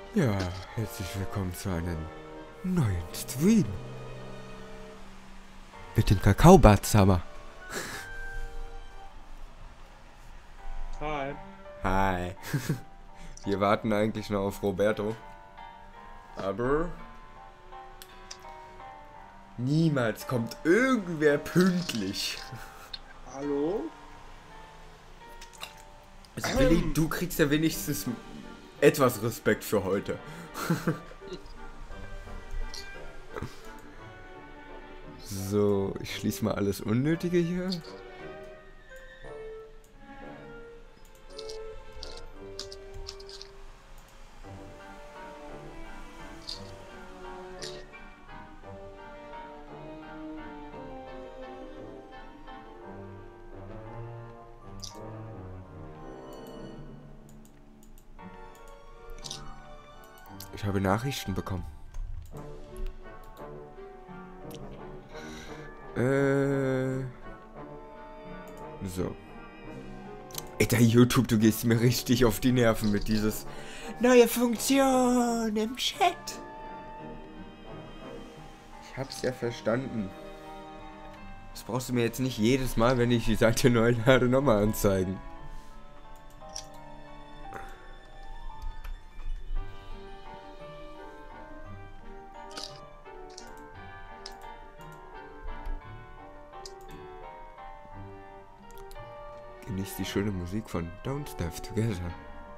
Ja, herzlich willkommen zu einem neuen Stream mit dem Kakaobarthammer. Hi. Hi. Wir warten eigentlich noch auf Roberto. Aber niemals kommt irgendwer pünktlich. Hallo? Also Willi, du kriegst ja wenigstens etwas Respekt für heute. So, ich schließe mal alles Unnötige hier. Ich habe Nachrichten bekommen. So. Alter, YouTube, du gehst mir richtig auf die Nerven mit dieses neue Funktion im Chat. Ich hab's ja verstanden. Das brauchst du mir jetzt nicht jedes Mal, wenn ich die Seite neu lade, nochmal anzeigen. Genießt die schöne Musik von Don't Starve Together.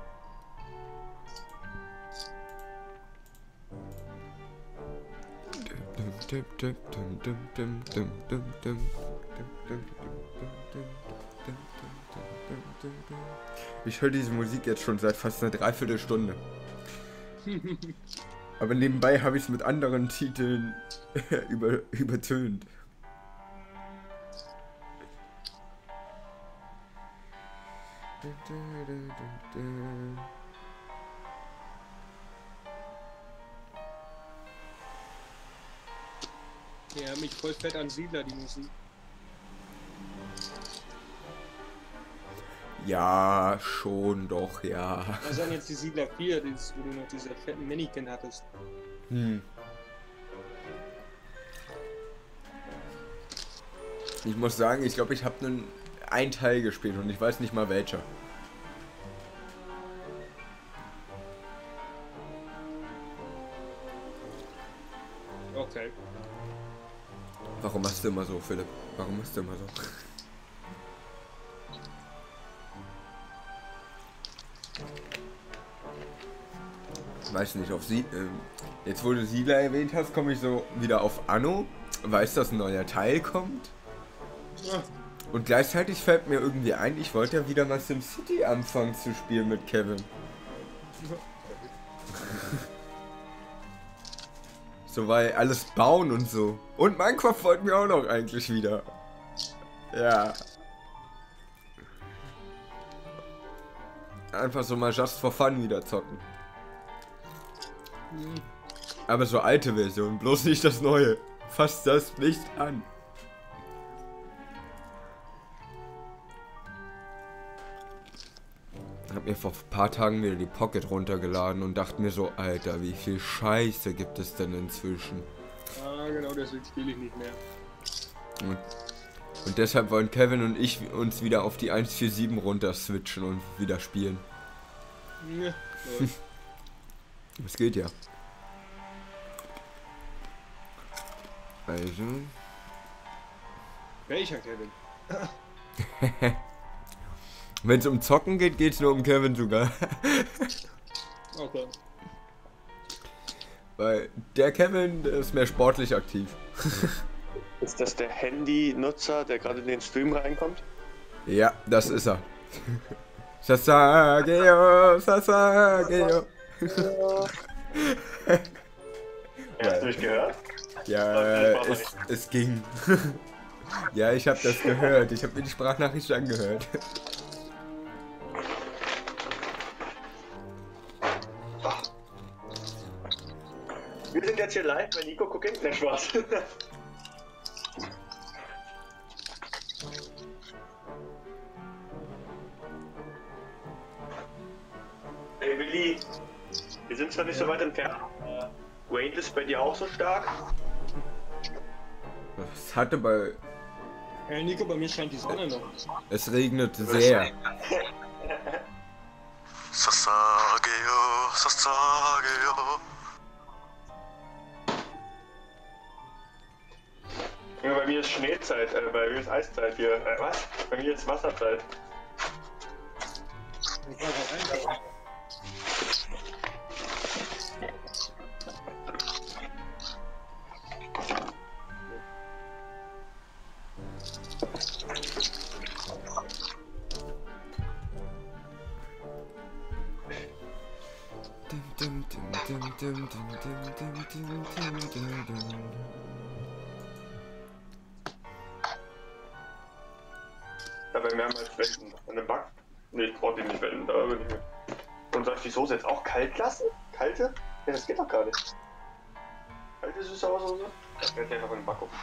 Ich höre diese Musik jetzt schon seit fast einer Dreiviertelstunde. Aber nebenbei habe ich es mit anderen Titeln übertönt. Ja, mich voll fett an Siedler, die Musik. Ja, schon doch, ja. Was sind jetzt die Siedler 4, wo du noch diese fetten Mannequin hattest? Ich muss sagen, ich glaube, ich habe einen Teil gespielt und ich weiß nicht mal welcher. Okay. Warum machst du immer so, Philipp? Warum machst du immer so? Weiß nicht, auf sie. Jetzt, wo du Siedler erwähnt hast, komme ich so wieder auf Anno. Weiß, dass ein neuer Teil kommt. Ja. Und gleichzeitig fällt mir irgendwie ein, ich wollte ja wieder mal SimCity anfangen zu spielen mit Kevin. So, weil alles bauen und so. Und Minecraft wollten wir auch noch eigentlich wieder. Ja. Einfach so mal just for fun wieder zocken. Aber so alte Version, bloß nicht das neue. Fasst das nicht an. Ich hab mir vor ein paar Tagen wieder die Pocket runtergeladen und dachte mir so, Alter, wie viel Scheiße gibt es denn inzwischen? Ah, genau, deswegen spiele ich nicht mehr. Und deshalb wollen Kevin und ich uns wieder auf die 1.4.7 runter switchen und wieder spielen. Ja. Das geht ja. Also. Welcher Kevin? Wenn es um Zocken geht, geht es nur um Kevin sogar. Okay. Weil der Kevin, der ist mehr sportlich aktiv. Ist das der Handy-Nutzer, der gerade in den Stream reinkommt? Ja, das ist er. Sasageo, Sasageo. Hast du mich gehört? Ja, es ging. Ja, ich habe das gehört. Ich habe mir die Sprachnachricht angehört. Wir sind jetzt hier live bei Nico Cooking. Ne, Spaß. Ey, Willi, Wir sind zwar nicht so weit entfernt. Wayne ist bei dir auch so stark? Es hatte bei... Hey Nico, bei mir scheint die Sonne noch. Es regnet sehr. Sasageo, Sasageo. Ja, bei mir ist Schneezeit, bei mir ist Eiszeit hier. Was? Bei mir ist Wasserzeit. Ich war gerade rein. Ja, bei mehrmals wenden. An dem Back? Ne, ich brauch den nicht wenden, da bin ich nicht. Und soll ich die Soße jetzt auch kalt lassen? Kalte? Ja, das geht doch gar nicht. Kalte Süß-Sauersoße? Das wird ja noch in den Backofen.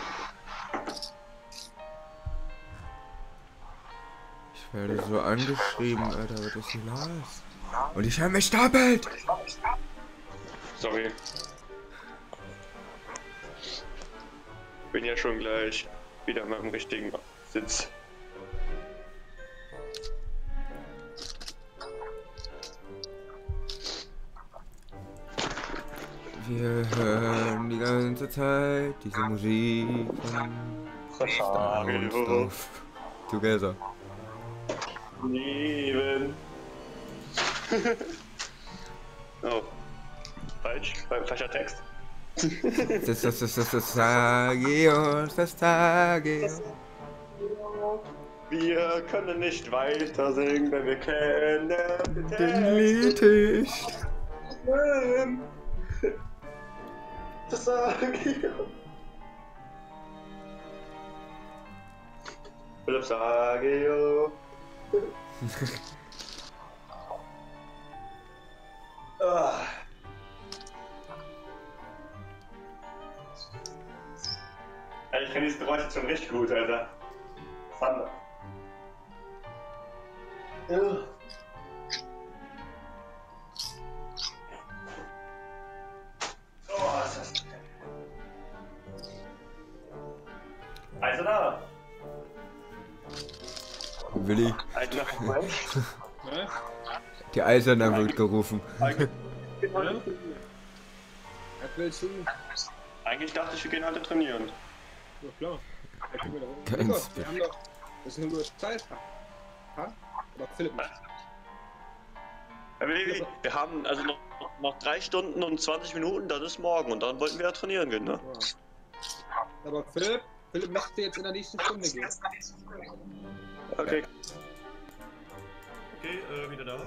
Ich werde so angeschrieben, Alter, was ist denn los? Und ich habe mich stapelt! Sorry. Bin ja schon gleich wieder an meinem richtigen Sitz. Wir hören die ganze Zeit diese Musik von Star und Stuff. Together. Leben. Oh. Falsch? Falscher Text? Das Tageos. Wir können nicht weiter singen, denn wir kennen Den Lied nicht. Das sage ich. Philipp Sageo. Ah. Ja, ich kenne dieses Geräusch jetzt schon richtig gut, Alter. Thunder. Oh, ist das denn? Also da. Willi, Alter, Ja? die Eiserner wird gerufen. Was willst du? Eigentlich dachte ich, wir gehen heute trainieren. Ja klar. Da können wir doch. Ganz Nico, wir haben doch. Das ist nur Zeit. Ha? Aber Philipp nicht. Wir haben also noch 3 Stunden und 20 Minuten, das ist morgen und dann wollten wir ja trainieren gehen, ne? Ja. Aber Philipp möchte jetzt in der nächsten Stunde gehen. Okay. Okay, wieder da.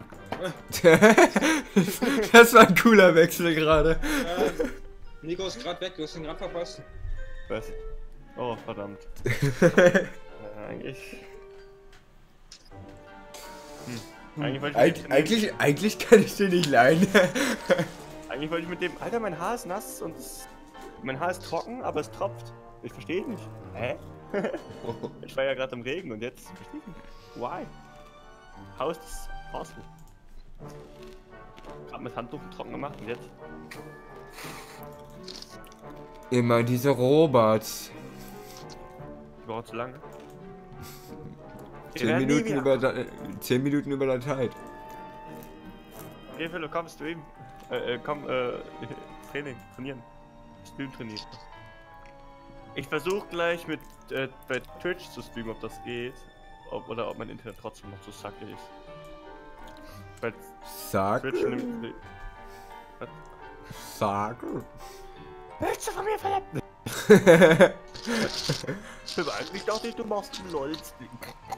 Das war ein cooler Wechsel gerade. Nico ist gerade weg, du hast ihn gerade verpasst. Was? Oh, verdammt. Eigentlich. Eigentlich wollte ich Eigentlich kann ich den nicht leihen. Eigentlich wollte ich mit dem. Alter, mein Haar ist nass und mein Haar ist trocken, aber es tropft. Ich verstehe nicht. Hä? Ich war ja gerade im Regen und jetzt verstehe ich nicht. Why? How is this possible? Hab mit Handtuch trocken gemacht und jetzt. Immer diese Robots. Ich brauche zu lange. 10 Minuten über der Zeit. Okay, Philo, komm, Stream. Trainieren. Stream trainieren. Ich versuche gleich mit bei Twitch zu streamen, ob das geht. Oder ob mein Internet trotzdem noch so sackig ist. Weil Sag. Twitch nimmt. Sag. Willst du von mir verletzen? Eigentlich dachte ich, du machst einen LOL-Stream.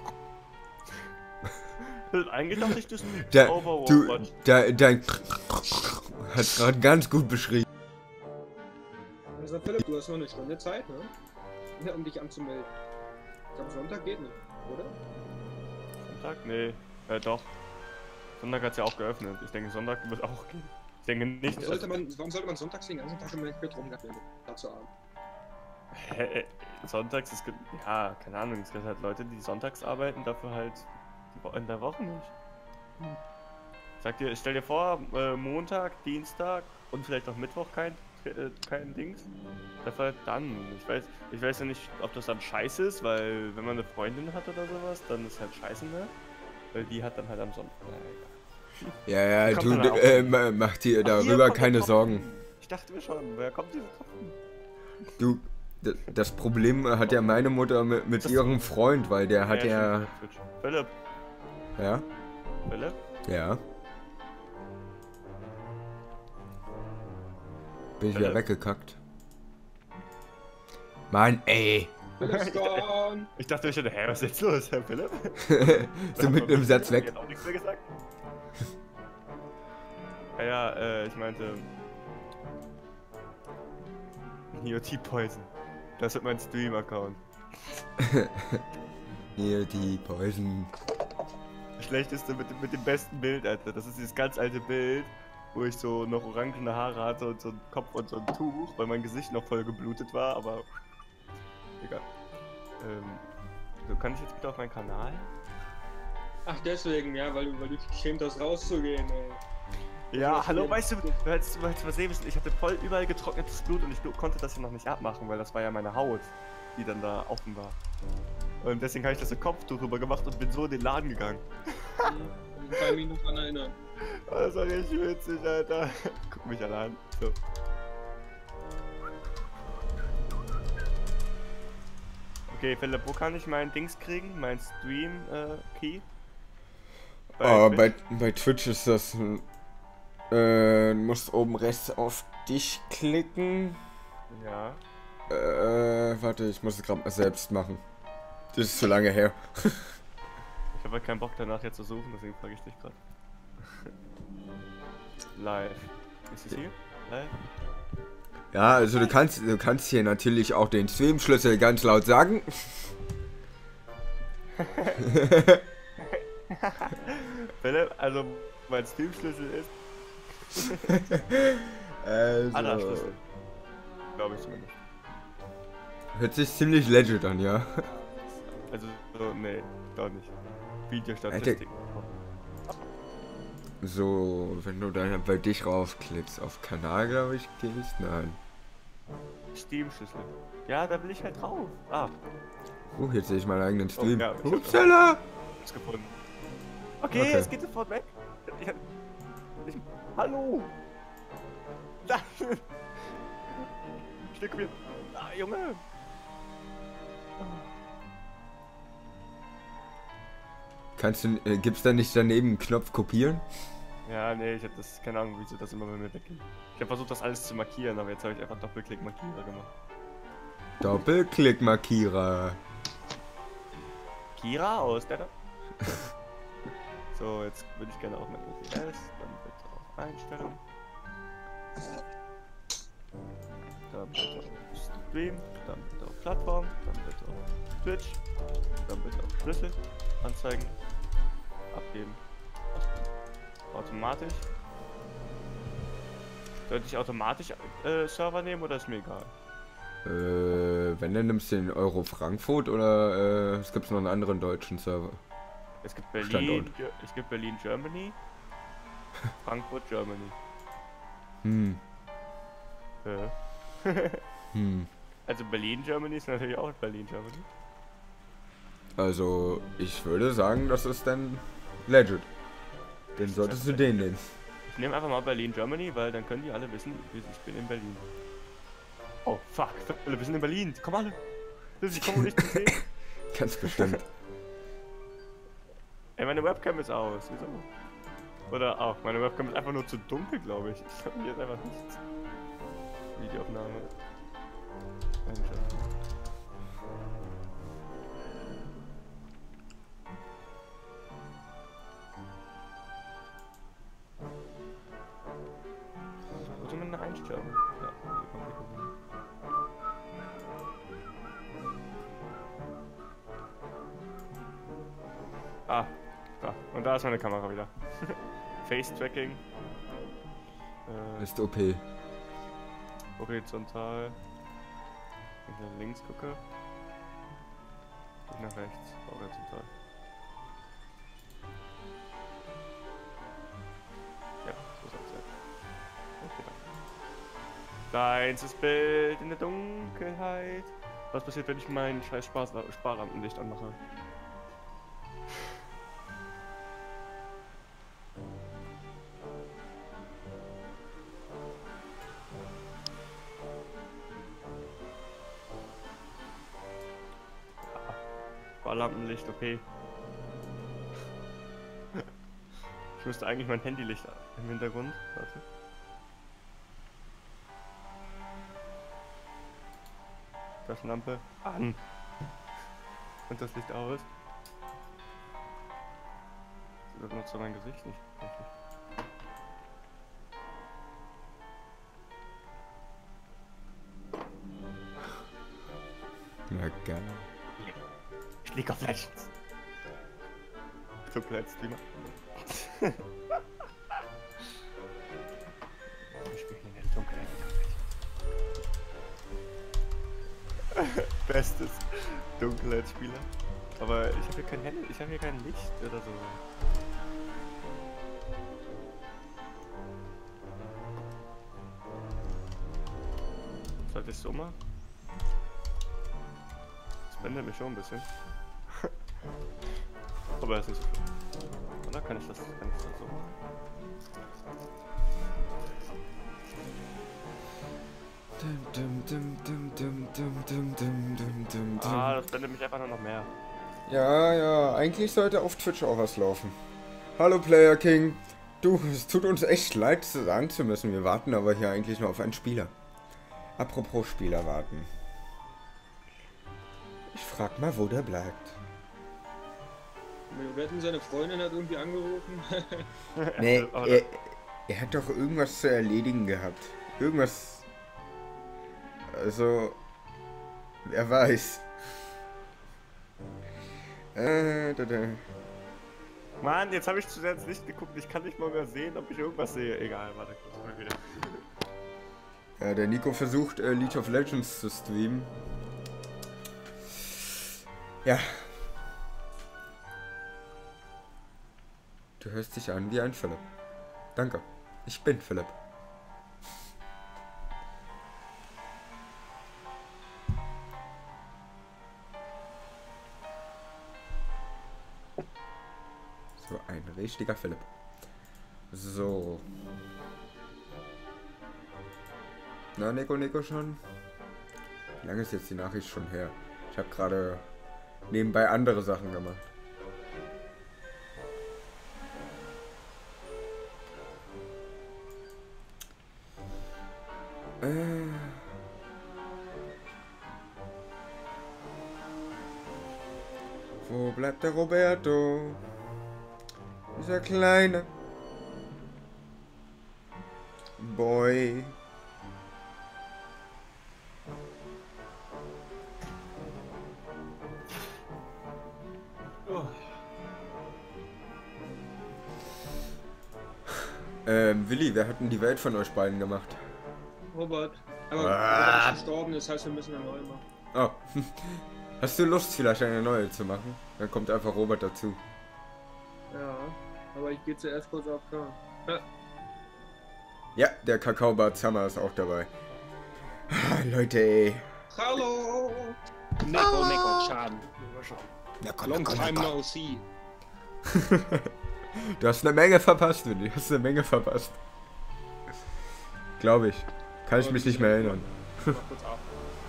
Eigentlich dachte ich, das ist Overwatch. Dein hat gerade ganz gut beschrieben. Also Philipp, du hast noch eine Stunde Zeit, ne? Ja, um dich anzumelden. Ich glaube Sonntag geht nicht, oder? Sonntag? Nee, doch. Sonntag hat es ja auch geöffnet. Ich denke, Sonntag wird auch gehen. Ich denke nicht. Warum sollte man sonntags den ganzen Tag im Bett rumgaffen, dazu abend? Sonntags, es gibt, ja, keine Ahnung, es gibt halt Leute, die sonntags arbeiten, dafür halt in der Woche nicht. Stell dir vor, Montag, Dienstag und vielleicht auch Mittwoch kein Dings. Dann, ich weiß ja nicht, ob das dann scheiße ist, weil wenn man eine Freundin hat oder sowas, dann ist halt scheiße, ne? Weil die hat dann halt am Sonntag. Ja, Kommt du, dann auch mach dir Ach, hier darüber kommt der keine Tropfen. Sorgen. Ich dachte mir schon, woher kommt dieser Tropfen? Du, das Problem hat ja meine Mutter mit Das- ihrem Freund, weil der hat ja... stimmt. Philipp, Ja? Philipp? Ja. Bin ich wieder weggekackt. Mann, ey. Philipp's gone. Ich dachte mir schon, hä, was ist jetzt los, Herr Philipp? So mit einem Satz weg. Ich hab auch nichts mehr gesagt. Ja, ich meinte... IoT Poison. Das ist mein Stream-Account. Hier die Poison. Schlechteste mit dem besten Bild, Alter. Das ist dieses ganz alte Bild, wo ich so noch orangene Haare hatte und so einen Kopf und so ein Tuch, weil mein Gesicht noch voll geblutet war, aber... Egal. So, kann ich jetzt bitte auf meinen Kanal? Ach, deswegen, ja, weil du dich geschämt hast, rauszugehen, ey. Ja, was hallo, denn? weißt du, du hättest mal sehen müssen, ich hatte voll überall getrocknetes Blut und ich konnte das ja noch nicht abmachen, weil das war ja meine Haut, die dann da offen war. Und deswegen habe ich das im Kopftuch drüber gemacht und bin so in den Laden gegangen. Ich kann mich noch daran erinnern. Das war richtig witzig, Alter. Guck mich alle an. So. Okay, Philipp, wo kann ich meinen Dings kriegen? Mein Stream-Key? Bei Twitch ist das... du musst oben rechts auf dich klicken. Ja. Warte, ich muss es gerade mal selbst machen. Das ist zu lange her. Ich habe halt keinen Bock danach jetzt zu suchen, deswegen frage ich dich gerade. Live. Ist es hier? Live? Ja, also du kannst hier natürlich auch den Stream-Schlüssel ganz laut sagen. Philipp, also mein Stream-Schlüssel ist Also, Schlüssel. Glaube ich zumindest. hört sich ziemlich legit an, ja. Also, so, nee, doch nicht. Videostatistik. So, wenn du dann bei dich raufklickst, auf Kanal, glaube ich, gehst, nein. Steam-Schlüssel. Ja, da will ich halt drauf. Ah, Jetzt sehe ich meinen eigenen Stream. ja, ich hab- Upsala! hab's gefunden. Okay, Okay. es geht sofort weg. Hallo! Nein! Stück mir. Ah, Junge! Gibt's da nicht daneben einen Knopf kopieren? Ja, nee, ich hab das, keine Ahnung, wieso das immer bei mir weggeht. Ich hab versucht, das alles zu markieren, aber jetzt habe ich einfach Doppelklick-Markierer gemacht. Doppelklick-Markierer. Kira aus der da? So, jetzt würde ich gerne auf mein OBS, dann bitte auf Einstellung. Dann bitte auf Stream, dann bitte auf Plattform, dann bitte auf Twitch, dann bitte auf Schlüssel, anzeigen, abgeben, ausgeben. Automatisch. Sollte ich automatisch Server nehmen oder ist mir egal? Wenn du nimmst den Euro Frankfurt oder es gibt noch einen anderen deutschen Server. Es gibt Berlin, Standort. es gibt Berlin, Germany, Frankfurt, Germany. Also Berlin, Germany ist natürlich auch Berlin, Germany. Also, ich würde sagen, das ist dann legit. Den solltest du den nehmen. Ich nehme einfach mal Berlin, Germany, weil dann können die alle wissen, ich bin in Berlin. Oh, fuck, wir sind in Berlin, komm alle. Ich komme nicht zu sehen. Ganz bestimmt. Ey, meine Webcam ist aus, wieso? Oder auch, meine Webcam ist einfach nur zu dunkel, glaube ich. Ich glaube, hier ist einfach nichts. Videoaufnahme. Einschalten. Wo sind meine Einstellungen? Ja, hier kommt die Kunden. Ah, da. Und da ist meine Kamera wieder. Face-Tracking. Ist OP. Horizontal. Wenn ich nach links gucke. Ich nach rechts. Horizontal. Kleinstes Bild in der Dunkelheit. Was passiert, wenn ich mein scheiß Sparlampenlicht anmache? Sparlampenlicht, okay. Ich müsste eigentlich mein Handylicht im Hintergrund. Warte. Taschenlampe an. Und das Licht aus. Das nutzt mein Gesicht nicht. Na geil. Ich lieg auf Legends. So Streamer. Ich spiele in der Dunkelheit. Bestes Dunkelheitsspieler. Aber ich habe hier kein Handy, ich habe hier kein Licht oder so. Sollte ich so machen? Das blendet mich schon ein bisschen. Aber es ist nicht so schlimm. Oder kann ich das so machen? Ah, das blendet mich einfach nur noch mehr. Ja, eigentlich sollte auf Twitch auch was laufen. Hallo Player King. Du, es tut uns echt leid, sagen zu müssen. Wir warten aber hier eigentlich nur auf einen Spieler. Apropos Spieler warten. Ich frag mal, wo der bleibt. Wir hatten seine Freundin hat irgendwie angerufen. Nee, er hat doch irgendwas zu erledigen gehabt. Irgendwas. Also. Wer weiß. Mann, jetzt habe ich zu sehr ins Licht geguckt. Ich kann nicht mal mehr sehen, ob ich irgendwas sehe. Egal, warte kurz mal wieder. Ja, der Nico versucht League of Legends zu streamen. Ja. Du hörst dich an wie ein Philipp. Danke. Ich bin Philipp. So, ein richtiger Philipp. So. Na, Nico schon? Wie lange ist jetzt die Nachricht schon her? Ich habe gerade nebenbei andere Sachen gemacht. Wo bleibt der Roberto? Dieser kleine Boy. Willi, wer hat denn die Welt von euch beiden gemacht? Robert. Aber Robert ist gestorben, das heißt, wir müssen eine neue machen. Oh. Hast du Lust, vielleicht eine neue zu machen? Dann kommt einfach Robert dazu. Ja, aber ich gehe zuerst kurz auf K. Ja. Ja, der Kakaobart Summer ist auch dabei. Ah, Leute, ey. Hallo! Nico-Chan. Long time no see. Du hast eine Menge verpasst, Willi. Du hast eine Menge verpasst. Glaube ich. Kann ich mich nicht mehr erinnern. Mach kurz ab.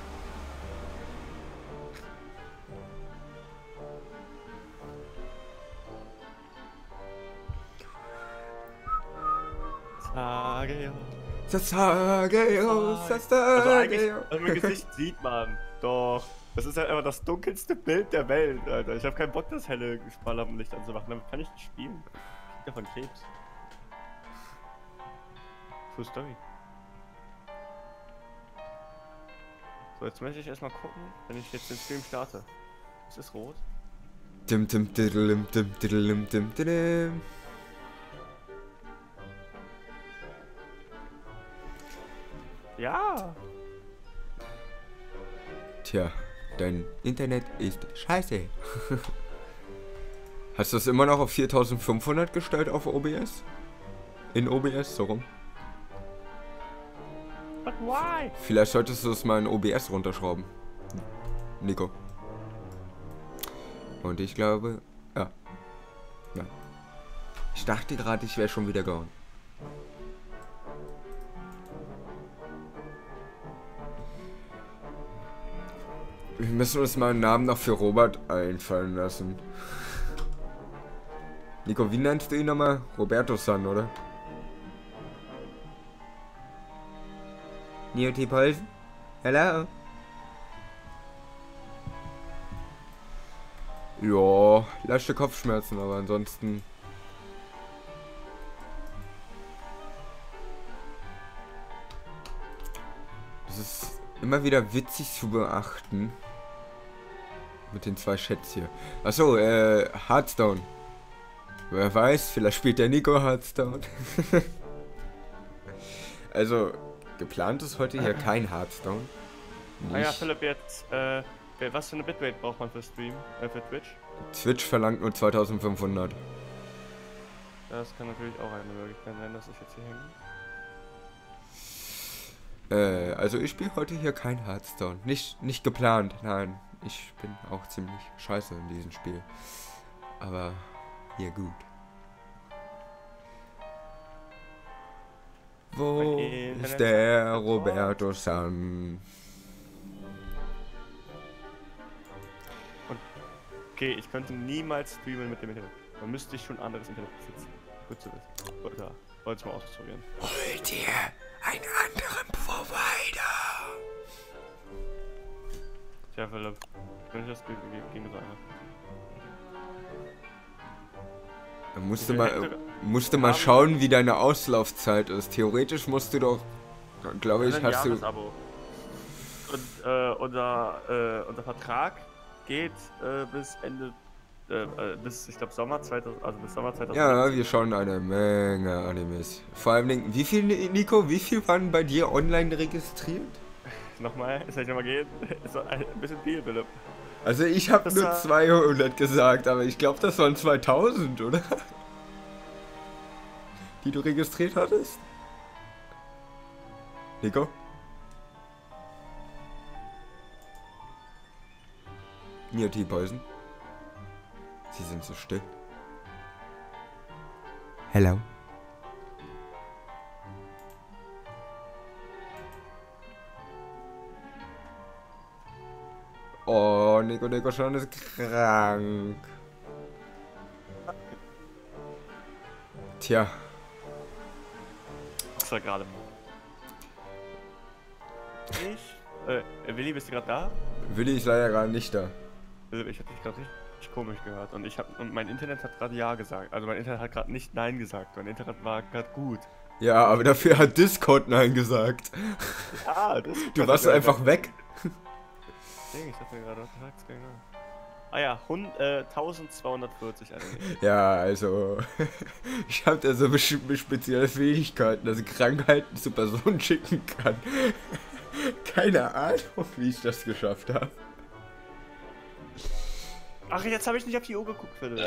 Also eigentlich, also mein Gesicht sieht man. Doch. Das ist ja einfach das dunkelste Bild der Welt, Alter. Ich habe keinen Bock, das helle Sparlampenlicht anzumachen. Damit kann ich nicht spielen. Ich krieg davon Krebs. True Story. So, jetzt möchte ich erstmal gucken, wenn ich jetzt den Stream starte. Ist es rot? Ja. Tja, dein Internet ist scheiße. Hast du es immer noch auf 4500 gestellt auf OBS? In OBS, so rum. But why? Vielleicht solltest du es mal in OBS runterschrauben. Nico. Und ich glaube... Ja. Nein. Ich dachte gerade, ich wäre schon wieder gone. Wir müssen uns mal einen Namen noch für Robert einfallen lassen. Nico, wie nennst du ihn nochmal? Roberto-san, oder? Neotipolsen? Hello? Ja, leichte Kopfschmerzen, aber ansonsten... Das ist immer wieder witzig zu beachten. Mit den zwei Chats hier. Achso, Hearthstone. Wer weiß, vielleicht spielt der Nico Hearthstone. Also, geplant ist heute hier kein Hearthstone. Ah ja, Philipp, jetzt, was für eine Bitrate braucht man für Stream, für Twitch? Twitch verlangt nur 2500. Das kann natürlich auch eine Möglichkeit sein, dass ich jetzt hier hänge. Also ich spiele heute hier kein Hearthstone. Nicht geplant, nein. Ich bin auch ziemlich scheiße in diesem Spiel. Aber hier gut. Wo ist der Roberto-san? Okay, ich könnte niemals streamen mit dem Internet. Man müsste ich schon anderes Internet besitzen. Gut zu wissen. Wollte es mal ausprobieren. Hol dir einen anderen Provider. Tja, Philipp. Wenn ich das gegen so einer. Musste mal schauen, wie deine Auslaufzeit ist. Theoretisch musst du doch, glaube ich, hast du... Abo. Und unser Vertrag geht bis Ende, bis, ich glaube, Sommer 2000, also bis Sommer 2000. Ja, wir schauen eine Menge Animes. Vor allem, wie viel, Nico, wie viel waren bei dir online registriert? Nochmal, soll ich nochmal gehen? Ist doch ein bisschen viel, Philipp. Also ich habe nur 200 gesagt, aber ich glaube, das waren 2000, oder? Die du registriert hattest? Nico? Neotipolsen? Sie sind so still. Hello? Oh, Nico schon ist krank. Tja. Das war gerade. Willi, bist du gerade da? Willi ist leider gerade nicht da. Also ich habe dich gerade richtig komisch gehört und mein Internet hat gerade ja gesagt. Also mein Internet hat gerade nicht nein gesagt. Mein Internet war gerade gut. Ja, aber dafür hat Discord nein gesagt. Ja, das. Du warst einfach weg. Ich dachte mir gerade, was sagst du genau? Ah ja, 1240 Anime. Ja, also ich habe da so spezielle Fähigkeiten, dass ich Krankheiten zu Personen schicken kann. Keine Ahnung, wie ich das geschafft habe. Ach, jetzt habe ich nicht auf die Uhr geguckt, Philipp.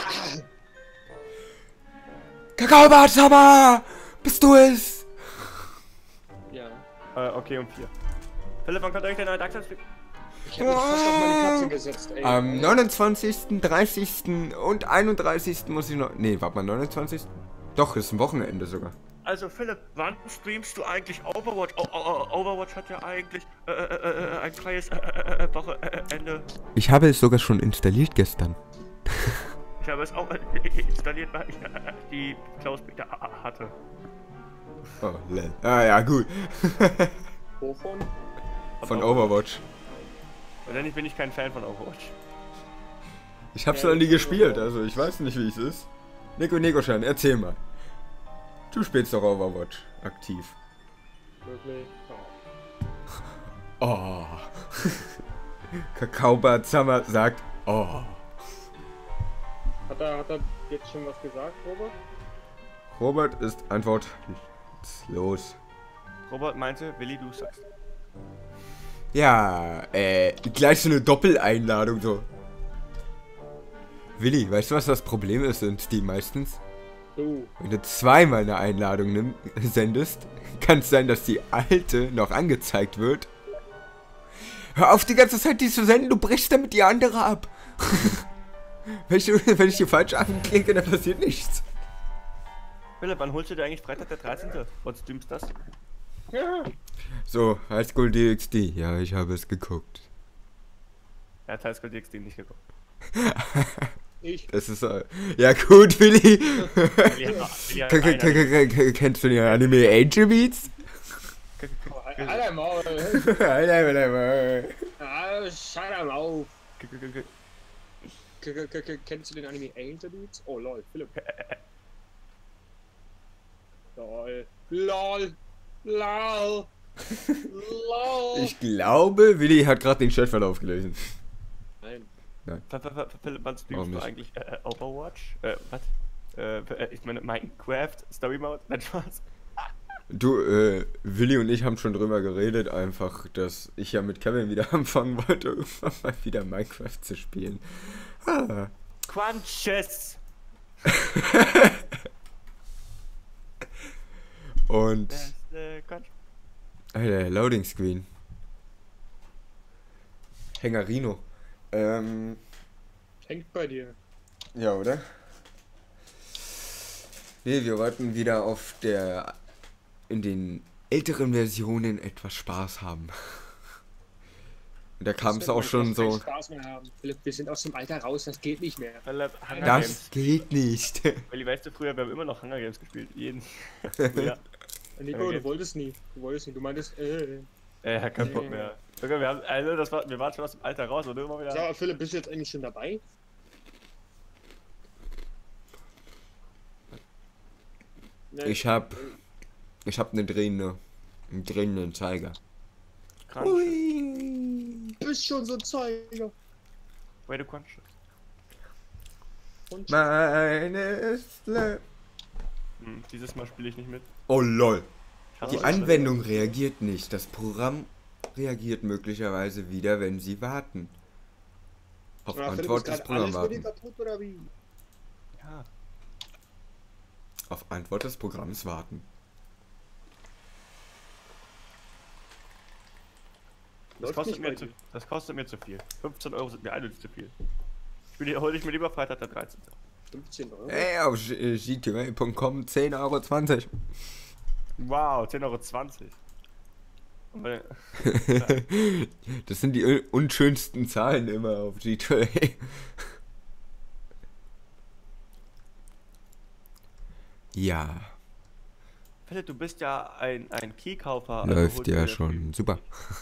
Kakaobart-Sama! Bist du es? Ja. Okay, um 4. Philipp, wann kommt eigentlich der neue Dark Souls? Ich hab mich fast auf meine Katze gesetzt, ey. Am 29., 30. und 31. muss ich noch... Nee, warte mal, 29. Doch, ist ein Wochenende sogar. Also Philipp, wann streamst du eigentlich Overwatch? Overwatch hat ja eigentlich ein freies Wochenende. Ich habe es sogar schon installiert gestern. Ich habe es auch installiert, weil ich die Klaus Beta hatte. Oh, lel. Ah ja, gut. Wovon? Von Overwatch. Und dann bin ich kein Fan von Overwatch. Ich hab's noch nie gespielt, also ich weiß nicht, wie es ist. Nico-Schein, erzähl mal. Du spielst doch Overwatch aktiv. Wirklich? Oh. Kakaobart-Sama sagt oh. Hat er jetzt schon was gesagt, Robert? Robert ist antwortlos. Robert meinte, Willi, du sagst. Ja, gleich so eine Doppeleinladung so. Willi, weißt du, was das Problem ist in Steam meistens? Du. Wenn du zweimal eine Einladung sendest, kann es sein, dass die alte noch angezeigt wird. Hör auf, die ganze Zeit die zu senden, du brichst damit die andere ab. wenn ich die falsch anklicke, dann passiert nichts. Philipp, wann holst du dir eigentlich Freitag der 13.? Und streamst das? Ja. So, Highschool DxD. Ja, ich habe es geguckt. Er hat Highschool DxD nicht geguckt. Ich. Das ist ja gut, Willi. Willi Kennst du den Anime Angel Beats? Alter, Maul. Schau mal auf. Kennst du den Anime Angel Beats? Oh, lol, Philipp. Lol. Lol. Lol. Lol. Ich glaube, Willi hat gerade den Chatverlauf gelesen. Nein. Philipp, wann Warum streamst du nicht? eigentlich Overwatch? Was? Ich meine Minecraft Story Mode? Nein, Spaß. Du, Willi und ich haben schon drüber geredet, einfach, dass ich ja mit Kevin wieder anfangen wollte, irgendwann mal wieder Minecraft zu spielen. Ah. Crunches! Und, Crunch. Alter, Loading Screen. Hängerino. Hängt bei dir. Ja, oder? Nee, wir wollten wieder in den älteren Versionen etwas Spaß haben. Und da kam es auch schon so. Spaß mehr haben. Philipp, wir sind aus dem Alter raus, das geht nicht mehr. Philipp, Hunger Das Games. geht nicht. Willi, weißt du, früher, wir haben immer noch Hunger Games gespielt. Jeden. Ja. Nico, Okay. du wolltest nie. Du meintest, Ja, kein Bock mehr. Sogar, wir waren schon aus dem Alter raus, oder immer wieder. Sag mal, Philipp, bist du jetzt eigentlich schon dabei? Nein. Ich hab einen drehenden Zeiger. Crunch. Du bist schon so ein Zeiger. Way to crunch. Und Meine Dieses Mal spiele ich nicht mit. Oh lol. Ich hasse Die das. Anwendung reagiert nicht. Das Programm reagiert möglicherweise wieder, wenn sie warten. Auf Ja, Philipp, Antwort ist des grad alles Programms bei dir warten. kaputt oder wie? Ja. Auf Antwort des Programms warten. Das Läuft nicht bei kostet mir zu viel. 15 Euro sind mir eindeutig zu viel. Hol ich mir lieber Freitag der 13. 15 Euro. Ey, auf gtmail.com 10,20 €. Wow, 10,20 Euro. Und wenn- Das sind die unschönsten Zahlen immer auf G2A. Ja, Philipp, du bist ja ein Keykaufer. läuft holst du ja dir- schon super.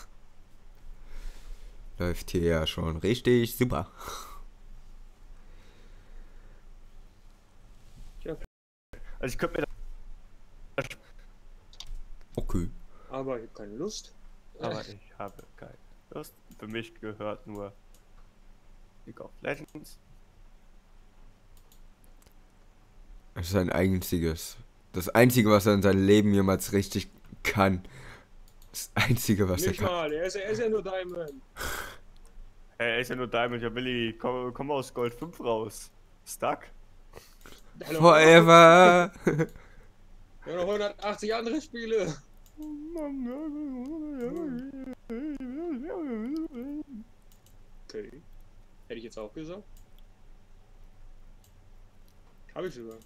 Läuft hier ja schon richtig super. Also ich könnte mir Okay. Aber ich hab keine Lust. aber ich habe keine Lust. Für mich gehört nur League of Legends. Das ist das Einzige, was er in seinem Leben jemals richtig kann. Das Einzige, was er Nicht kann. mal, er ist ja nur Diamond. Hey, er ist ja nur Diamond, ja Willi, komm aus Gold 5 raus. Stuck? Hallo. Forever! Ja, noch 180 andere Spiele. Okay. Hätte ich jetzt auch gesagt? Hab ich sogar.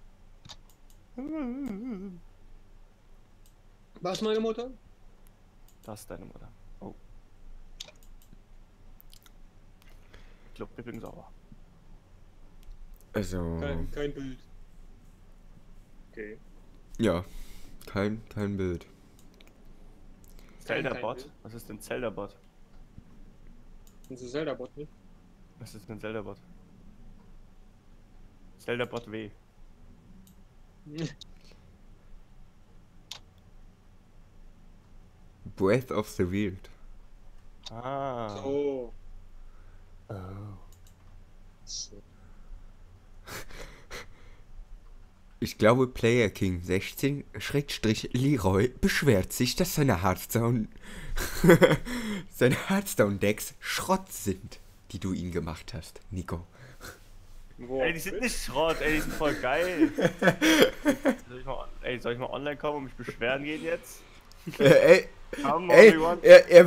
Was, meine Mutter? Das ist deine Mutter. Oh. Ich glaube, wir bin sauer. Also, Kein Bild. Okay. ja, kein Bild. Kein Zelda-Bot? Bild. Was ist denn Zelda-Bot? Kennst du Zelda-Bot nicht? Was ist denn Zelda-Bot? Zelda-Bot W. Breath of the Wild. Ah. Oh. Oh. So. Ich glaube, Player King 16-Leroy beschwert sich, dass seine Hearthstone Decks Schrott sind, die du ihm gemacht hast, Nico. Wo? Ey, die sind nicht Schrott, ey, die sind voll geil. Soll ich mal online kommen und mich beschweren gehen jetzt? Ey, Come on, ey, everyone. er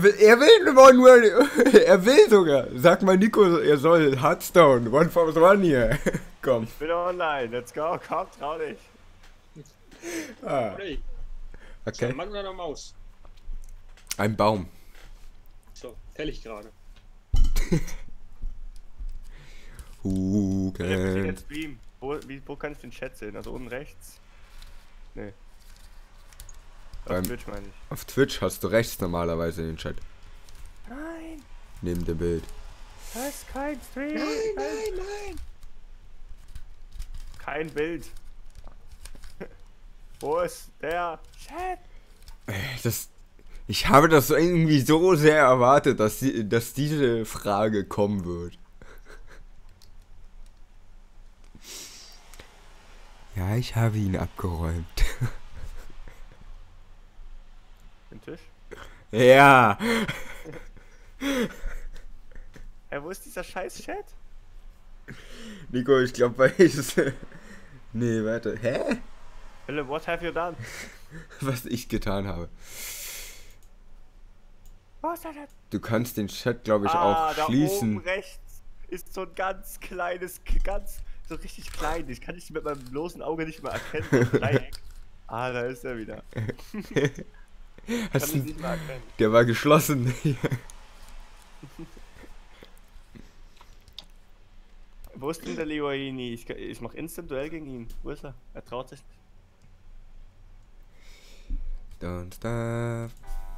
will sogar. Sag mal Nico, er soll Hearthstone, One for One hier. Komm. Ich bin online, let's go, komm, trau dich. Ah, Hey, ist okay. ein Mann oder eine Maus? Ein Baum. So, fäll ich gerade. Who Ich sehe den can... Stream. Wo kann ich den Chat sehen? Also unten rechts? Nee. Auf Beim- Twitch meine ich. Auf Twitch hast du rechts normalerweise den Chat. Nein, Neben dem Bild. das ist kein Stream. Nein! Kein Bild. Wo ist der Chat? Ich habe das irgendwie so sehr erwartet, dass diese Frage kommen wird. Ja, ich habe ihn abgeräumt. Den Tisch? Ja. Ey, wo ist dieser scheiß Chat? Nico, ich glaube, weil ich es... Nee, warte. Hä? Philipp, what have you done? Was ich getan habe. Was ist das? Du kannst den Chat, glaube ich, Da auch schließen. oben rechts ist so ein ganz kleines, so richtig klein. Ich kann nicht mit meinem bloßen Auge nicht mehr erkennen. So ein Dreieck. Da ist er wieder. Hast Kann ich du, nicht mehr erkennen. der war geschlossen. Wo ist denn der Leoini? Ich mach Instant-Duell gegen ihn. Wo ist er? Er traut sich nicht. Don't stop.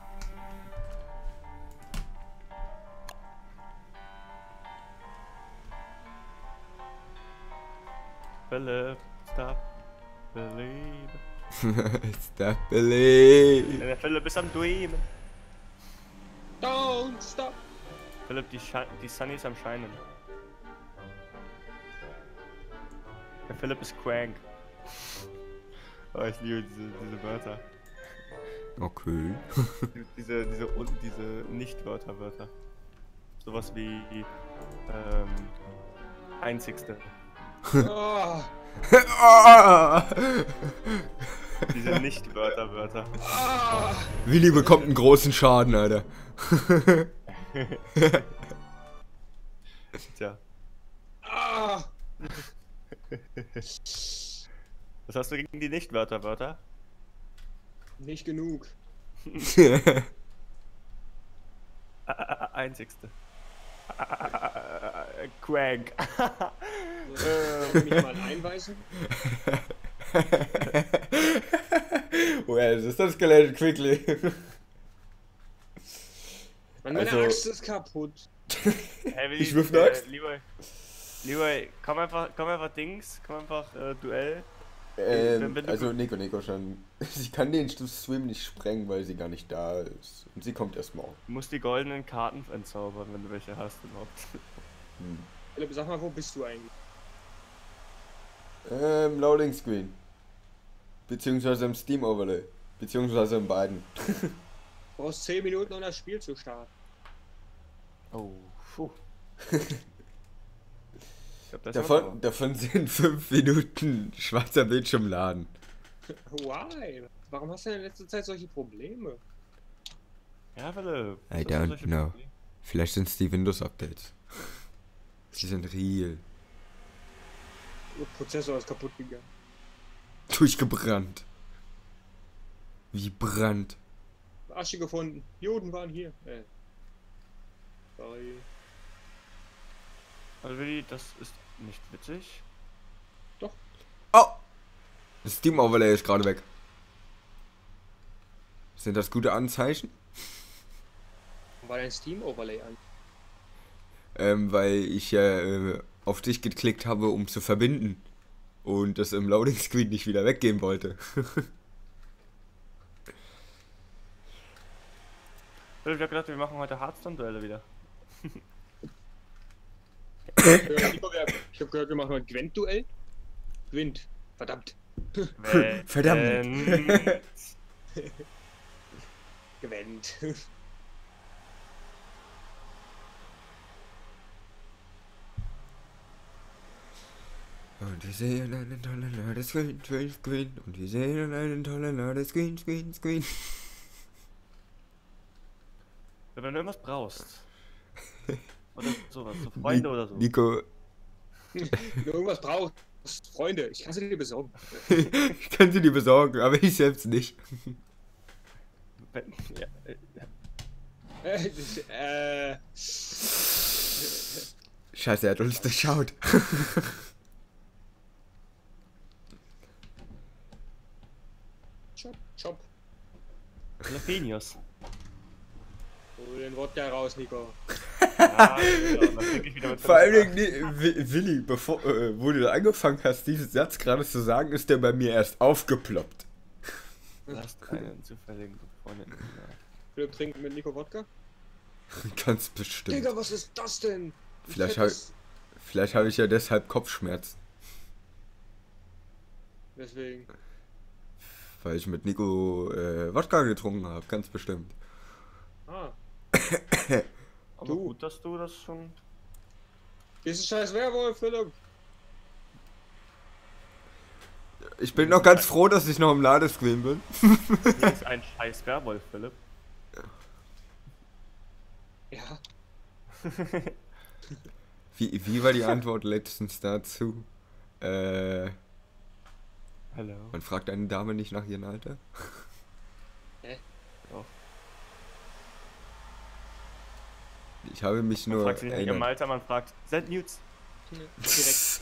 Philipp, stop. Believe. Stop believe. Der Philipp ist am Dreamen. Don't stop! Philipp, die Sunny ist am Scheinen. Der Philipp ist crank. Oh, ich liebe diese Wörter. Okay. Diese Nicht-Wörter. Sowas wie einzigste. Oh, Ah! Diese Nicht-Wörter. ah, Willi bekommt einen großen Schaden, Alter. Tja. ah. Was hast du gegen die Nicht-Wörter? Nicht genug. Einzigste. Crank. Soll ich mich mal einweisen? Well, this escalated quickly. Mann, meine Also- Axt ist kaputt. Hey, Ich wirf eine Axt. Leroy, komm einfach Duell. Wenn du- Also Nico schon. Sie kann den Stream nicht sprengen, weil sie gar nicht da ist. Und sie kommt erst morgen. Du musst die goldenen Karten entzaubern, wenn du welche hast überhaupt. Philipp, sag mal, wo bist du eigentlich? Loading Screen. Beziehungsweise im Steam Overlay. Beziehungsweise in beiden. Du brauchst 10 Minuten, um das Spiel zu starten. Oh, puh. Ich glaub, das ist aber- Davon sind 5 Minuten schwarzer Bildschirm laden. Why? Warum hast du denn in letzter Zeit solche Probleme? Ja, Philipp. I das sind don't solche know. Probleme. Vielleicht sind es die Windows-Updates. Sie sind real. Der Prozessor ist kaputt gegangen. Durchgebrannt. Wie Brand. Asche gefunden. Juden waren hier. Sorry. Also Willi, das ist nicht witzig. Oh! Das Steam Overlay ist gerade weg. Sind das gute Anzeichen? War dein Steam-Overlay an? Weil ich auf dich geklickt habe, um zu verbinden. Und das im Loading Screen nicht wieder weggehen wollte. Philipp, ich hab gedacht, wir machen heute Hearthstone-Duelle wieder. Ich hab gehört, wir machen ein Gwent-Duell. Gwent. Verdammt. Verdammt. Gwent. Und wir sehen einen tollen Ladescreen, Screen. Und wir sehen einen tollen Ladescreen, Screen. Wenn du irgendwas brauchst. Oder sowas, so Freunde oder so. Nico, Wenn du irgendwas brauchst, Freunde, ich kann sie dir besorgen. ich kann sie dir besorgen, aber ich selbst nicht. Ja, Scheiße, er hat uns durchschaut. Chop. Jalapenios. Hol den Wodka raus, Nico. Ja, dann krieg ich wieder mit Vor allen Dingen, Willi, bevor wo du angefangen hast, diesen Satz gerade zu sagen, ist der bei mir erst aufgeploppt. Lasst einen zufälligen Freundin. Philipp trinken mit Nico Wodka? Ganz bestimmt. Digga, was ist das denn? Vielleicht hab ich ja deshalb Kopfschmerzen. Deswegen. Weil ich mit Nico Wodka getrunken habe, ganz bestimmt. Ah. Aber Du. gut, dass du das schon... Dieses scheiß Werwolf, Philipp. Ich bin noch ganz froh, dass ich noch im Ladescreen bin. Hier ist ein scheiß Werwolf, Philipp. Ja. Wie war die Antwort letztens dazu? Hallo. Man fragt eine Dame nicht nach ihrem Alter? Doch. Ich habe mich Man nur fragt sich nach ihrem Alter, man fragt, seid Nudes. Direkt.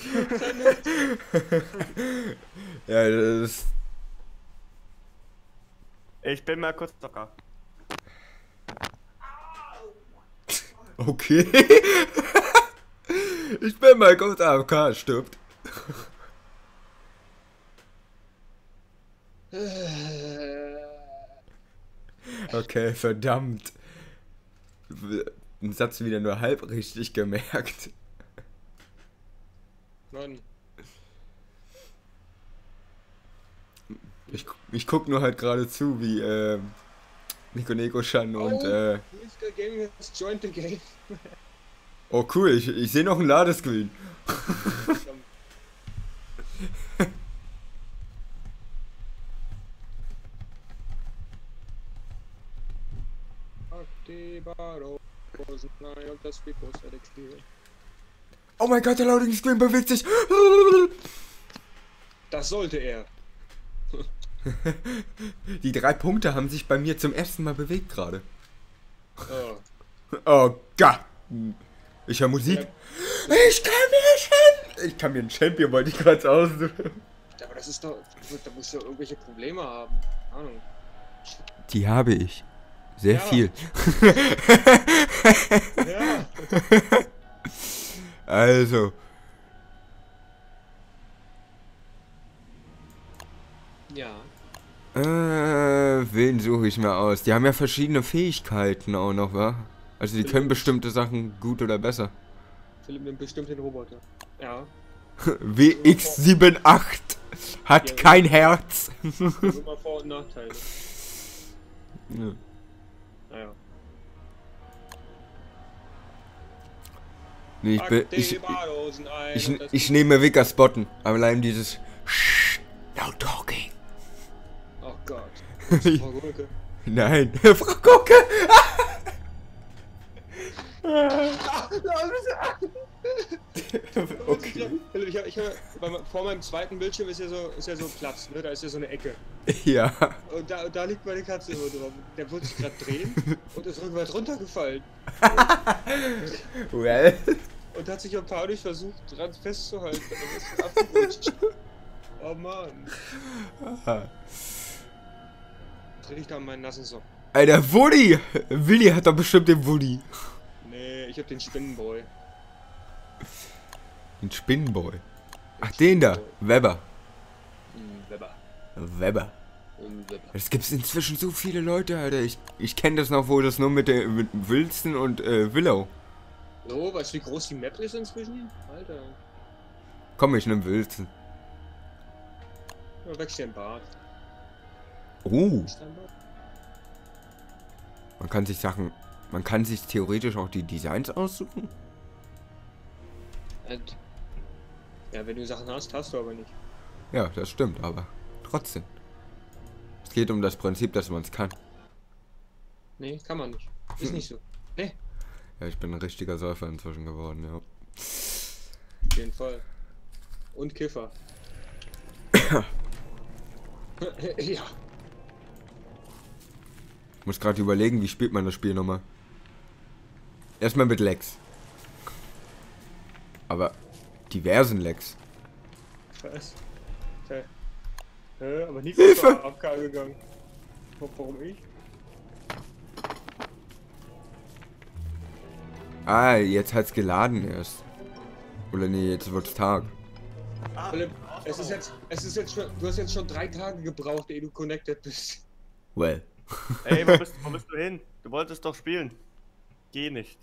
Ja, das ist... Ich bin mal kurz locker. Okay. Ich bin mal kurz AFK, stirbt. Okay, verdammt. Ein Satz wieder nur halb richtig gemerkt. Mann. Ich guck nur halt gerade zu, wie Nico Neko-Chan und Mr. Gaming has joined the game. oh cool, ich sehe noch ein Ladescreen. Oh mein Gott, der Loading Screen bewegt sich. Das sollte er. Die 3 Punkte haben sich bei mir zum ersten Mal bewegt gerade. Oh. Oh Gott. Ich höre Musik. Ich kann mir einen Champion, wollte ich gerade aussuchen. Aber das ist doch. Da musst du irgendwelche Probleme haben. Keine Ahnung. Die habe ich. Sehr Ja. viel. Ja. Also. Ja. Wen suche ich mal aus? Die haben ja verschiedene Fähigkeiten auch noch, wa? Also die können bestimmte Sachen gut oder besser. Philipp nimmt bestimmt den Roboter. Ja. WX78 hat Ja. kein Herz. Das sind immer Vor- und Nachteile. Ja. Naja. Nee, ich ich nehme Wickers Botten. Aber allein dieses Shh, no talking. Oh Gott. Frau Gurke. Nein, Frau Gucke! Okay. Philipp, ich hab, vor meinem zweiten Bildschirm ist ja so Platz, ne? Da ist ja so eine Ecke. Ja. Und da liegt meine Katze immer drauf. Der wollte sich gerade drehen und ist rückwärts runtergefallen. Well. Und hat sich am panisch versucht, dran festzuhalten. Und ist abgerutscht. Oh Mann. Dreh ich da meinen nassen Socken. Alter, Woody! Willi hat doch bestimmt den Woody. Nee, ich hab den Spinnenboy. Den Spinnenboy. Ach, den da. Weber. Weber. Weber. Weber. Es gibt inzwischen so viele Leute, Alter. Ich kenne das noch, wo das nur mit Wilson und Willow. So, weißt du, wie groß die Map ist inzwischen? Alter. Komm, ich nehm Wilson. Ja, wächst dir ein Bart. Oh. Wächst dein Bart? Man kann sich theoretisch auch die Designs aussuchen. Ja, wenn du Sachen hast, hast du aber nicht. Ja, das stimmt, aber trotzdem. Es geht um das Prinzip, dass man es kann. Nee, kann man nicht. Ist nicht so. Nee, Ja, ich bin ein richtiger Säufer inzwischen geworden, ja. auf jeden Fall. Und Kiffer. Ja. Ich muss gerade überlegen, wie spielt man das Spiel nochmal. Erstmal mit Lex. Aber diversen Lex. Was? Aber nie Hilfe! AFK gegangen. Warum ich? Ah, jetzt hat's geladen erst. Oder nee, jetzt wird's Tag. Philipp, es ist jetzt schon, du hast jetzt schon 3 Tage gebraucht, ehe du connected bist. Well. Ey, wo bist du hin? Du wolltest doch spielen. Geh nicht.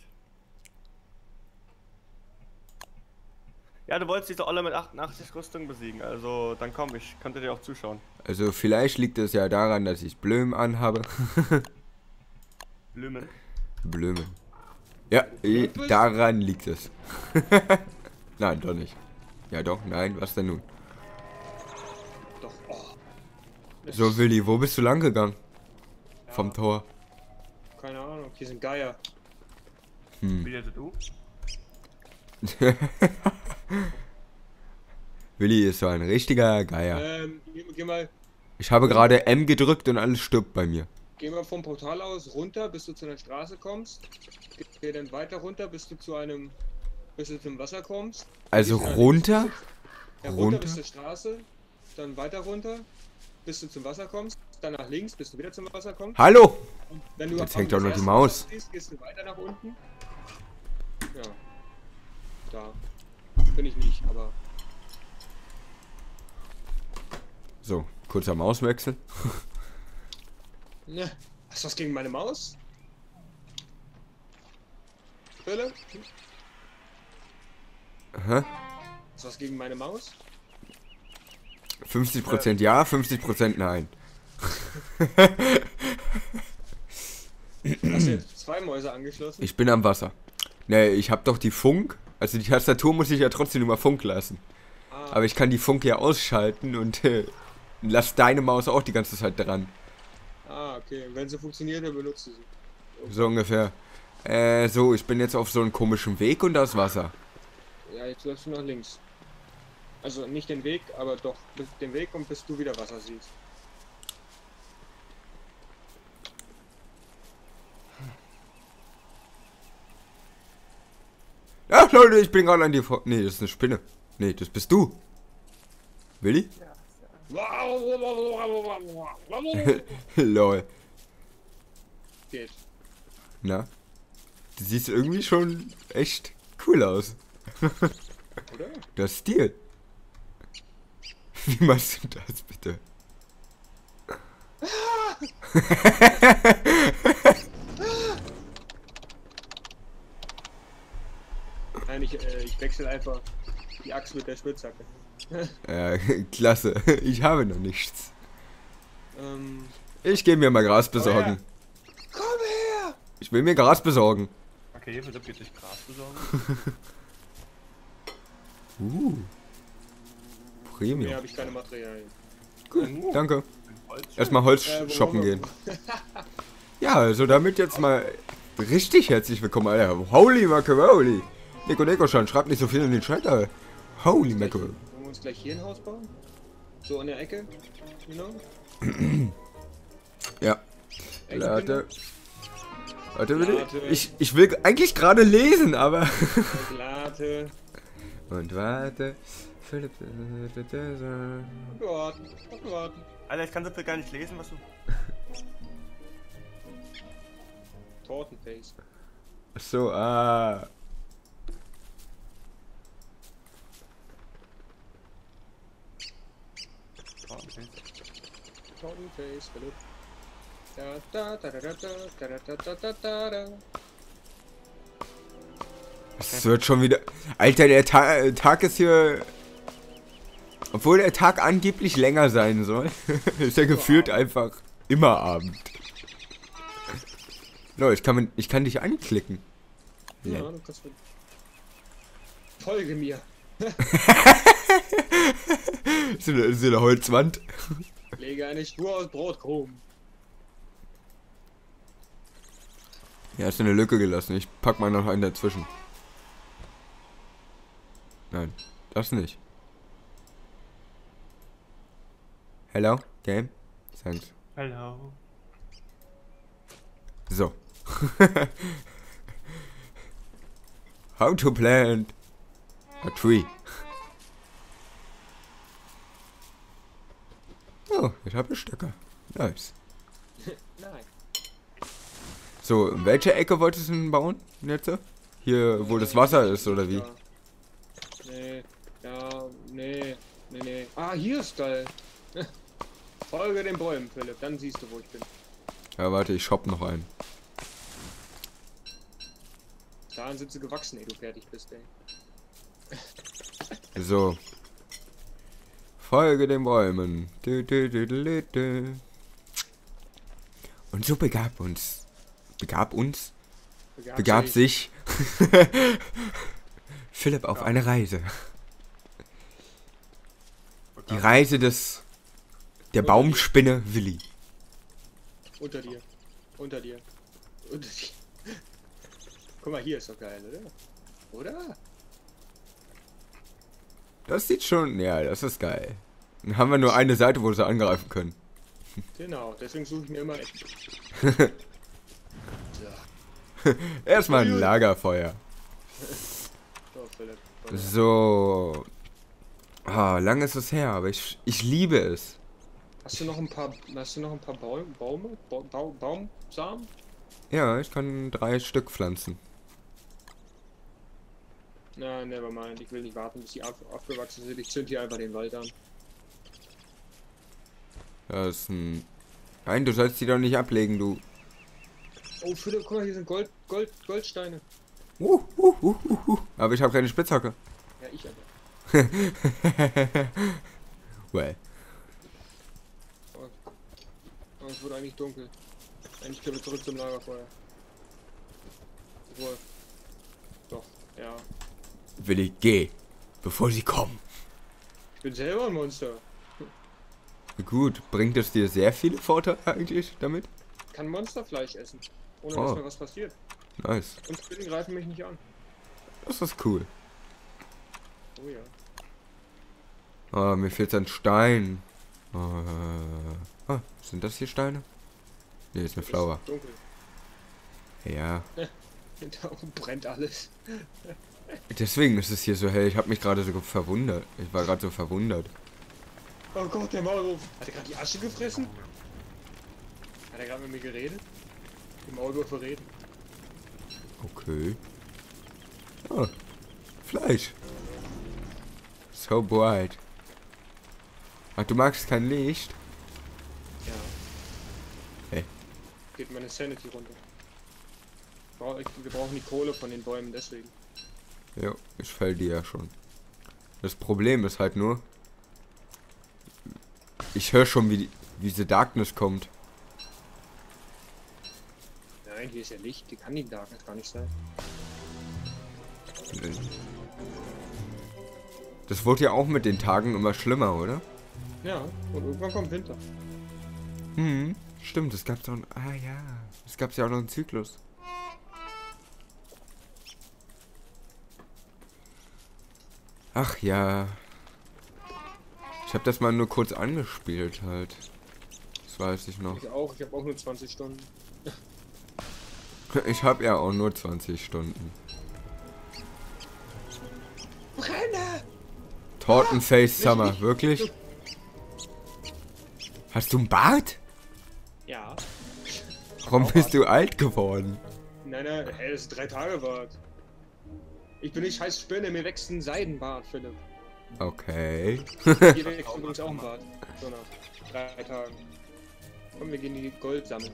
Ja, du wolltest diese Olle mit 88 Rüstung besiegen, also dann komm, ich könnte dir auch zuschauen. Also vielleicht liegt es ja daran, dass ich Blömen anhabe. Blümen. Blömen. Ja, daran liegt es. Nein, doch nicht. Ja doch, nein, was denn nun? Doch, oh. So, Willi, wo bist du lang gegangen? Vom Tor. Keine Ahnung, hier sind Geier. Wie also du? Willi ist so ein richtiger Geier. Geh mal Ich habe gerade M gedrückt und alles stirbt bei mir. vom Portal aus runter, bis du zu einer Straße kommst. Geh dann weiter runter, bis du zum Wasser kommst. Also Gehst nach runter? links, ja, runter bis zur Straße, dann weiter runter, bis du zum Wasser kommst, dann nach links, bis du wieder zum Wasser kommst. Hallo! Und wenn du Jetzt am hängt doch noch die ersten Maus. Wasser stehst, gehst du weiter nach unten. Ja. Da. Bin ich nicht, aber. So, kurzer Mauswechsel. Ne. Hast du was gegen meine Maus? Philipp? Hä? Hast du was gegen meine Maus? 50% ja, 50% nein. Hast du jetzt 2 Mäuse angeschlossen? Ich bin am Wasser. Ne, ich hab doch die Funk. Also die Tastatur muss ich ja trotzdem über Funk lassen. Aber ich kann die Funk ja ausschalten und lass deine Maus auch die ganze Zeit dran. Okay. Wenn sie funktioniert, dann benutzt du sie. So ungefähr. So, ich bin jetzt auf so einem komischen Weg und da ist Wasser. Ja, jetzt läufst du nach links. Also nicht den Weg, aber doch den Weg und bis du wieder Wasser siehst. Ach Leute, ich bin gerade an dir vor. Nee, das ist eine Spinne. Nee, das bist du. Willi? Lol. Geht. Na? Du siehst irgendwie schon echt cool aus. Oder? Du hast Stil. Wie machst du das bitte? Nein, ich wechsle einfach die Axt mit der Spitzhacke. Klasse. Ich habe noch nichts. Ähm, Ich gehe mir mal Gras besorgen. Komm her! Ich will mir Gras besorgen. Okay, Philipp geht sich Gras besorgen. Premium. Hier habe ich keine Materialien. Gut, danke. Holz. Erstmal Holz Wo shoppen wollen gehen. wir- Ja, also damit jetzt mal richtig herzlich willkommen, Alter. Holy Macaroni. Nico schon, schreibt nicht so viel in den Chat, Alter. Holy Macaroni. Wollen wir uns gleich hier ein Haus bauen? So an der Ecke? Genau. Ja. Ey, Warte. Warte, bitte. Warte. Ich will eigentlich gerade lesen, aber... Late. Und warte. Philipp... Warten. Warten. Alter, ich kann so viel gar nicht lesen, was du... Tortenface. So, Tortenface, Philipp. Da da da da da da da da da da da. Es wird schon wieder... Alter, der Tag ist hier... Obwohl der Tag angeblich länger sein soll, ist er gefühlt einfach immer Abend. No, ich kann dich anklicken. Ja, du kannst mit. Folge mir. so eine Holzwand. Lege eine Spur aus Brotkrumen. Ja, hast du eine Lücke gelassen. Ich pack mal noch einen dazwischen. Nein, das nicht. Hello, Game? Thanks. Hallo. So. How to plant a tree. Oh, ich habe Stöcker. Nice. Nein. So, in welche Ecke wolltest du denn bauen jetzt? Hier, wo das Wasser ist, oder wie? Ja. Nee, ja, nee. Ah, hier ist geil. Folge den Bäumen, Philipp, dann siehst du, wo ich bin. Ja, warte, ich shop noch einen. Daran sind sie gewachsen, ehe du fertig bist, ey. So. Folge den Bäumen. Du, du, du, du, du. Und so begab sich Philipp auf eine Reise. Die Reise der Baumspinne Willi. Unter dir. Unter dir. Unter dir. Guck mal, hier ist doch geil, oder? Oder? Das sieht schon, ja, das ist geil. Dann haben wir nur eine Seite, wo sie angreifen können. Genau, deswegen suche ich mir immer Ecken. Erstmal ein Lagerfeuer. So, Philipp. So. Ah, lange ist es her, aber ich liebe es. Hast du noch ein paar Baumsamen? Ja, ich kann 3 Stück pflanzen. Na, nevermind. Ich will nicht warten, bis die aufgewachsen sind. Ich zünd hier einfach den Wald an. Das ist ein... Nein, du sollst die doch nicht ablegen, du. Oh, Philipp, guck mal, hier sind Goldsteine. Aber ich habe keine Spitzhacke. Ja, ich aber. Well. Oh, es wurde eigentlich dunkel. Eigentlich können wir zurück zum Lagerfeuer. Obwohl. Doch, ja. Willi, geh, bevor sie kommen. Ich bin selber ein Monster. Gut, bringt es dir sehr viele Vorteile eigentlich damit? Ich kann Monsterfleisch essen, ohne Oh. dass mir was passiert. Nice. Und Spinnen greifen mich nicht an. Das ist cool. Oh ja. Ah, mir fehlt ein Stein. Sind das hier Steine? Ne, ist eine Flower. Ist dunkel. Ja. Da oben brennt alles. Deswegen ist es hier so hell. Ich habe mich gerade so verwundert. Ich war gerade so verwundert. Oh Gott, der Maulwurf. Hat er gerade die Asche gefressen? Hat er gerade mit mir geredet? Die Maulwürfe reden. Okay. Oh, Fleisch. So bright. Ach, du magst kein Licht? Ja. Hey. Geht meine Sanity runter. Wir brauchen die Kohle von den Bäumen, deswegen. Ja, ich fäll die ja schon. Das Problem ist halt nur, ich höre schon, wie diese Darkness kommt. Nein, hier ist ja Licht. Die kann die Darkness gar nicht sein. Das wurde ja auch mit den Tagen immer schlimmer, oder? Ja, und irgendwann kommt Winter. Hm, stimmt, es gab's auch... Ah ja, es gab's ja auch noch einen Zyklus. Ach ja. Ich habe das mal nur kurz angespielt halt. Das weiß ich noch. Ich auch nur 20 Stunden. Ich habe ja auch nur 20 Stunden. Brenne! Tortenface Summer, wirklich? Hast du einen Bart? Ja. Warum bist du alt geworden? Nein, hey, das ist 3 Tage Bart. Ich bin nicht scheiß Spinne, mir wächst ein Seidenbart, Philipp. Okay. Hier wächst übrigens auch ein Bart. So nach 3 Tagen. Komm, wir gehen die Gold sammeln.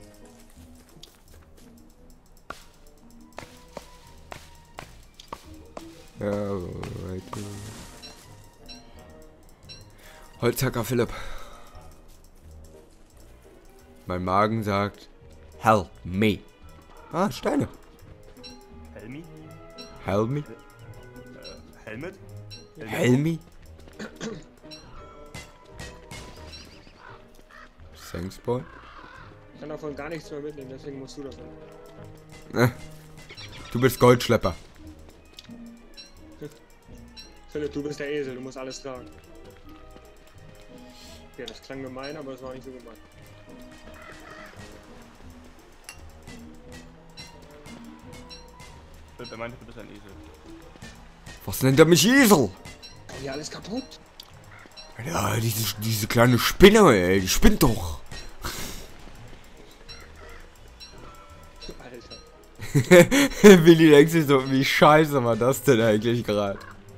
Ja, right. Holzhacker Philipp. Mein Magen sagt, help me. Ah, Steine. Helmi? Help me? Helmet? Helmi? Thanks, Boy. Ich kann davon gar nichts mehr mitnehmen, deswegen musst du das machen. Du bist Goldschlepper. Philipp, du bist der Esel, du musst alles tragen. Okay, das klang gemein, aber das war nicht so gemein. Er meinte, du bist ein Esel. Was nennt er mich Esel? Hier alles kaputt. Ja, diese kleine Spinne, ey, die spinnt doch. Alter. Willi denkt sich so, wie scheiße war das denn eigentlich gerade?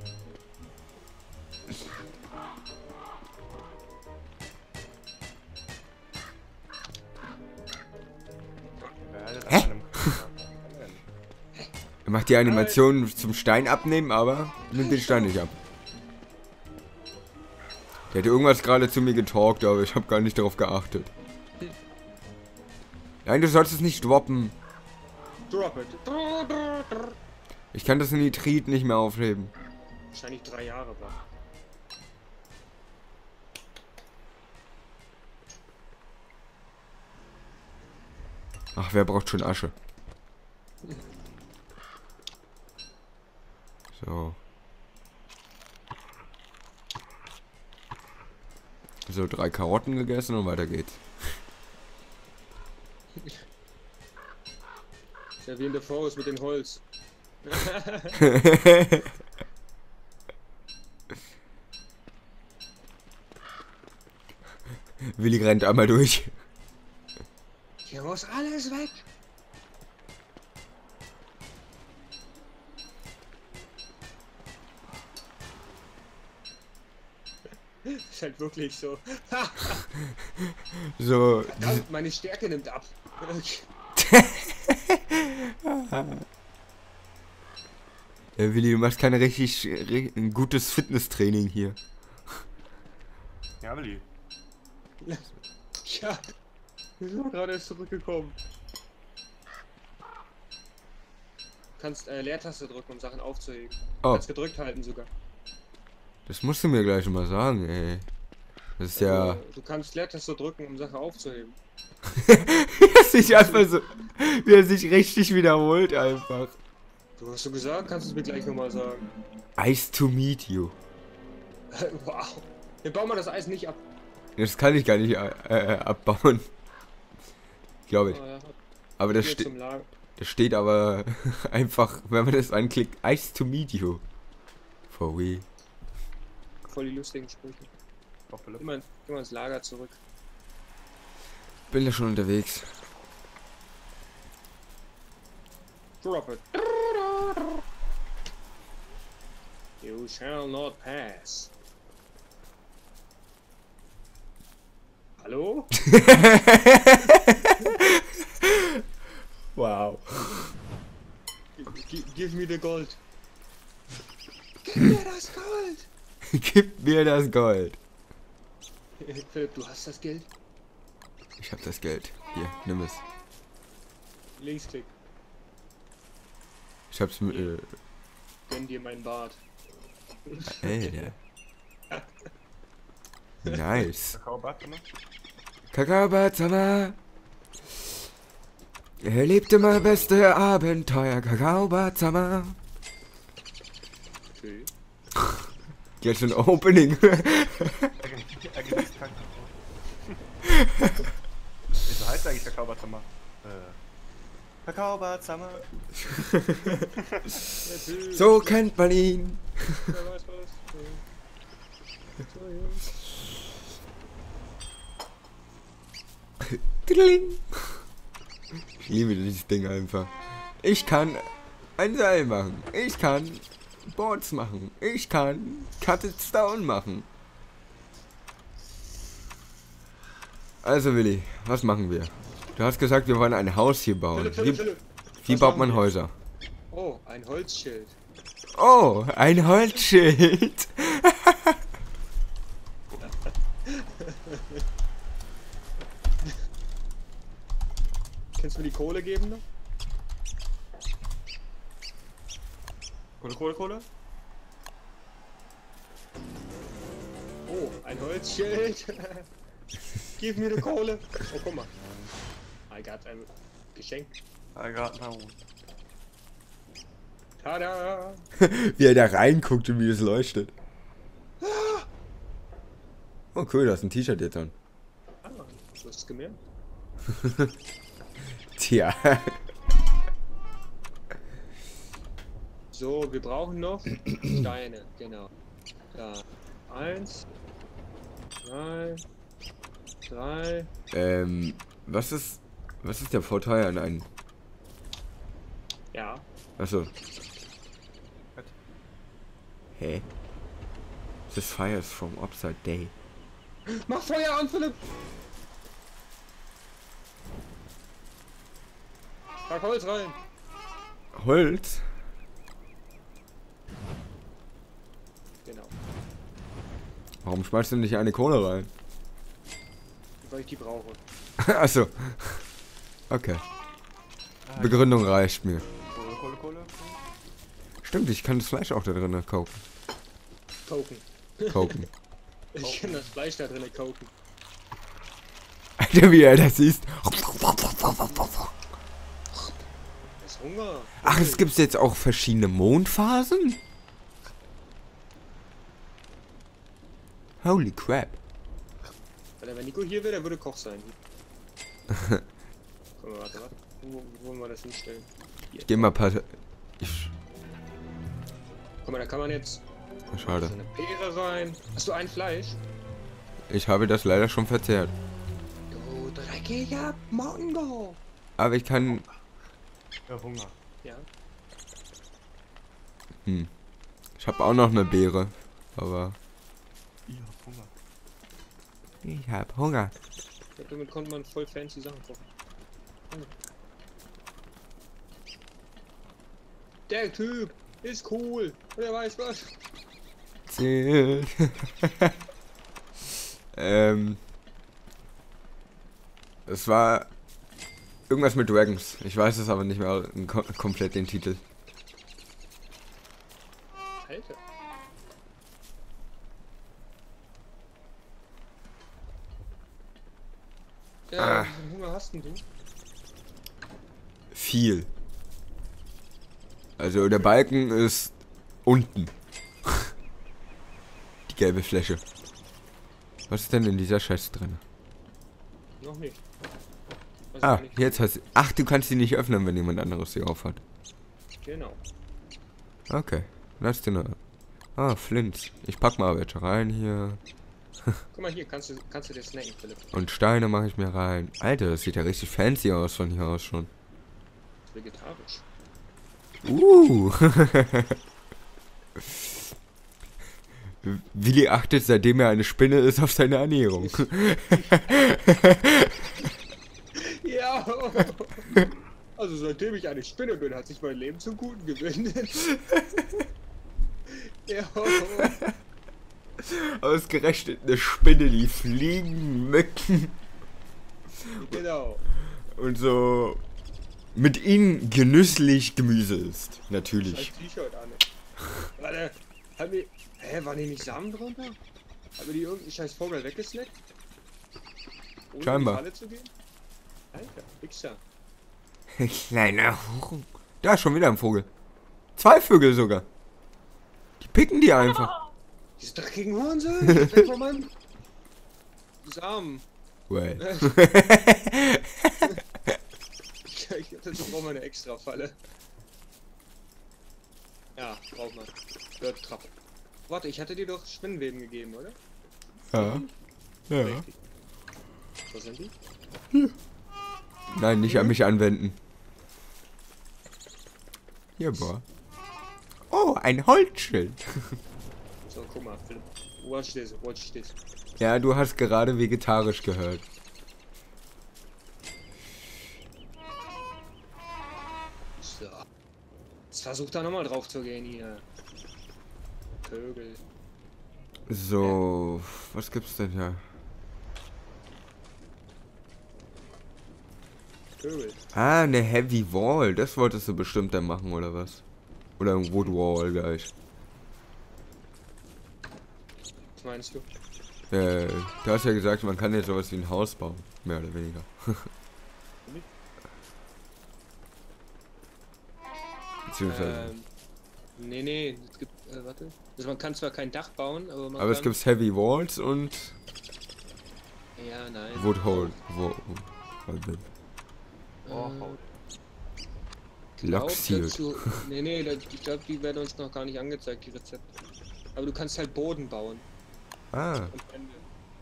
Hä? Er macht die Animation zum Stein abnehmen, aber nimmt den Stein nicht ab. Der hat irgendwas gerade zu mir getalkt, aber ich habe gar nicht darauf geachtet. Nein, du sollst es nicht droppen. Drop it. Ich kann das Nitrit nicht mehr aufheben. Wahrscheinlich 3 Jahre war. Ach, wer braucht schon Asche? So. So, 3 Karotten gegessen und weiter geht's. Ist ja wie in der Forest mit dem Holz. Willi rennt einmal durch. Hier muss alles weg. Ist halt wirklich so. So. Verdammt, meine Stärke nimmt ab. Ja, Willi, du machst kein ein gutes Fitnesstraining hier. Ja, Willi. Ja, wir sind gerade erst zurückgekommen. Du kannst Leertaste drücken, um Sachen aufzuheben. Du Oh, kannst gedrückt halten sogar. das musst du mir gleich mal sagen, ey. Das ist ja... Du kannst Leertaste drücken, um Sachen aufzuheben. Wie er sich einfach so... Wie er sich richtig wiederholt einfach. Du hast so gesagt, kannst du es mir gleich nochmal sagen. Nice to meet you. Wow. Wir bauen mal das Eis nicht ab. Das kann ich gar nicht abbauen. Glaube ich. Oh, ja. Aber das, Hier zum Lager. das steht aber einfach, wenn man das anklickt, Nice to meet you. For we. Voll die lustigen Sprüche. Oh, Philipp. Geh mal ins Lager zurück. Bin da schon unterwegs. Drop it. You shall not pass. Hallo? Wow. Give me the gold. Gib mir das Gold! Gib mir das Gold. Philipp, du hast das Geld? Ich hab das Geld. Hier, nimm es. Linksklick. Ich hab's mit... Gönn dir meinen Bart. Alter. Nice. Kakaobart, ne? Kakaobart-sama. Er lebte mal beste Abenteuer. Kakaobart-sama. Okay. Jetzt schon Opening. Er genießt Kakao. Wieso heißt eigentlich Kakaobart, sag mal? Kakaobart, sag mal. So kennt man ihn. Wer weiß was. Tling. Ich liebe dieses Ding einfach. Ich kann ein Seil machen. Ich kann Boards machen. Ich kann Cutted Stone machen. Also Willi, was machen wir? Du hast gesagt, wir wollen ein Haus hier bauen. Philipp. Wie Was baut machen man wir? Häuser? Oh, ein Holzschild. Oh, ein Holzschild. Kannst du mir die Kohle geben noch? Kohle. Ein Holzschild. Gib mir die Kohle. Oh, guck mal. I got ein Geschenk. I got no. Tada! Wie er da reinguckt und wie es leuchtet. Oh cool, da ist ein T-Shirt jetzt an. Ah, du hast es gemerkt. Tja. So, wir brauchen noch Steine, genau. Da. 1, 2, 3. Was ist der Vorteil an einem? Ja. Achso. Hä? This fires from upside day. Mach Feuer an, Philipp! Pack Holz rein! Holz? Genau. Warum schmeißt du nicht eine Kohle rein? Weil ich die brauche. Achso. Okay. Begründung reicht mir. Kohle. Stimmt, ich kann das Fleisch auch da drinnen koken. Koken. Ich kann das Fleisch da drinnen koken. Alter, wie er das ist. Das ist Hunger. Ach, es gibt jetzt auch verschiedene Mondphasen? Holy crap. Wenn Nico hier wäre, der würde Koch sein. Guck mal, warte. Wo wollen wir das hinstellen? Hier. Geh mal ein paar... Guck mal, da kann man jetzt Schade. so eine Beere rein. Hast du ein Fleisch? Ich habe das leider schon verzehrt. Du dreckiger Mongo! Aber ich kann... Ja, Hunger. Ja. Ich habe auch noch eine Beere. Aber... Ich hab Hunger. Ich hab Hunger. Ja, damit konnte man voll fancy Sachen kochen. Der Typ ist cool. Und er weiß was. Zählt. Es war irgendwas mit Dragons. Ich weiß es aber nicht mehr komplett den Titel. Alter. Ja, wie viel Hunger hast denn du? Viel. Also der Balken ist unten. Die gelbe Fläche. Was ist denn in dieser Scheiße drin? Noch nicht. Weiß Ah, ich nicht. jetzt hast du... Ach, du kannst sie nicht öffnen, wenn jemand anderes sie aufhat. Genau. Okay, lass den nur. Ah, Flint. Ich pack mal welche rein hier. Guck mal hier, kannst du dir snacken, Philipp. Und Steine mache ich mir rein. Alter, das sieht ja richtig fancy aus von hier aus schon. Vegetarisch. Willi achtet, seitdem er eine Spinne ist, auf seine Ernährung. Ja. Also seitdem ich eine Spinne bin, hat sich mein Leben zum Guten gewendet. Ja. Ausgerechnet eine Spinne, die Fliegen, Mücken Genau. und so mit ihnen genüsslich Gemüse isst. Scheiß Natürlich. T-Shirt an. Warte, waren die nicht Samen drunter? Haben die irgendeinen scheiß Vogel weggesnackt? Ohne Scheinbar. in die Falle zu gehen? Alter, Wichser. Kleiner Huren. Da ist schon wieder ein Vogel. 2 Vögel sogar. Die picken die einfach. Diese dreckigen Hurensöhne. Weg von meinem Samen. Well. Ich brauche mal eine extra Falle. Ja, braucht man. Bird Trap. Warte, ich hatte dir doch Spinnenweben gegeben, oder? Ja. Ja. Richtig. Wo sind die? Nein, nicht an mich anwenden. Hier, boah. Oh, ein Holzschild. So, guck mal, Philipp. Watch this, watch this. Ja, du hast gerade vegetarisch gehört. So. Jetzt versuch da nochmal drauf zu gehen hier. Vögel. So, was gibt's denn hier? Vögel. Ah, eine Heavy Wall. Das wolltest du bestimmt dann machen, oder was? Oder ein Wood Wall gleich. Was meinst du? Du hast ja gesagt, man kann jetzt sowas wie ein Haus bauen. Mehr oder weniger. Beziehungsweise. Nee, es gibt, warte. Also man kann zwar kein Dach bauen, aber man Aber kann... es gibt Heavy Walls und Ja, nein. Wood Hole. Lock Sealed. Nee, ich glaube, die werden uns noch gar nicht angezeigt, die Rezepte. Aber du kannst halt Boden bauen. Ah, Und Wände.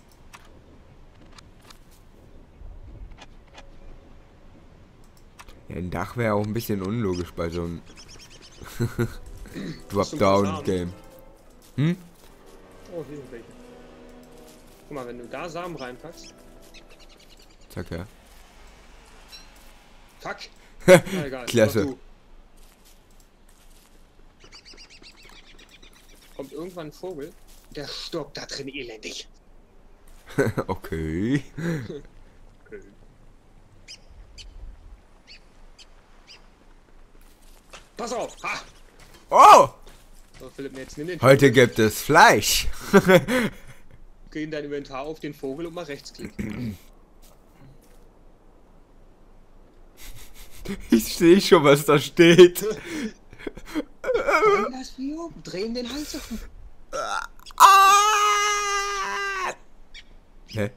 ja, ein Dach wäre auch ein bisschen unlogisch bei so einem Hast du Drop-Down-Game. Hm? Oh, hier sind welche. Guck mal, wenn du da Samen reinpackst. Zack, ja. Fuck! Na, egal. Klasse. mach du. Kommt irgendwann ein Vogel, der stirbt da drin elendig. Okay. Pass auf! Ha! Oh! So, Philipp, jetzt nimm den Heute gibt es Fleisch. Geh in dein Inventar auf den Vogel und mal rechtsklick. Ich sehe schon, was da steht. Dreh das Vieh um, dreh ihm den Hals offen. Hä?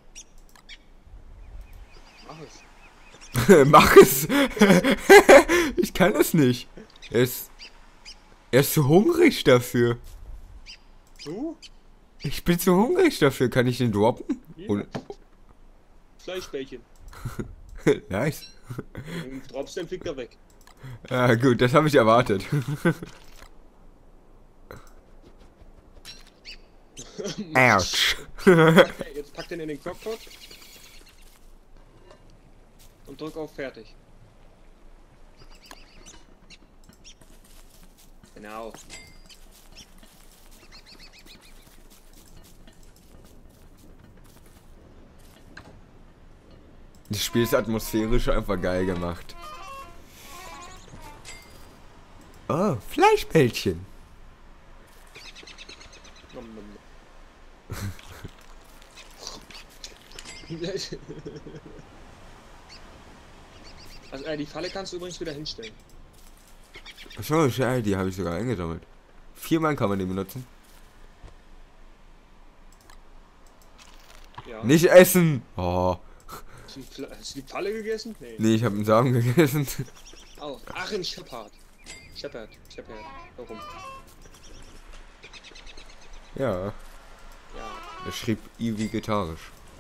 Mach es. Mach es. Ich kann es nicht. Er ist zu hungrig dafür. Du? Ich bin zu hungrig dafür. Kann ich den droppen? Ja. Und, Fleischbällchen. nice. Und droppst, dann fliegt er weg. Ah, gut, das habe ich erwartet. Ouch. Okay, jetzt pack den in den Crockpot. Und drück auf Fertig. Genau. Das Spiel ist atmosphärisch einfach geil gemacht. Oh, Fleischbällchen. Nom, nom, nom. Also, die Falle kannst du übrigens wieder hinstellen. Achso, ja, die habe ich sogar eingesammelt. 4-mal kann man die benutzen. Ja. Nicht essen! Oh. Hast du die Falle gegessen? Nee. Nee, ich habe einen Samen gegessen. Oh, Achim Shepard. Warum? Ja, Ja, er schrieb I wie vegetarisch.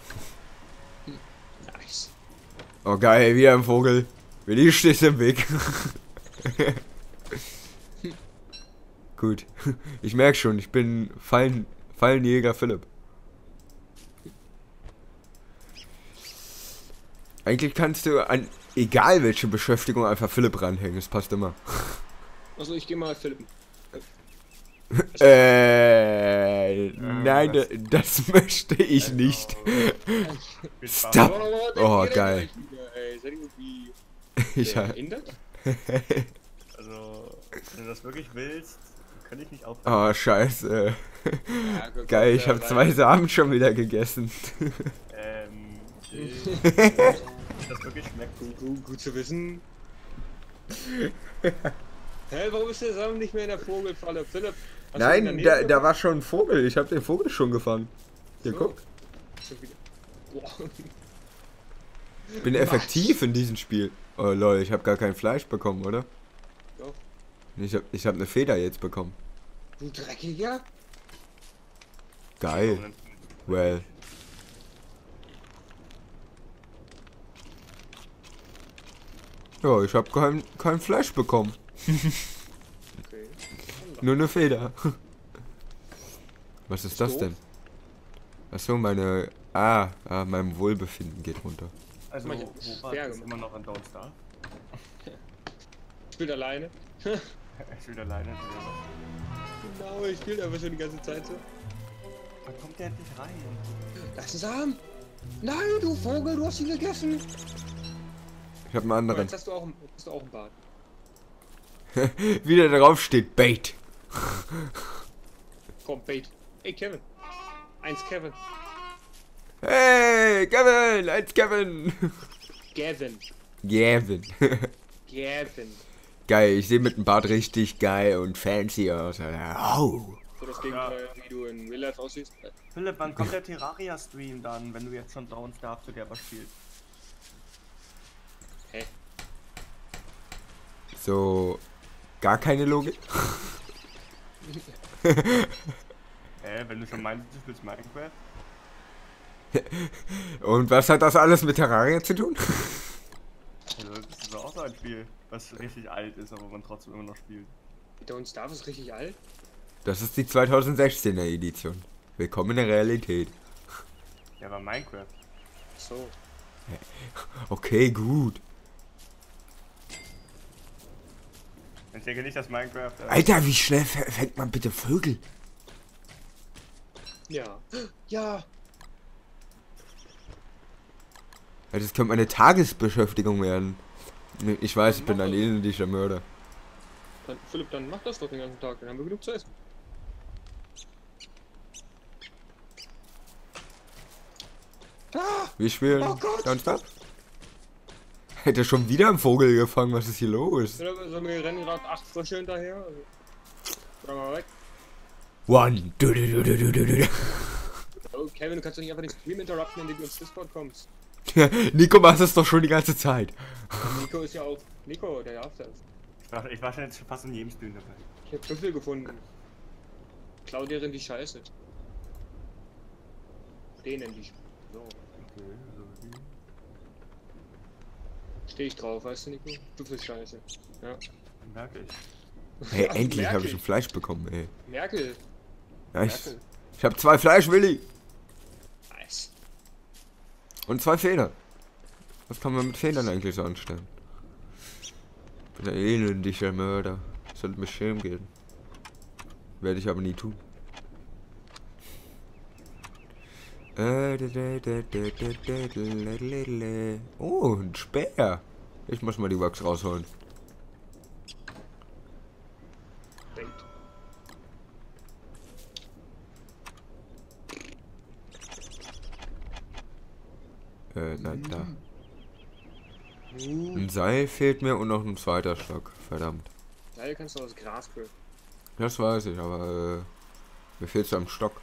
nice. Oh geil, wieder ein Vogel. Willi steht im Weg. Gut. Ich merke schon, ich bin Fallenjäger Philipp. Eigentlich kannst du an egal welche Beschäftigung einfach Philipp ranhängen, es passt immer. Also ich gehe mal Philippen. Nein, das möchte ich nicht. Stop! Oh, geil. Seid ihr irgendwie Ich behindert? Also, wenn du das wirklich willst, kann ich nicht aufhören. Oh, scheiße. Ja, gut, Geil, ich habe 2 Samen schon wieder gegessen. Das wirklich schmeckt. Gut zu wissen. Hä, warum ist der Samen nicht mehr in der Vogelfalle? Philipp, hast du ihn Nein, daneben da war schon ein Vogel. Ich habe den Vogel schon gefangen. Hier, So. guck. Schon wieder. Boah. Ich bin effektiv in diesem Spiel. Oh lol, ich habe gar kein Fleisch bekommen, oder? Doch. Ich hab eine Feder jetzt bekommen. Du Dreckiger? Geil. Well. Ja, ich habe kein Fleisch bekommen. Okay. Nur eine Feder. Was ist das doof. denn? Achso, meine... mein Wohlbefinden geht runter. Also, Guck mal, wo ich hab war Berge das immer noch an Don't Starve? Ich spiele alleine. Ich will alleine. Genau, ich spiele aber schon die ganze Zeit so. Wann kommt der endlich rein? Das ist ein Samen. Nein, du Vogel, du hast ihn gegessen. Ich habe einen Oh, anderen. jetzt hast du auch einen Bart. Wieder drauf steht Bait. Komm, Bait. Ey, Kevin. 1 Kevin. Hey, Kevin, als Kevin. Gavin. Gavin. Gavin. Geil, ich sehe mit dem Bart richtig geil und fancy aus. Alter. Oh. So das Gegenteil, wie du in Real Life aussiehst. Philipp, wann kommt der Terraria-Stream dann, wenn du jetzt schon Don't Starve Together spielst? Hä? So, gar keine Logik. Wenn du schon meinst, du spielst Minecraft? Und was hat das alles mit Terraria zu tun? Also, das ist auch so ein Spiel, was richtig alt ist, aber man trotzdem immer noch spielt. Don't Starve ist richtig alt. Das ist die 2016er Edition. Willkommen in der Realität. Ja, aber Minecraft. So. Okay, gut. Ich denke nicht, dass Minecraft... Alter, wie schnell fängt man bitte Vögel? Ja. Ja. Das könnte meine Tagesbeschäftigung werden. Ich weiß, ich bin ein elendiger Mörder. Dann, Philipp, dann mach das doch den ganzen Tag, dann haben wir genug zu essen. Ah! Wir spielen Oh Gott! Don't Stop. Hätte schon wieder einen Vogel gefangen, was ist hier los? So, wir rennen gerade 8 Frösche hinterher. Geh mal weg. One. Oh, Kevin, du kannst doch nicht einfach den Stream interrupten, indem du ins Discord kommst. Nico macht das doch schon die ganze Zeit. Nico ist ja auch... Nico, der darf das. Ich war schon jetzt fast in jedem Stream dabei. Ich hab Büffel gefunden. Klau deren die Scheiße. Denen die... So. Okay, so wie... Steh ich drauf, weißt du, Nico? Büffelscheiße. Ja. Merke ich. Hey, Ach, endlich habe Merkel. ich ein Fleisch bekommen, ey. Merkel. Ja, Merkel. ich habe 2 Fleisch, Willi. Nice. Und 2 Federn. Was kann man mit Federn eigentlich so anstellen? Ich bin ein elendiger Mörder. Sollte mich schämen gehen. Werde ich aber nie tun. Oh, ein Speer. Ich muss mal die Wachs rausholen. Denkt. Nein, da. Ein Seil fehlt mir und noch ein zweiter Stock. Verdammt. Seil kannst du aus Gras füllen. Das weiß ich, aber mir fehlt so ein Stock.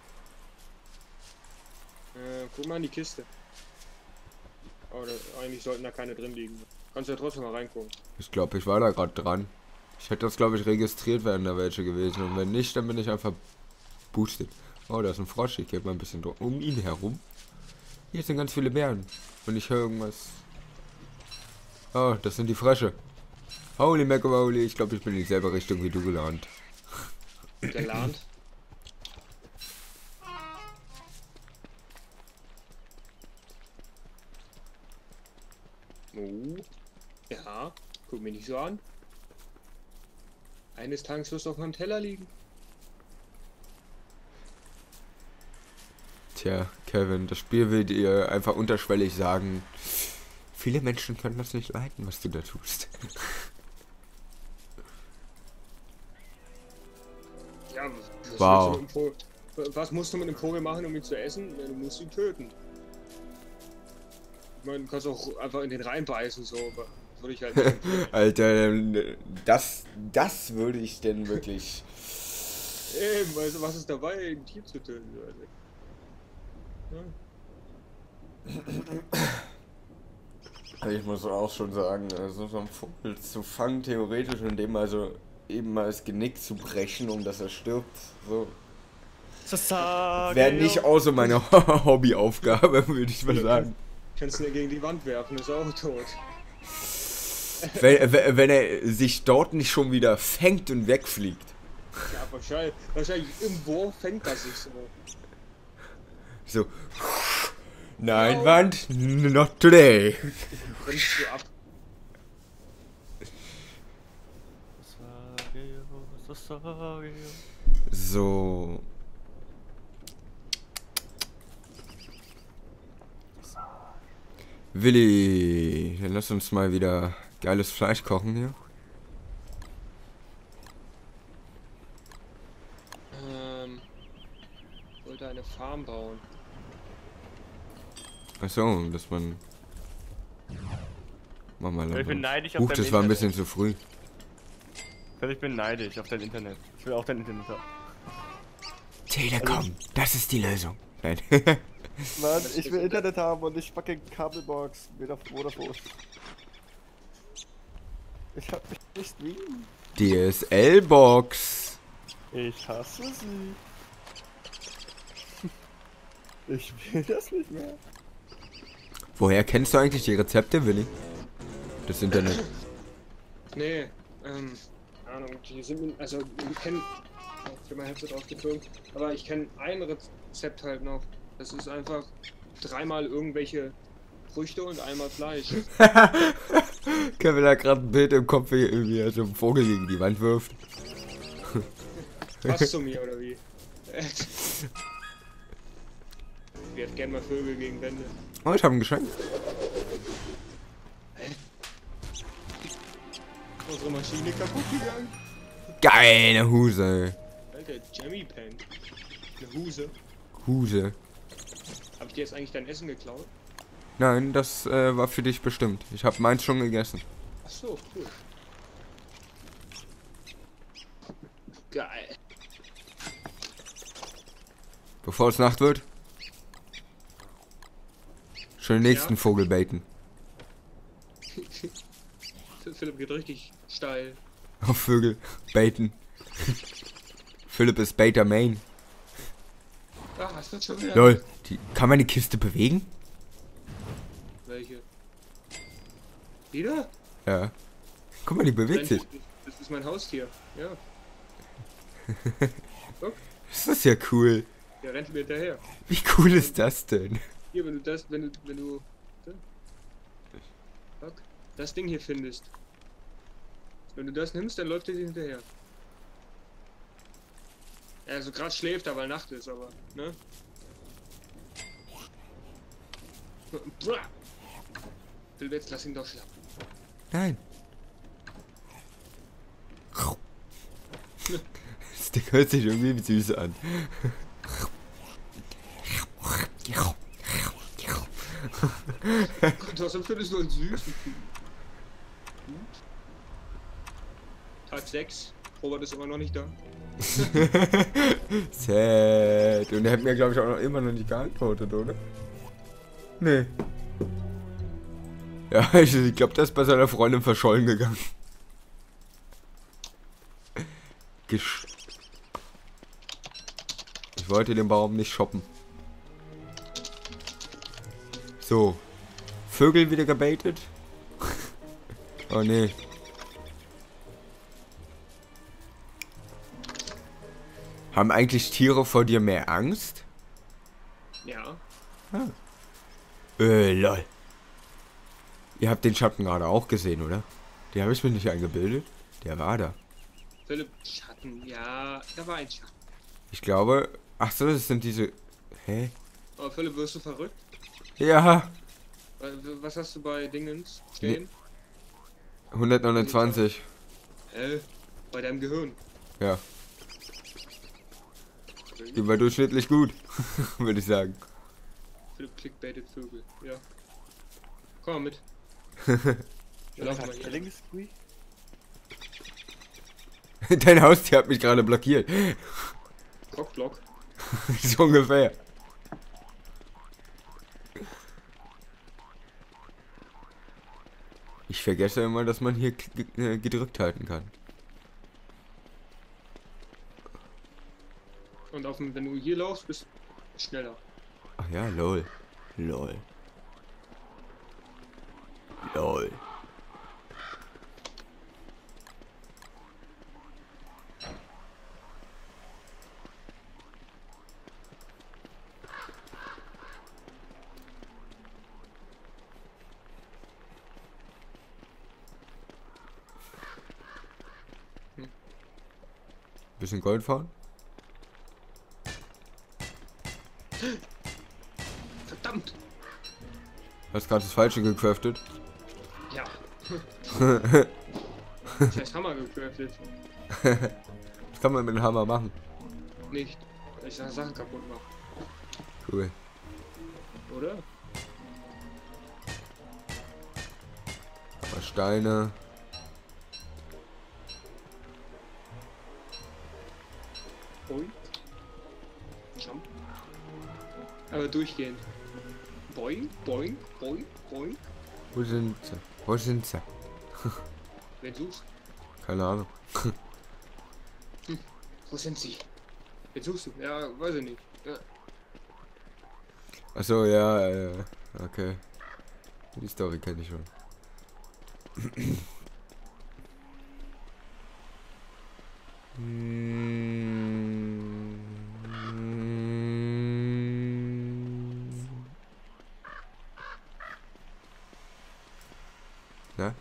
Guck mal in die Kiste. Oh, eigentlich sollten da keine drin liegen. Kannst ja trotzdem mal reingucken. Ich glaube, ich war da gerade dran. Ich hätte das, glaube ich, registriert, wären da welche gewesen. Und wenn nicht, dann bin ich einfach boosted. Oh, da ist ein Frosch. Ich gehe mal ein bisschen um ihn herum. Hier sind ganz viele Bären. Und ich höre irgendwas. Oh, das sind die Frösche. Holy Macaroni, ich glaube, ich bin in dieselbe Richtung wie du gelernt. Gelernt. Oh. Ja, guck mich nicht so an. Eines Tages wirst du auf meinem Teller liegen. Tja, Kevin, das Spiel will dir einfach unterschwellig sagen, viele Menschen können das nicht leiden, was du da tust. Ja, Wow. Was musst du mit dem Vogel machen, um ihn zu essen? Ja, du musst ihn töten. Ich meine, du kannst auch einfach in den reinbeißen, so, aber würde ich halt nicht empfehlen. Alter, das würde ich denn wirklich... Eben, also was ist dabei, ein Tier zu töten? Ja. Ich muss auch schon sagen, also so einen Vogel zu fangen, theoretisch, indem also eben mal das Genick zu brechen, um dass er stirbt, so. Wäre nicht auch so meine Hobbyaufgabe, würde ich mal sagen. Kannst du ihn gegen die Wand werfen, ist auch tot. Wenn er sich dort nicht schon wieder fängt und wegfliegt. Ja, wahrscheinlich im Wurf fängt er sich so. So. Nein, Wand, not today. Brennst du ab. So. Willi, dann lass uns mal wieder geiles Fleisch kochen hier. Ich wollte eine Farm bauen. Achso, dass man... Mach mal Ich bin neidisch auf dein das war ein Internet. bisschen zu früh. Ich bin neidisch auf dein Internet. Ich will auch dein Internet haben. Telekom, das ist die Lösung. Nein. Mann, ich will Internet haben und nicht fucking Kabelbox mit auf Vodafone. Ich hab mich nicht lieb. DSL-Box. Ich hasse sie. Ich will das nicht mehr. Woher kennst du eigentlich die Rezepte, Willi? Das Internet. Nee, keine Ahnung, die sind, also, ich kenne, für mein Headset aufgezogen, aber ich kenne ein Rezept halt noch. Das ist einfach dreimal irgendwelche Früchte und einmal Fleisch. Kevin hat gerade ein Bild im Kopf, wie irgendwie er so einen Vogel gegen die Wand wirft. Passt zu mir, oder wie? Wir hätten gerne mal Vögel gegen Wände. Oh, ich habe ein Geschenk. Unsere Maschine kaputt gegangen. Geile Huse. Alter, Jammy Pan. Eine Huse. Huse. Hab ich dir jetzt eigentlich dein Essen geklaut? Nein, das war für dich bestimmt. Ich habe meins schon gegessen. Ach so, cool. Geil. Bevor es Nacht wird. Schon den nächsten Ja. Vogel baiten. Philipp geht richtig steil. Auf Vögel baiten. Philipp ist Baiter Main. Ah, das wird schon wieder. Lol. Kann man die Kiste bewegen? Welche? Wieder? Ja. Guck mal, die bewegt sich. Das ist mein Haustier. Ja, Das ist ja cool. der rennt mir hinterher. Wie cool ist das denn? Hier, wenn du fuck, das Ding hier findest. Wenn du das nimmst, dann läuft er dir hinterher. Also gerade schläft er, weil Nacht ist, aber, ne? Philipp, jetzt lass ihn doch schlafen. Nein. Das Ding hört sich irgendwie süß an. Was findest du als süß? Tag 6. Robert ist immer noch nicht da. Sad. Und er hat mir, glaube ich, auch noch immer noch nicht geantwortet, oder? Nee. Ja, ich glaube, der ist bei seiner Freundin verschollen gegangen. Ich wollte den Baum nicht shoppen. So. Vögel wieder gebaitet. Oh nee. Haben eigentlich Tiere vor dir mehr Angst? Ja. Lol. Ihr habt den Schatten gerade auch gesehen, oder? Den habe ich mir nicht eingebildet. Der war da. Philipp, Schatten, ja, da war ein Schatten. Ich glaube... Ach so, das sind diese... Hä? Aber Philipp, wirst du verrückt? Ja. Was hast du bei Dingens stehen? 129. Bei deinem Gehirn. Ja. Überdurchschnittlich gut. Würde ich sagen. Philipp clickbaitet Vögel, ja. Komm mal mit. Wir laufen mal hier. Linksqueak? Dein Haustier hat mich gerade blockiert. Cockblock. So ungefähr. Ich vergesse immer, dass man hier gedrückt halten kann. Und wenn du hier laufst, bist du schneller. Ach ja, lol. Lol. Lol. Bisschen Gold fahren? Verdammt! Hast gerade das Falsche gecraftet? Ja. Scheiß Hammer gecraftet. Das kann man mit dem Hammer machen. Nicht, weil ich Sachen kaputt mache. Cool. Oder? Steine. Boing. Jump. Aber durchgehend. Boing, boing, boing, boing. Wo sind sie? Wo sind sie? Wen suchst Keine Ahnung. du? Wo sind sie? Wen suchst du? Ja, weiß ich nicht. Ja. Achso, ja, okay. Die Story kenne ich schon. Na?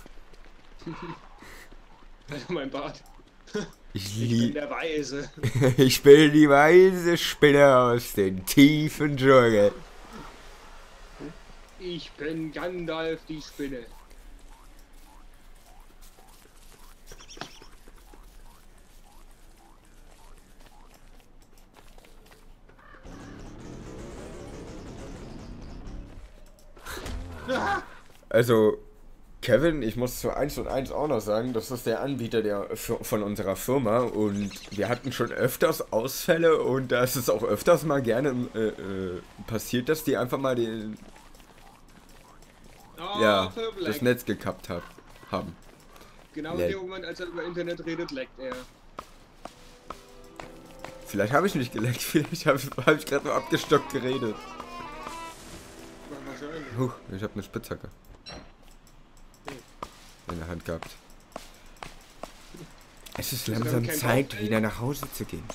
Also mein Bart. Ich Ich bin liebe. der Weise. Ich bin die weise Spinne aus den tiefen Dschungel. Ich bin Gandalf die Spinne. Also, Kevin, ich muss zu 1 und 1 auch noch sagen, das ist der Anbieter von unserer Firma und wir hatten schon öfters Ausfälle und da ist es auch öfters mal gerne passiert, dass die einfach mal Oh, das Netz gekappt haben. Genau in Lag. dem Moment, als er über Internet redet, leckt er. Vielleicht habe ich nicht geleckt, vielleicht habe ich gerade nur abgestockt geredet. Wahrscheinlich. Huch, ich habe eine Spitzhacke in der Hand gehabt. Es ist langsam kein Zeit, Bauchfell? wieder nach Hause zu gehen.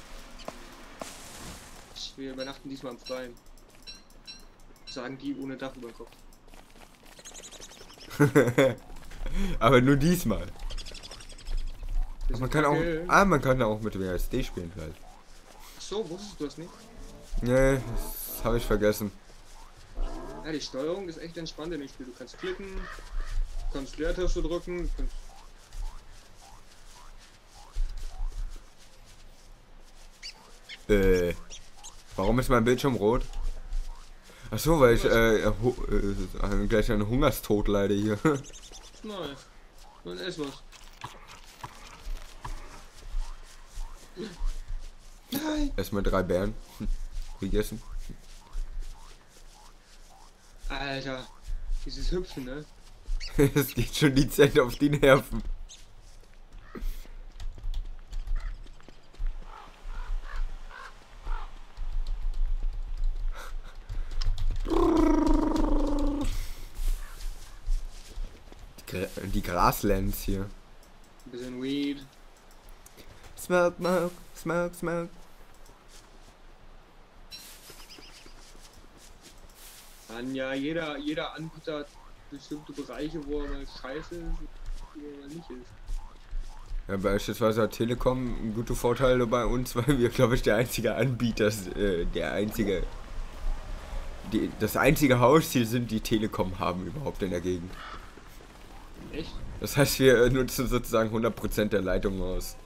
Wir übernachten diesmal im Freien. Sagen die ohne Dach über dem Kopf. Aber nur diesmal. Wir Man sind kann auch, kacke. man kann auch mit WSD spielen vielleicht. Ach so, wusstest du das nicht? Nee, das habe ich vergessen. Ja, die Steuerung ist echt entspannt in dem Spiel. Du kannst klicken, du kannst Leertaste drücken, du kannst... Warum ist mein Bildschirm rot? Ach so, weil ich gleich einen Hungerstod leide hier. Nein. Dann ess was. Nein! Erstmal 3 Beeren gegessen. Alter, dieses Hüpfen, ne? Es geht schon dezent auf die Nerven. Die Graslands hier. Ein bisschen Weed. Smoke, smoke, smoke, smoke. Dann ja, jeder Anbieter hat bestimmte Bereiche, wo er mal scheiße ist, wo er nicht ist. Ja, beispielsweise hat Telekom gute Vorteile bei uns, weil wir, glaube ich, der einzige Anbieter, das einzige Haustier sind, die Telekom haben überhaupt in der Gegend. Echt? Das heißt, wir nutzen sozusagen 100% der Leitung aus.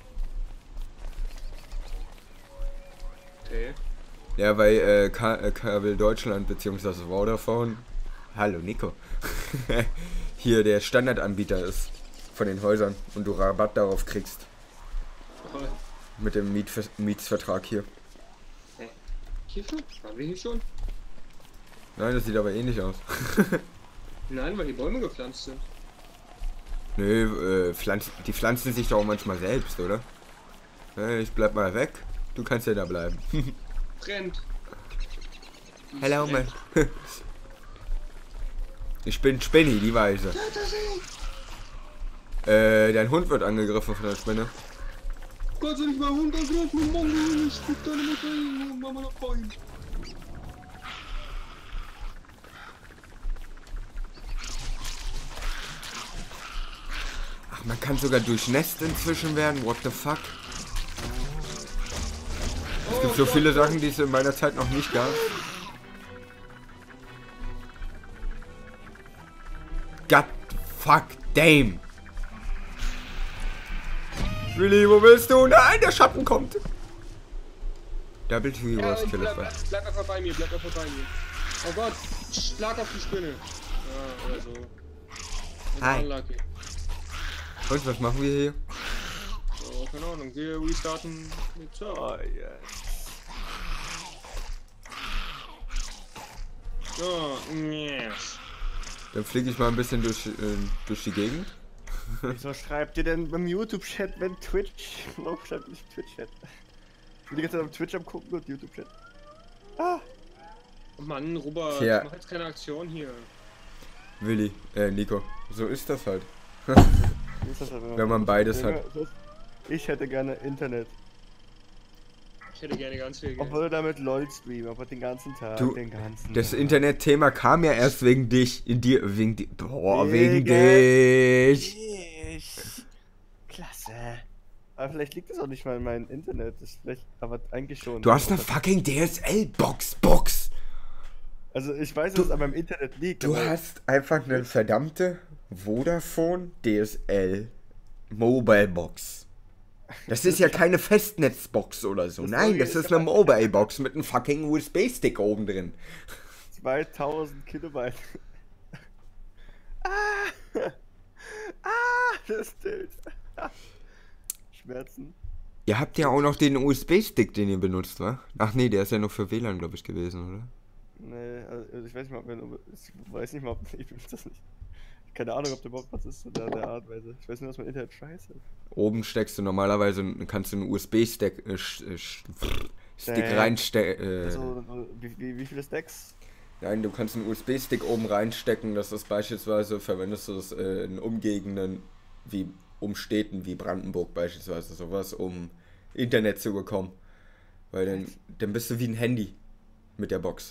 Okay. Ja, weil Kabel Deutschland bzw. Vodafone, hallo Nico, hier der Standardanbieter ist von den Häusern und du Rabatt darauf kriegst Oh, mit dem Mietsvertrag hier. hier schon? Waren wir hier schon? Nein, das sieht aber ähnlich aus. Nein, weil die Bäume gepflanzt sind. Nö, die pflanzen sich doch auch manchmal selbst, oder? Ich bleib mal weg, du kannst ja da bleiben. Brennt. Hello, man. Ich bin Spinny, die Weise. Dein Hund wird angegriffen von der Spinne. Kannst du nicht mal runtergreifen, Mongo, ich guck deine Mutter hin und Mama noch rein. Ach, man kann sogar durchnässt inzwischen werden, what the fuck? Es gibt so viele Sachen, die es in meiner Zeit noch nicht gab. God fuck damn! Willi, wo willst du? Nein, der Schatten kommt! Double T Ja, was ich Kill bleib einfach bei mir, bleib einfach bei mir. Oh Gott, schlag auf die Spinne. Ja, oder so. Hi. Unlucky. Und was machen wir hier? So, keine Ahnung, wir restarten mit so. Oh, yes. So, yes. Dann fliege ich mal ein bisschen durch die Gegend. Wieso schreibt ihr denn beim YouTube-Chat, wenn Twitch? Warum schreibt nicht Twitch-Chat? Ich bin die ganze Zeit auf Twitch am gucken und YouTube-Chat. Ah! Oh Mann, Robert, Tja. mach jetzt keine Aktion hier. Willi, Nico. So ist das halt. Wie ist das denn, Wenn man beides hat. Ich hätte gerne Internet. Ich hätte gerne ganz viel Geld. Obwohl damit LOL streamen, aber den ganzen Tag, Du, den ganzen Das Tag. Internetthema kam ja erst wegen dich. Wegen Wegen dich. Klasse. Aber vielleicht liegt es auch nicht mal in meinem Internet. Das ist vielleicht, aber eigentlich schon. Du hast eine fucking DSL-Box. Also ich weiß, dass es an meinem Internet liegt. Du aber hast einfach eine verdammte Vodafone DSL Mobile Box. Das ist ja keine Festnetzbox oder so. Das Nein, Sorry das ist eine Mobile Box mit einem fucking USB-Stick oben drin. 2000 Kilobyte. Das Bild. Schmerzen. Ihr habt ja auch noch den USB-Stick, den ihr benutzt, wa? Ach nee, der ist ja noch für WLAN, glaube ich, gewesen, oder? Nee, also ich weiß nicht mal, ich weiß nicht mal, ob ich benutze das nicht. Keine Ahnung, ob der überhaupt was ist oder der Artweise. Ich weiß nur, dass mein Internet scheiße ist. Oben steckst du normalerweise, kannst du einen USB-Stick Stick reinstecken. Also, wie viele Stacks? Nein, du kannst einen USB-Stick oben reinstecken, das ist beispielsweise, verwendest du das in Umgegenden wie Städten wie Brandenburg beispielsweise, sowas, um Internet zu bekommen. Weil dann bist du wie ein Handy mit der Box.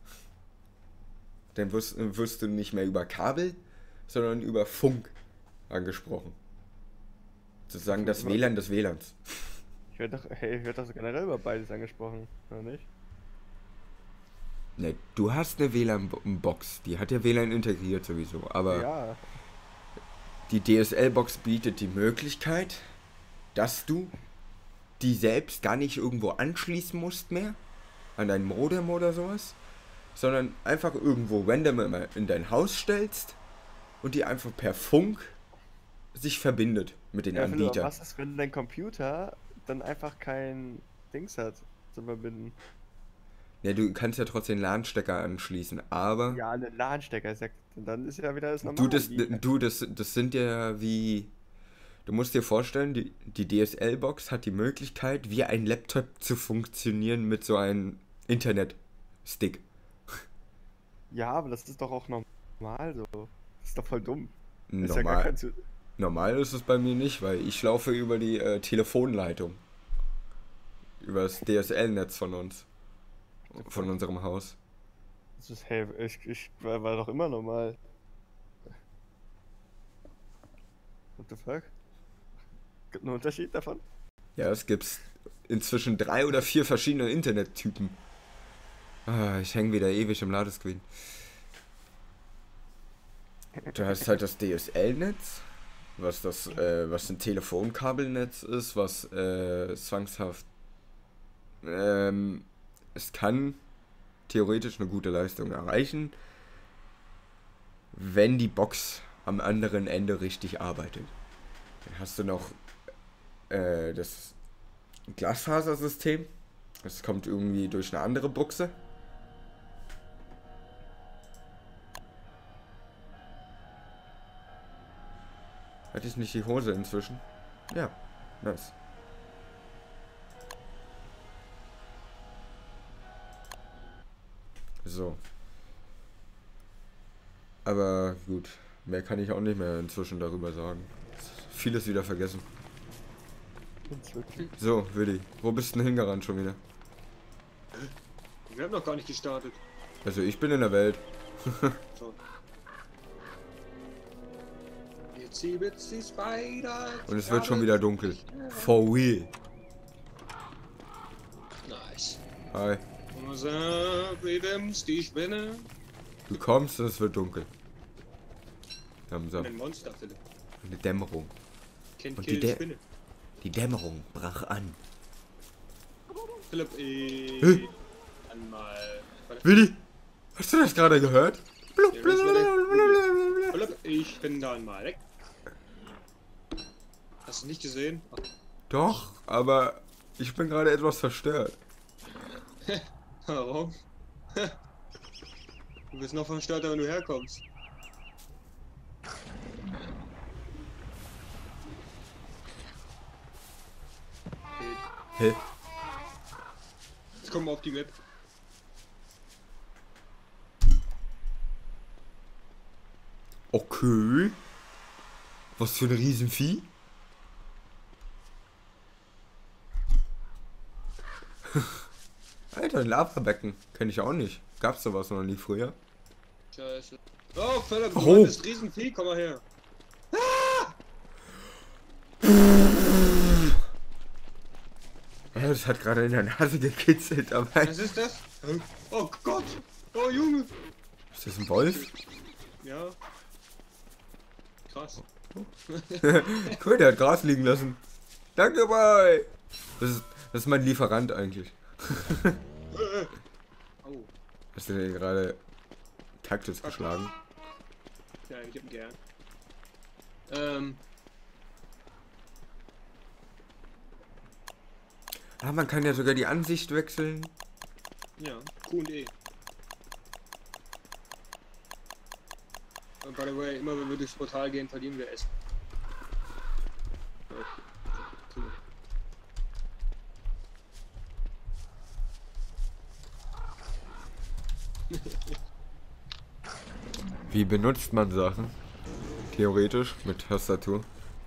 Dann wirst du nicht mehr über Kabel, sondern über Funk angesprochen. Sozusagen das WLAN des WLANs. Ich werde doch so generell über beides angesprochen, oder nicht? Ne, du hast eine WLAN-Box, die hat ja WLAN integriert sowieso, aber Ja. die DSL-Box bietet die Möglichkeit, dass du die selbst gar nicht irgendwo anschließen musst mehr, an dein Modem oder sowas, sondern einfach irgendwo random in dein Haus stellst und die einfach per Funk sich verbindet mit den Ja, Philipp, Anbietern. was ist, wenn dein Computer dann einfach kein Dings hat zum Verbinden? Ja, du kannst ja trotzdem LAN-Stecker anschließen, aber Ja, eine LAN-Stecker sagt, dann ist ja wieder das du, normal. das sind ja wie... Du musst dir vorstellen, die DSL-Box hat die Möglichkeit, wie ein Laptop zu funktionieren mit so einem Internet-Stick. Ja, aber das ist doch auch normal so. Das ist doch voll dumm. Ist ja gar Normal, kein normal ist es bei mir nicht, weil ich laufe über die Telefonleitung. Über das DSL-Netz von uns. Von unserem Haus. Das ist, hey, ich war doch immer normal. What the fuck? Gibt einen Unterschied davon? Ja, es gibt inzwischen 3 oder 4 verschiedene Internettypen. Ah, ich hänge wieder ewig im Ladescreen. Du hast halt das DSL-Netz, was ein Telefonkabelnetz ist, was zwangshaft es kann theoretisch eine gute Leistung erreichen, wenn die Box am anderen Ende richtig arbeitet. Dann hast du noch das Glasfasersystem. Das kommt irgendwie durch eine andere Buchse. Hatte ich nicht die Hose inzwischen? Ja, nice. So. Aber gut, mehr kann ich auch nicht mehr inzwischen darüber sagen. Vieles wieder vergessen. Inzwischen. So, Willi, wo bist du denn hingerannt schon wieder? Wir haben noch gar nicht gestartet. Also ich bin in der Welt. So. Itsy bitsy spider. Und es wird schon wieder dunkel. For real. Nice. Hi. Unser Rhythms, die Spinne. Du kommst und es wird dunkel. Langsam. Ein Monster, Philipp. Eine Dämmerung. Kennt Und Kill die Spinne. Die Dämmerung brach an. Philipp, Hä? dann mal. Warte. Willi, hast du das gerade gehört? Blub, Ja, blub, das war der blub, blub, blub, blub. Philipp, ich bin dann mal weg. Hast du nicht gesehen? Ach, Doch, aber ich bin gerade etwas verstört. warum? Du bist noch verstörter, wenn du herkommst. Hä? Jetzt kommen wir auf die Map. Okay. Was für ein Riesenvieh. Alter, ein Lavabecken. Kenn ich auch nicht. Gab's sowas noch nie früher? Scheiße. Oh, Philipp, du Oh. bist Riesenvieh, komm mal her. Das hat gerade in der Nase gekitzelt, aber... Was ist das? Oh Gott! Oh Junge! Ist das ein Wolf? Ja. Krass. Cool, der hat Gras liegen lassen. Danke, bye! Das ist mein Lieferant eigentlich. Oh, Hast du denn gerade Kaktus geschlagen? ja, ich hab ihn gern. Ah, man kann ja sogar die Ansicht wechseln. Ja, Q und E. Und by the way, immer wenn wir durchs Portal gehen, verlieren wir Essen. Okay. Cool. Wie benutzt man Sachen? Theoretisch mit Tastatur.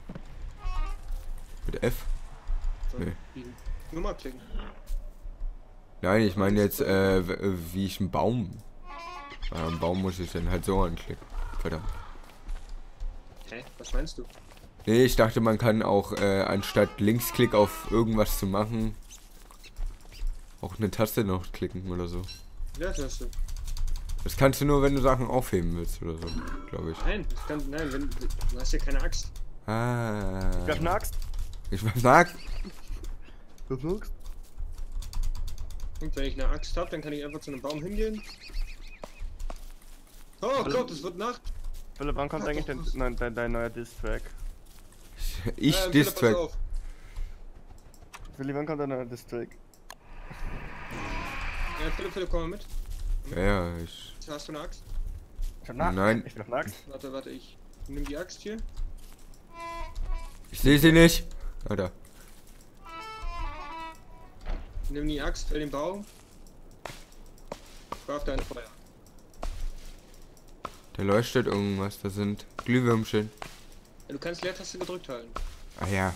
Mit F? So, Nee. die Nummer klicken. Nein, ich meine jetzt, wie ich einen Baum. Einen Baum muss ich dann halt so anklicken. Verdammt. Hä? Was meinst du? Nee, ich dachte, man kann auch, anstatt Linksklick auf irgendwas zu machen, auch eine Taste noch klicken oder so. Ja, das hast du. Das kannst du nur, wenn du Sachen aufheben willst oder so, glaube ich. Nein, das kann, nein, wenn, du hast ja keine Axt. Ah. Ich werf eine Axt. Ich werf eine Axt. Wirf eine Axt. Und wenn ich eine Axt habe, dann kann ich einfach zu einem Baum hingehen. Oh Gott, es wird Nacht. Philipp, wann kommt eigentlich dein neuer Diss-Track? Ich Philipp, pass Distrack. auf. Philipp, wann kommt dein neuer Diss-Track? Ja, Philipp, komm mal mit. Ja, ich. Hast du eine Axt? Ich hab eine Axt. Nein. Ich werf eine Axt. Warte, ich nimm die Axt hier. Ich sehe sie nicht. Alter. Nimm die Axt, fäll den Baum. Werf dein Feuer. Da leuchtet irgendwas. Da sind Glühwürmchen. Ja, du kannst Leertaste gedrückt halten. Ah ja.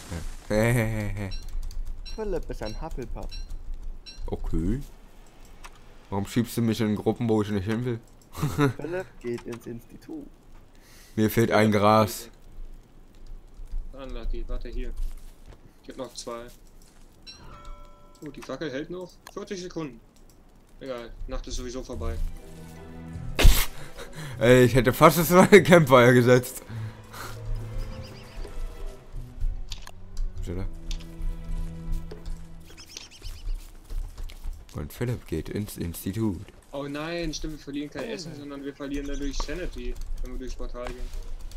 Philipp ist ein Hufflepuff. Okay. Warum schiebst du mich in Gruppen, wo ich nicht hin will? Philipp geht ins Institut. Mir fehlt ein Gras. Unlucky, warte hier. Ich hab noch 2. Oh, die Fackel hält noch 40 Sekunden. Egal, Nacht ist sowieso vorbei. Ey, ich hätte fast das neue Campfire gesetzt. Oder? Und Philipp geht ins Institut. Oh nein, stimmt, wir verlieren kein Essen, sondern wir verlieren dadurch Sanity, wenn wir durchs Portal gehen.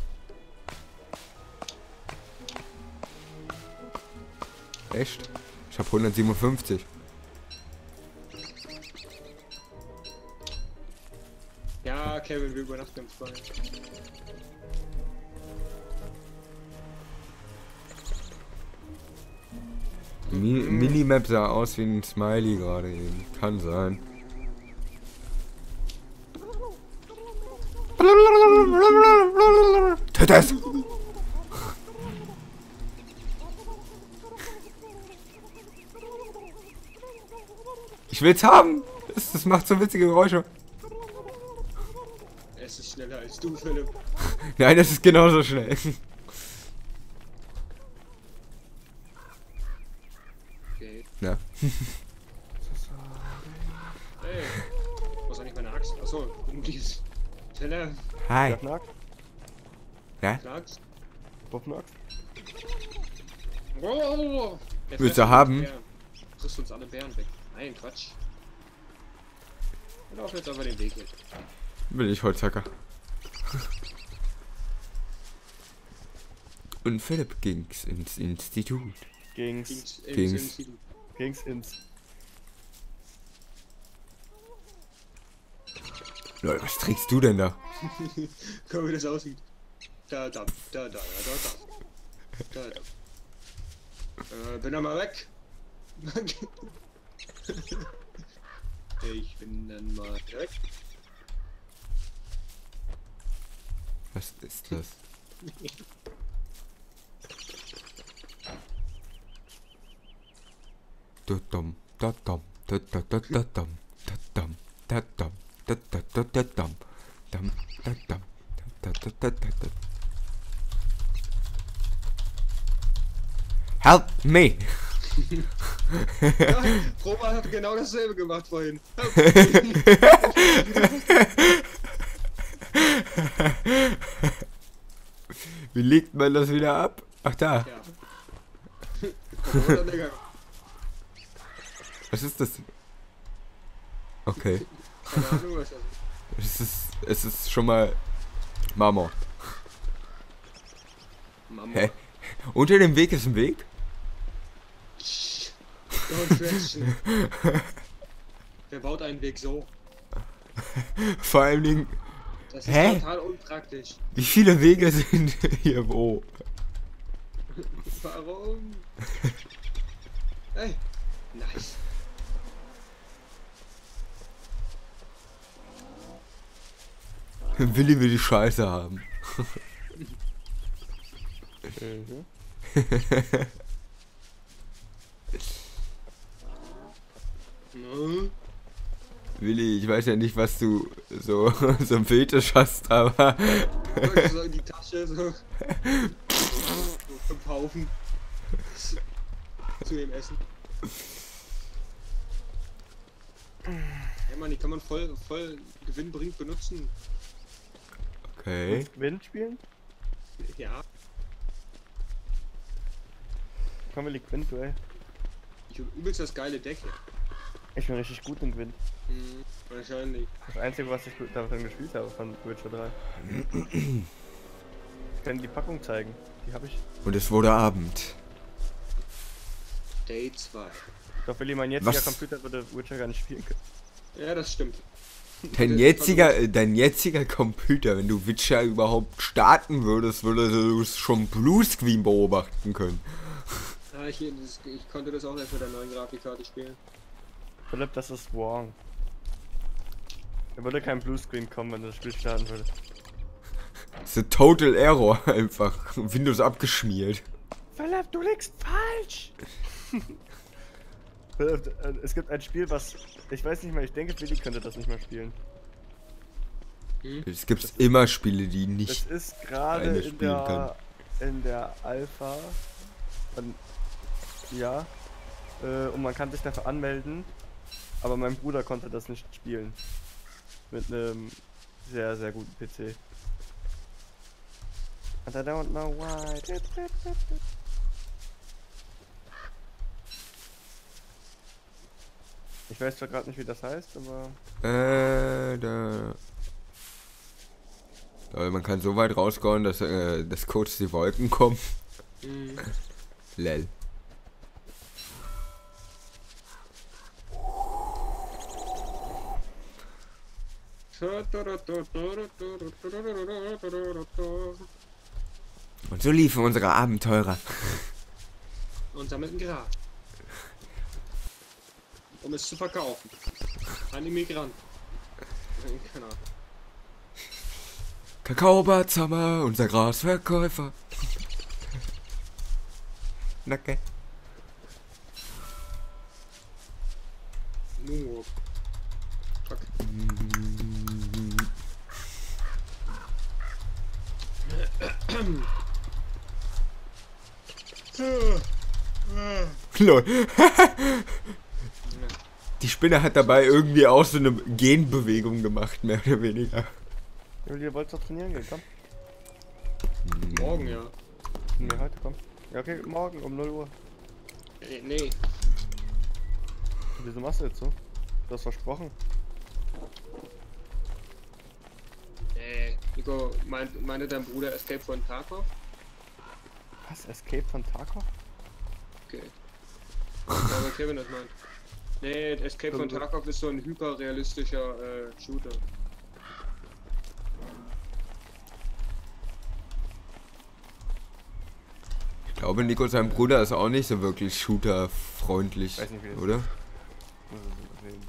Echt? Ich hab 157. Ja, Kevin, wir übernachten im Freien. Minimap sah aus wie ein Smiley gerade eben. Kann sein. Tut es! Ich will's haben! Das macht so witzige Geräusche. Es ist schneller als du, Philipp. Nein, das ist genauso schnell. Okay. Ja. Hey, wo ist eigentlich meine Axt? Achso, die ist. Philipp, Hi. Werf eine Axt. Ja? eine Axt? Wirf eine Axt. Oh, Willst du haben? Frisst uns alle Bären weg. Nein, Quatsch. Wir laufen jetzt aber den Weg hin. Bin ich Holzhacker. Und Philipp ging's ins Institut. Ging's Ging's. ins. Leute, was trägst du denn da? Guck mal, wie das aussieht. Da. Bin dann mal weg. Ich bin dann mal weg. Was ist das? Dum dum dum dum dum dum dum dum dum dum. Help me! Ja, Roman hat genau dasselbe gemacht vorhin. Wie legt man das wieder ab? Ach da. Ja. Oder, Digga. Was ist das? Okay. Keine Ahnung, was das ist. Es ist schon mal Marmor. Mama. Hä? Unter dem Weg ist ein Weg? Don't question. Wer baut einen Weg so? Vor allen Dingen, Das ist Hä? total unpraktisch. wie viele Wege sind hier wo? Warum? Hey, nice. Willi will die Scheiße haben. Ne? Willi, ich weiß ja nicht, was du so ein Fetisch hast, aber So in die Tasche, so. 5 Haufen. Zu dem Essen. Ja, Mann, die kann man voll gewinnbringend benutzen. okay. Wind spielen? Ja, Komm, wir Gwent, Duell. ich hab übelst das geile Deck hier. Ich bin richtig gut in Gwent. Wahrscheinlich. Das Einzige, was ich davon gespielt habe, von Witcher 3. Ich kann die Packung zeigen. Die habe ich. Und es wurde Abend. Day 2. Doch Willi, mein jetziger Was? Computer würde Witcher gar nicht spielen können. Ja, das stimmt. Dein jetziger Computer, wenn du Witcher überhaupt starten würdest, würde du schon Bluescreen beobachten können. Ja, ich konnte das auch erst mit der neuen Grafikkarte spielen. Philipp, das ist wrong. Da würde kein Bluescreen kommen, wenn das Spiel starten würde. Das ist ein Total Error einfach. Windows abgeschmiert. Philipp, du liegst falsch! Philipp, es gibt ein Spiel, was... Ich weiß nicht mehr, ich denke, Willi könnte das nicht mehr spielen. Es gibt immer Spiele, die Das nicht... ist gerade eine in spielen kann. der Alpha. Ja. Und man kann sich dafür anmelden. Aber mein Bruder konnte das nicht spielen. Mit einem sehr, sehr guten PC. And I don't know why. Ich weiß zwar gerade nicht, wie das heißt, aber... Aber man kann so weit rausgehen, dass kurz die Wolken kommen. Lel. Und so liefen unsere Abenteurer. Und sammelten Gras. Um es zu verkaufen. An Immigranten. Keine Ahnung. Kakaobarzhammer, unser Grasverkäufer. Nacke. Nur. Fuck. Lol. Die Spinne hat dabei irgendwie auch so eine Genbewegung gemacht, mehr oder weniger. Ihr wollt doch trainieren gehen, komm. Morgen, ja. Nee, heute, komm. Ja, okay, morgen um 0 Uhr. Nee. Wieso machst du jetzt so? Du hast versprochen. Nico, meinte dein Bruder Escape von Tarkov? Was? Escape von Tarkov? Okay. Aber Kevin das meint. Nee, Escape von Tarkov ist so ein hyperrealistischer Shooter. Ich glaube, Nico, sein Bruder ist auch nicht so wirklich shooterfreundlich, Weiß nicht, wie das oder? Muss ich sehen.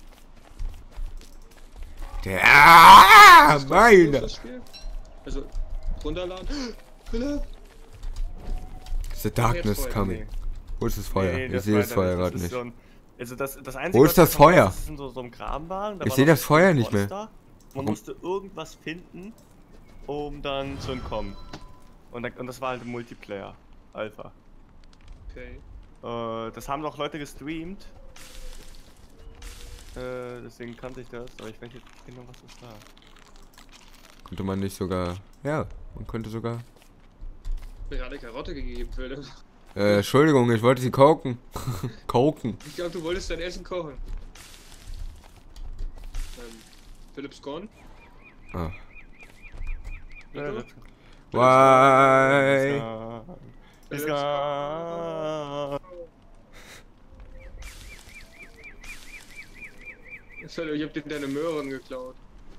Der Ist meine! das Spiel? Also, runterladen. Philipp! The darkness Feuer. coming. Wo ist das Feuer? Nee, Ich das sehe das war Feuer dann- gerade ist nicht. So ein, also das Einzige, Wo ist was das ich davon Feuer? weiß, ist in so einem Graben waren. Da Ich war sehe noch das Feuer ein nicht mehr. Monster. Man musste irgendwas finden, um dann zu entkommen. Und das war halt im Multiplayer. Alpha. Okay. Das haben auch Leute gestreamt. Deswegen kannte ich das, aber ich weiß jetzt nicht genau, was das war. Konnte man nicht sogar... Ja, man könnte sogar... Mir gerade Karotte gegeben, Philipp. Entschuldigung, ich wollte sie koken. Koken. Ich glaube, du wolltest dein Essen kochen. Philipp's gone. Ah. Nico? Why? Ist gar. Philipp, ich hab dir deine Möhren geklaut.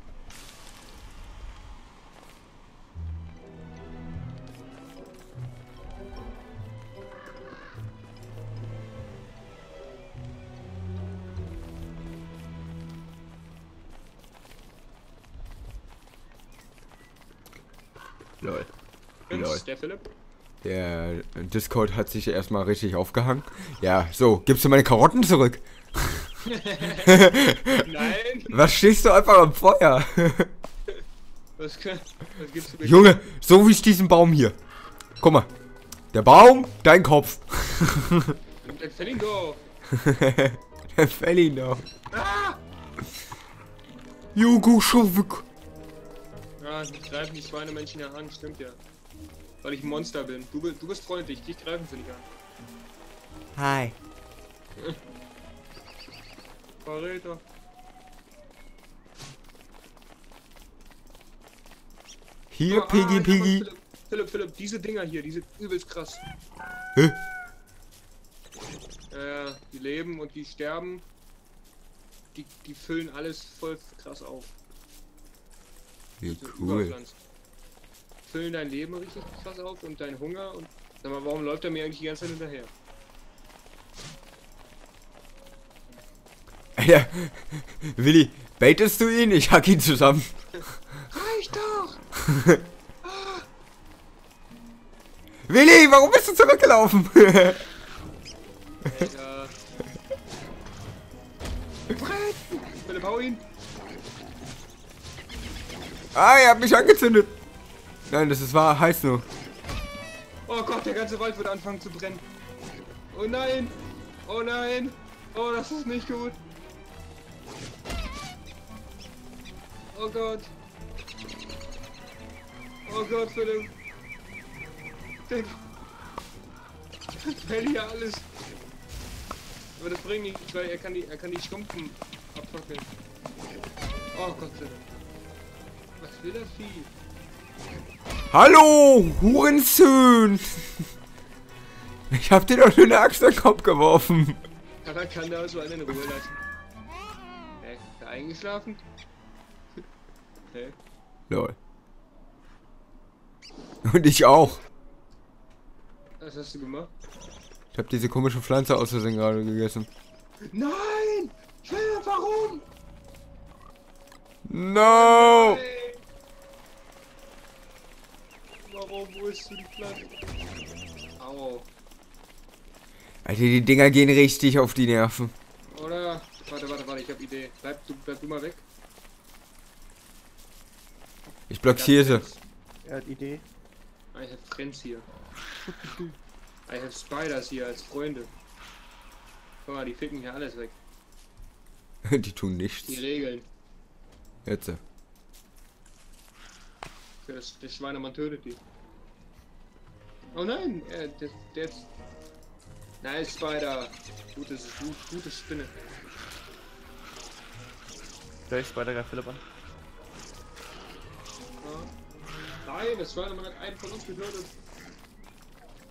Lol. Das ist der Philipp. Der Discord hat sich erstmal richtig aufgehangen. Ja, so, gibst du meine Karotten zurück? Nein! Was stehst du einfach am Feuer? Was gibst du mir? Junge, so wie ich diesen Baum hier. Guck mal. Der Baum, dein Kopf. Der Fellingo! Der Fellino. Ah! Jugo Schuvik. Ja, ich greifen die Schweinemenschen ja an, stimmt ja. Weil ich ein Monster bin. Du bist freundlich, dich greifen sie nicht an. Hi. Verräter. Hier, Ah, Piggy, ja, Piggy. Philipp, diese Dinger hier, die sind übelst krass. Hä? Die leben und die sterben. Die füllen alles voll krass auf. Wie So cool. überpflanzt. Füllen dein Leben richtig krass auf und dein Hunger und sag mal, warum läuft er mir eigentlich die ganze Zeit hinterher? Alter, Willi, baitest du ihn? Ich hack ihn zusammen. Reicht doch! Willi, warum bist du zurückgelaufen? Alter. Philipp, hau ihn! Ah, er hat mich angezündet. Nein, das war heiß nur. Oh Gott, der ganze Wald wird anfangen zu brennen. Oh nein! Oh nein! Oh, das ist nicht gut. Oh Gott. Oh Gott, Philipp. Der fällt hier alles. Aber das bringt nichts, weil er kann die Stumpfen abfackeln. Oh Gott sei Dank. Was will das Vieh? Hallo, Hurensöhn. Ich hab dir doch nur eine Axt in den Kopf geworfen. Aber kann da so einen in Ruhe lassen? Hä? Ist er eingeschlafen? Hä? Lol. Und ich auch. Was hast du gemacht? Ich hab diese komische Pflanze aus Versehen gerade gegessen. Nein! Philipp, warum? No! Nein! Warum? Wo ist du die Pflanze? Au. Alter, die Dinger gehen richtig auf die Nerven. Oder? Warte, ich hab Idee. Bleib du mal weg. Ich blockiere sie. Er hat Idee. I have friends hier. I have spiders hier als Freunde. Guck mal, die ficken hier alles weg. Die tun Die nichts. Regeln. Jetzt. Der Schweinemann tötet die. Oh nein, der jetzt. Nice Spider. Gute Spinne. Gleich Spider greift Philipp an. Ja. Nein, das Schweinemann hat einen von uns getötet.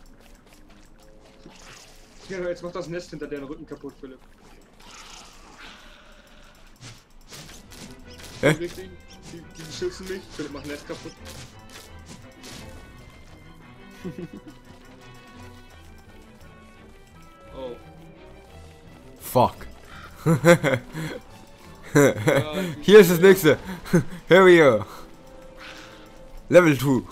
Ja, jetzt macht das Nest hinter deinem Rücken kaputt, Philipp. Hä? Richtig? Die schützen mich. Philipp macht Nest kaputt. Oh. Fuck. Hier ist das nächste. Here we go. Level 2.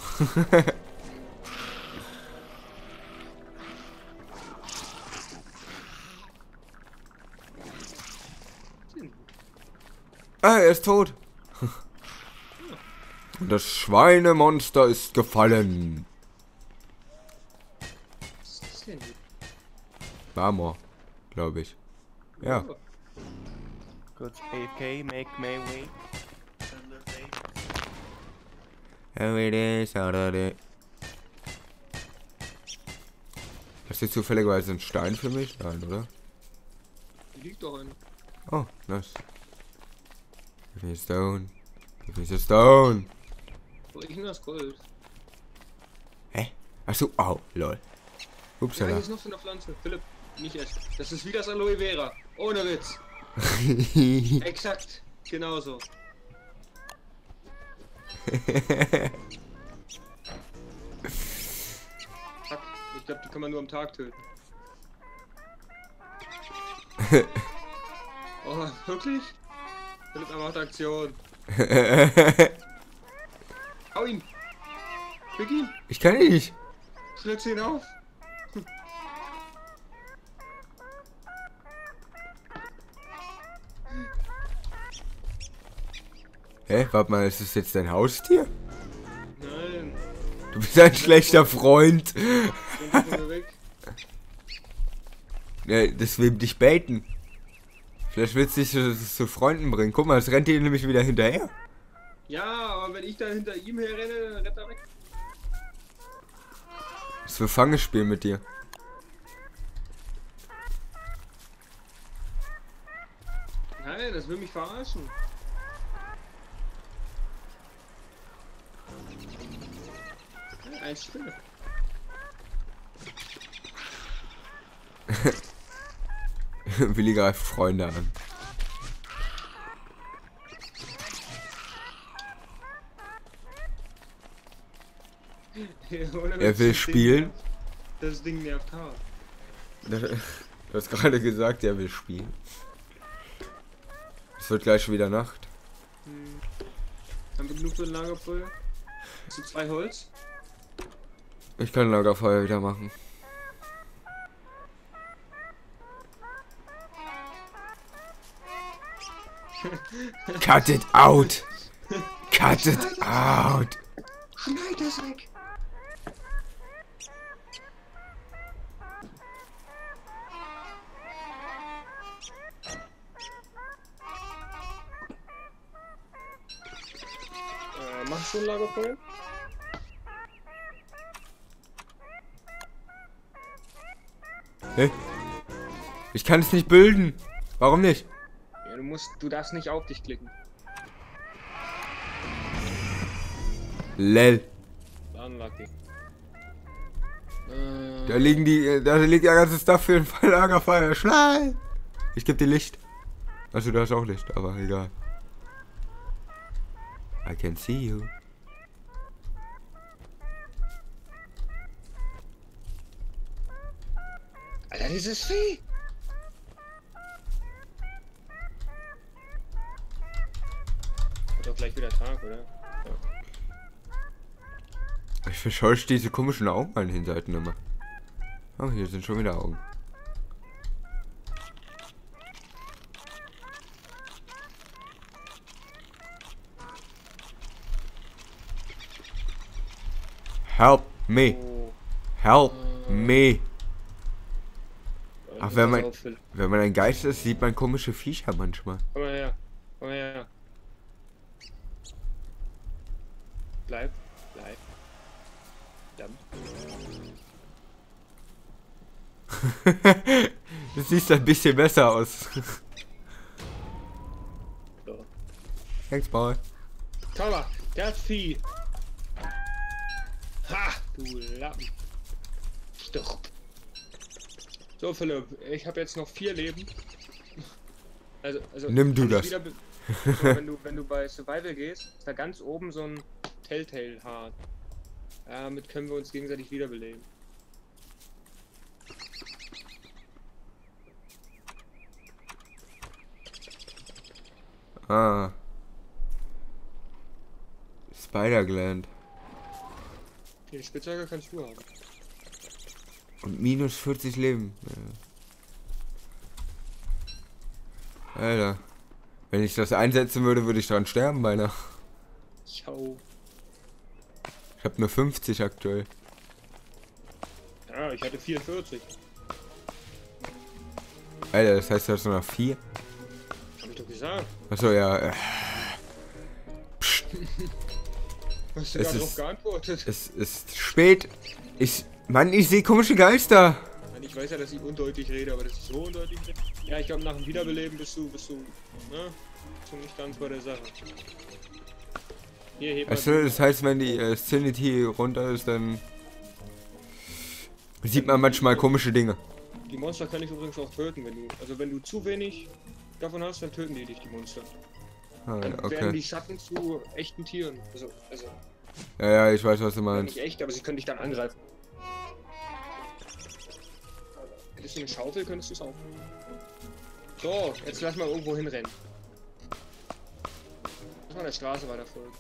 Ah, er ist tot. Und das Schweinemonster ist gefallen. Was ist das denn? Marmor, glaube ich. Ja. Oh. Kurz AFK, make my way. Every day, Saturday. Hast du zufälligerweise einen Stein für mich? Nein, oder? Hier liegt doch einer. Oh, nice. Give me a stone. Give me a stone. Wo ist denn das Gold? Hä? Achso, au, lol. Ja, Upsala. hier ist noch so eine Pflanze. Philipp, nicht essen. Das ist wie das Aloe Vera. Ohne Witz. Exakt. Genauso. Zack. Ich glaube, die kann man nur am Tag töten. Oh, wirklich? Philipp, er macht Aktion. Hau ihn! Krieg ihn! Ich kann nicht. Schlitz ihn auf! Hä? Warte mal, ist das jetzt dein Haustier? Nein! Du bist ein schlechter Freund. Geh von mir weg. Ja, das will dich baiten. Vielleicht willst du dich zu Freunden bringen. Guck mal, es rennt dir nämlich wieder hinterher. Ja, aber wenn ich da hinter ihm herrenne, dann rennt er weg. Das will Fangespiel mit dir. Nein, das will mich verarschen. Ja, ein Spinne. Willi greift Freunde an. Er will spielen. Das Ding nervt hart. Du hast gerade gesagt, er will spielen. Es wird gleich schon wieder Nacht. Haben wir genug für ein Lagerfeuer? Hast du 2 Holz? Ich kann Lagerfeuer wieder machen. Cut it out! Cut it out! Schneid das weg! Machst du ein Lagerfeuer? Hä? Ich kann es nicht bilden. Warum nicht? Ja, du darfst nicht auf dich klicken. Lel. Unlucky. Da liegt ja ganzes Stuff für ein Lagerfeuer. Schnell! Ich geb dir Licht. Also du hast auch Licht, aber egal. I can see you. Alter, dieses Vieh! Wird doch gleich wieder Tag, oder? Ja. Ich verscheuche diese komischen Augen an den Seiten immer. Oh, hier sind schon wieder Augen. Help me. Oh. Help me. Ach, wenn Pass auf, Philipp. man ein Geist ist, sieht man komische Viecher manchmal. Komm mal her. Komm mal her. Bleib. Verdammt. Das sieht ein bisschen besser aus. So. Thanks, boy. Komm, das Vieh. Ha, du Lappen. Stirb. So, Philipp, ich habe jetzt noch 4 Leben. Also Nimm du kann ich das. so, wenn du bei Survival gehst, ist da ganz oben so ein Telltale-Heart. Damit können wir uns gegenseitig wiederbeleben. Ah. Spider-Gland. Die Spitzhacke kannst du haben. Und minus 40 Leben. Ja. Alter. Wenn ich das einsetzen würde, würde ich dran sterben beinahe. Ciao. Ich habe nur 50 aktuell. Ja, ich hatte 44. Alter, das heißt, du hast nur noch 4? Hab ich doch gesagt. Achso, ja. Hast du Es gerade ist- drauf geantwortet? Es ist spät. Mann, ich sehe komische Geister. Nein, ich weiß ja, dass ich undeutlich rede, aber dass ich so undeutlich rede. Ja, ich glaube, nach dem Wiederbeleben bist du, bist du nicht ganz bei der Sache. Hier, heb mal. Achso, das heißt, wenn die Sanity runter ist, dann sieht man manchmal komische Dinge. Die Monster kann ich übrigens auch töten, wenn du zu wenig davon hast, dann töten die dich, die Monster. Ah, Dann werden okay. die Schatten zu echten Tieren. Also Ja, ich weiß, was du meinst. nicht echt, aber sie können dich dann angreifen. Hättest du eine Schaufel, könntest du es auch. So, jetzt lass mal irgendwo hinrennen. Lass mal der Straße weiter folgen.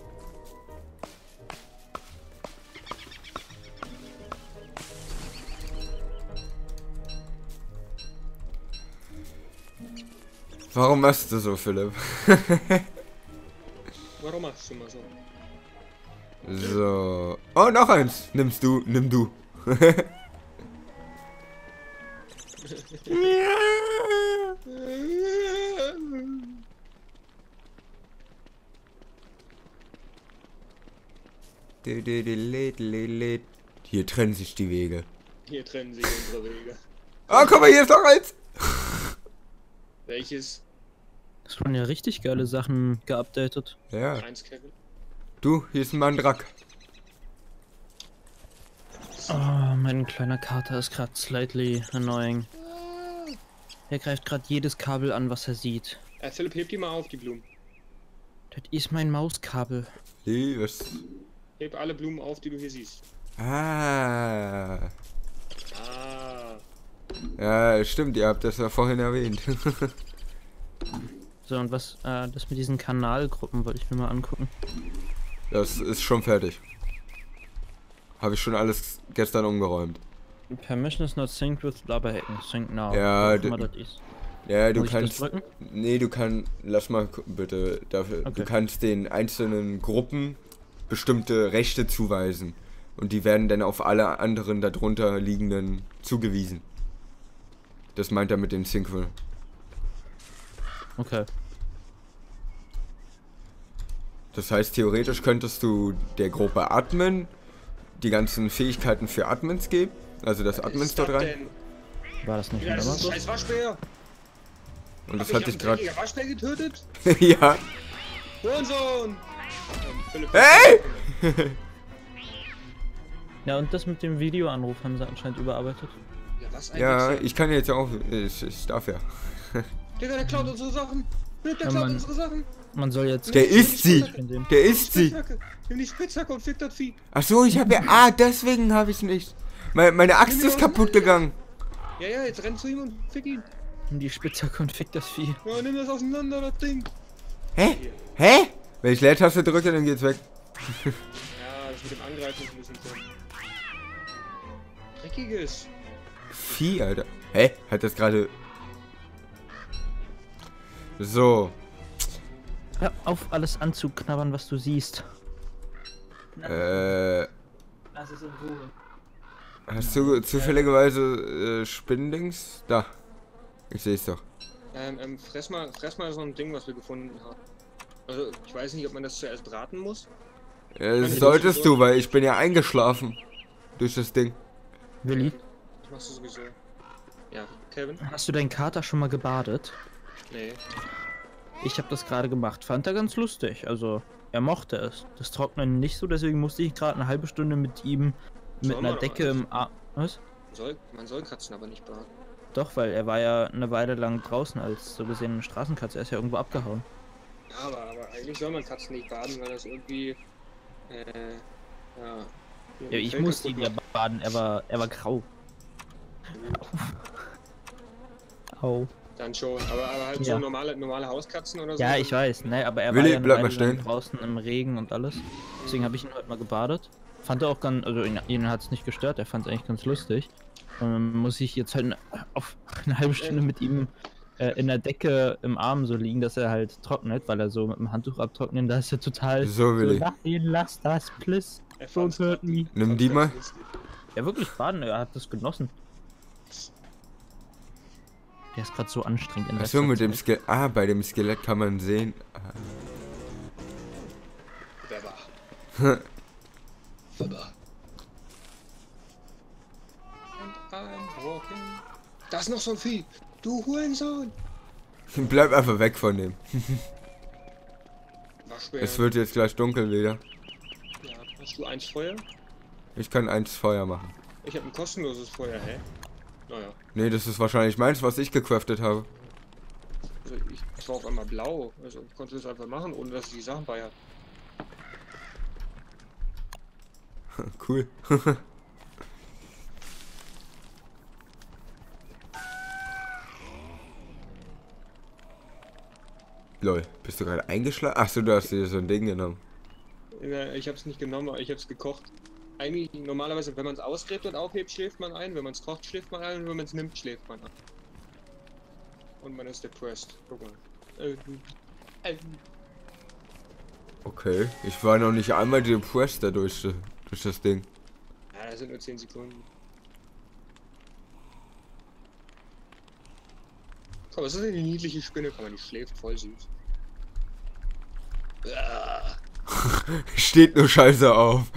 Warum machst du so, Philipp? Warum machst du mal so? So. Oh, noch eins. Nimm du. Hier trennen sich die Wege. Hier trennen sich unsere Wege. Oh, guck mal, hier ist noch eins. Welches? Es wurden ja richtig geile Sachen geupdatet. Ja. Eins, Kevin. Du, hier ist ein Mandrak. Oh, mein kleiner Kater ist gerade slightly annoying. Er greift gerade jedes Kabel an, was er sieht. Philipp, heb die mal auf, die Blumen. Das ist mein Mauskabel. Was? Heb alle Blumen auf, die du hier siehst. Ah. Ah. Ja, stimmt, ihr habt das ja vorhin erwähnt. So, und was, das mit diesen Kanalgruppen wollte ich mir mal angucken. Das ist schon fertig. Habe ich schon alles gestern umgeräumt. Permission is not synced with Blabberhacken. Sync now. Ja, Was immer das ist. Ja, du Muss ich das kannst. drücken? Nee, du kannst. Lass mal bitte dafür. Okay. Du kannst den einzelnen Gruppen bestimmte Rechte zuweisen. Und die werden dann auf alle anderen darunter liegenden zugewiesen. Das meint er mit dem Synchro. Okay. Das heißt, theoretisch könntest du der Gruppe Admin die ganzen Fähigkeiten für Admins geben. Also das Admins dort rein. War das nicht Ja, schon das immer ist ein so? scheiß Waschbär. Und das Hab hat ich sich einen gerade. dreckigen Waschbär getötet? Ja. Hurensohn! Philipp, Hey! Ja, und das mit dem Videoanruf haben sie anscheinend überarbeitet. Ja, was eigentlich? Ja, ich kann jetzt auch. Ich darf ja. Digga, der klaut unsere Sachen. Philipp, der Ja, klaut Mann. unsere Sachen. Man soll jetzt... Der isst sie! in dem- Der isst sie! Spitzhacke. Nimm die Spitzhacke und fick das Vieh. Ach so, ich habe ja. Ah, deswegen habe ich nicht. Meine Axt ist kaputt gegangen. Ja, ja, jetzt renn zu ihm und fick ihn. In die Spitzhacke und fick das Vieh. Ja, nimm das auseinander, das Ding. Hä? Hä? Wenn ich Leertaste drücke, dann geht's weg. Ja, das mit dem Angreifen ist ein bisschen so. Dreckiges. Vieh, Alter. Hä? Hat das gerade. So. Hör auf, alles anzuknabbern, was du siehst. Äh. Lass es in Ruhe. Hast du zufälligerweise Spinnendings? Da. Ich seh's doch. Fress mal so ein Ding, was wir gefunden haben. Also, ich weiß nicht, ob man das zuerst braten muss. Das solltest du, weil ich bin ja eingeschlafen. Durch das Ding. Willi, Das machst du sowieso. Ja, Kevin? hast du deinen Kater schon mal gebadet? Nee. Ich habe das gerade gemacht. Fand er ganz lustig. Also, er mochte es. Das Trocknen nicht so, deswegen musste ich gerade eine halbe Stunde mit ihm mit Soll einer man Decke doch im Arm. Was? Man soll Katzen aber nicht braten. Doch, weil er war ja eine Weile lang draußen als so gesehen eine Straßenkatze. Er ist ja irgendwo abgehauen. Ja, aber eigentlich soll man Katzen nicht baden, weil das irgendwie, ja. Ja, ich musste ihn ja baden, er war grau. Au. Dann schon, aber halt Ja. so normale Hauskatzen oder so. Ja, ich weiß, ne, aber er Willi, war ja eine bleib mal Weile lang stehen. draußen im Regen und alles. Deswegen habe ich ihn heute mal gebadet. Fand er auch ganz, also ihn hat es nicht gestört, er fand es eigentlich ganz lustig. Und dann muss ich jetzt halt auf eine halbe Stunde mit ihm in der Decke im Arm so liegen, dass er halt trocknet, weil er so mit dem Handtuch abtrocknen, da ist er total So, Willi. nein, lass das, please. Er Don't fand's hurt me. Nimm die mal. Ja, wirklich baden, er hat das genossen. Der ist gerade so anstrengend in der Achso, mit dem Zeit. Skelett. Ah, bei dem Skelett kann man sehen. Ah. Weber. And I'm walking. Da ist noch so ein Vieh. Du Hurensohn. Bleib einfach weg von dem. Waschbär. Es wird jetzt gleich dunkel wieder. Ja, hast du eins Feuer? Ich kann eins Feuer machen. Ich habe ein kostenloses Feuer, hä? Naja. Nee, das ist wahrscheinlich meins, was ich gecraftet habe. Also ich war auf einmal blau. Also ich konnte das einfach machen, ohne dass ich die Sachen bei hatte. Cool. Lol, bist du gerade eingeschlafen? Achso, du hast dir so ein Ding genommen. Ja, ich habe es nicht genommen, aber ich habe es gekocht. Eigentlich, normalerweise, wenn man es ausgräbt und aufhebt, schläft man ein. Wenn man es kocht, schläft man ein. Und wenn man es nimmt, schläft man ein. Und man ist depressed. Guck mal. Okay, ich war noch nicht einmal depressed dadurch, durch das Ding. Ja, das sind nur 10 Sekunden. Komm, was ist denn die niedliche Spinne? Komm mal, die schläft voll süß. Ah, Steht nur Scheiße auf.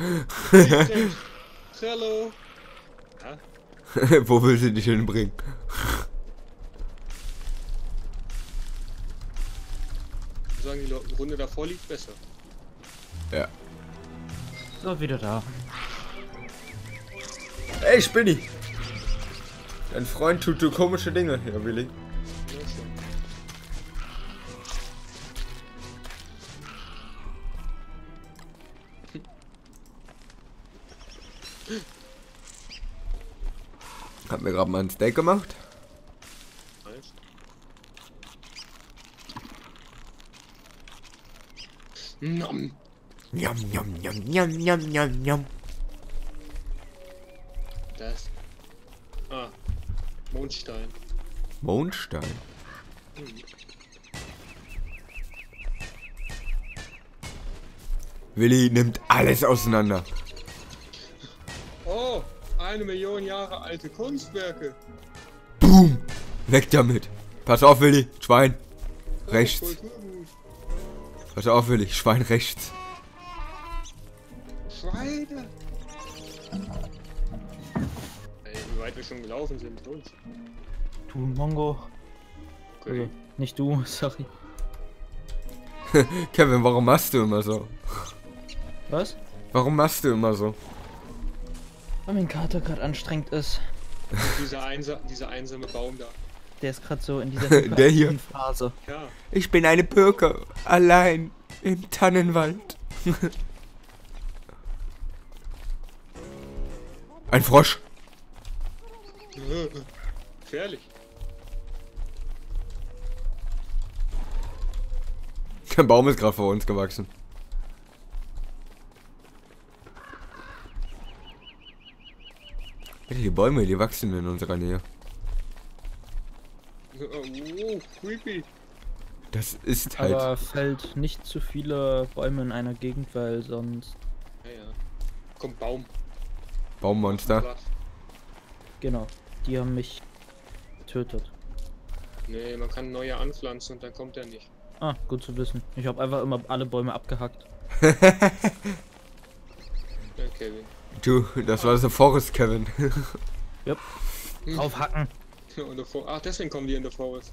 Hallo. Ja, Wo will sie dich hinbringen? sagen die Runde davor liegt besser. Ja. So, wieder da. Ey, Spinni! Dein Freund tut so komische Dinge. Ja, Willi. Ja, schon. Hab mir gerade mal ein Steak gemacht. Nice. Nom. Njam, njam, njam, njam, njam, njam, njam. Das. Ah. Mondstein. Mondstein. Willi nimmt alles auseinander. Oh, 1 Million Jahre alte Kunstwerke. Boom! Weg damit. Pass auf, Willi. Schwein. Rechts. Kulturgut. Pass auf, Willi. Schwein rechts. Schweine. Ey, wie weit wir schon gelaufen sind. Los. Du Mongo. Okay. Also, nicht du, sorry. Kevin, warum machst du immer so? Was? Warum machst du immer so? Weil mein Kater gerade anstrengend ist. Dieser einsame Baum da. Der ist gerade so in dieser Der hier. hyperaktiven Phase. Ja. Ich bin eine Birke. Allein. Im Tannenwald. Ein Frosch. Gefährlich. Der Baum ist gerade vor uns gewachsen. Die Bäume, die wachsen in unserer Nähe. Oh, creepy. Das ist halt. Aber fällt nicht zu viele Bäume in einer Gegend, weil sonst... Ja, ja. Kommt Baum. Baummonster. Genau, die haben mich getötet. Nee, man kann neue anpflanzen und dann kommt er nicht. Ah, gut zu wissen. Ich habe einfach immer alle Bäume abgehackt. Ja, Kevin. Du, das war The Forest, Kevin. Jupp. Draufhacken. Und Ach, deswegen kommen die in der Forest.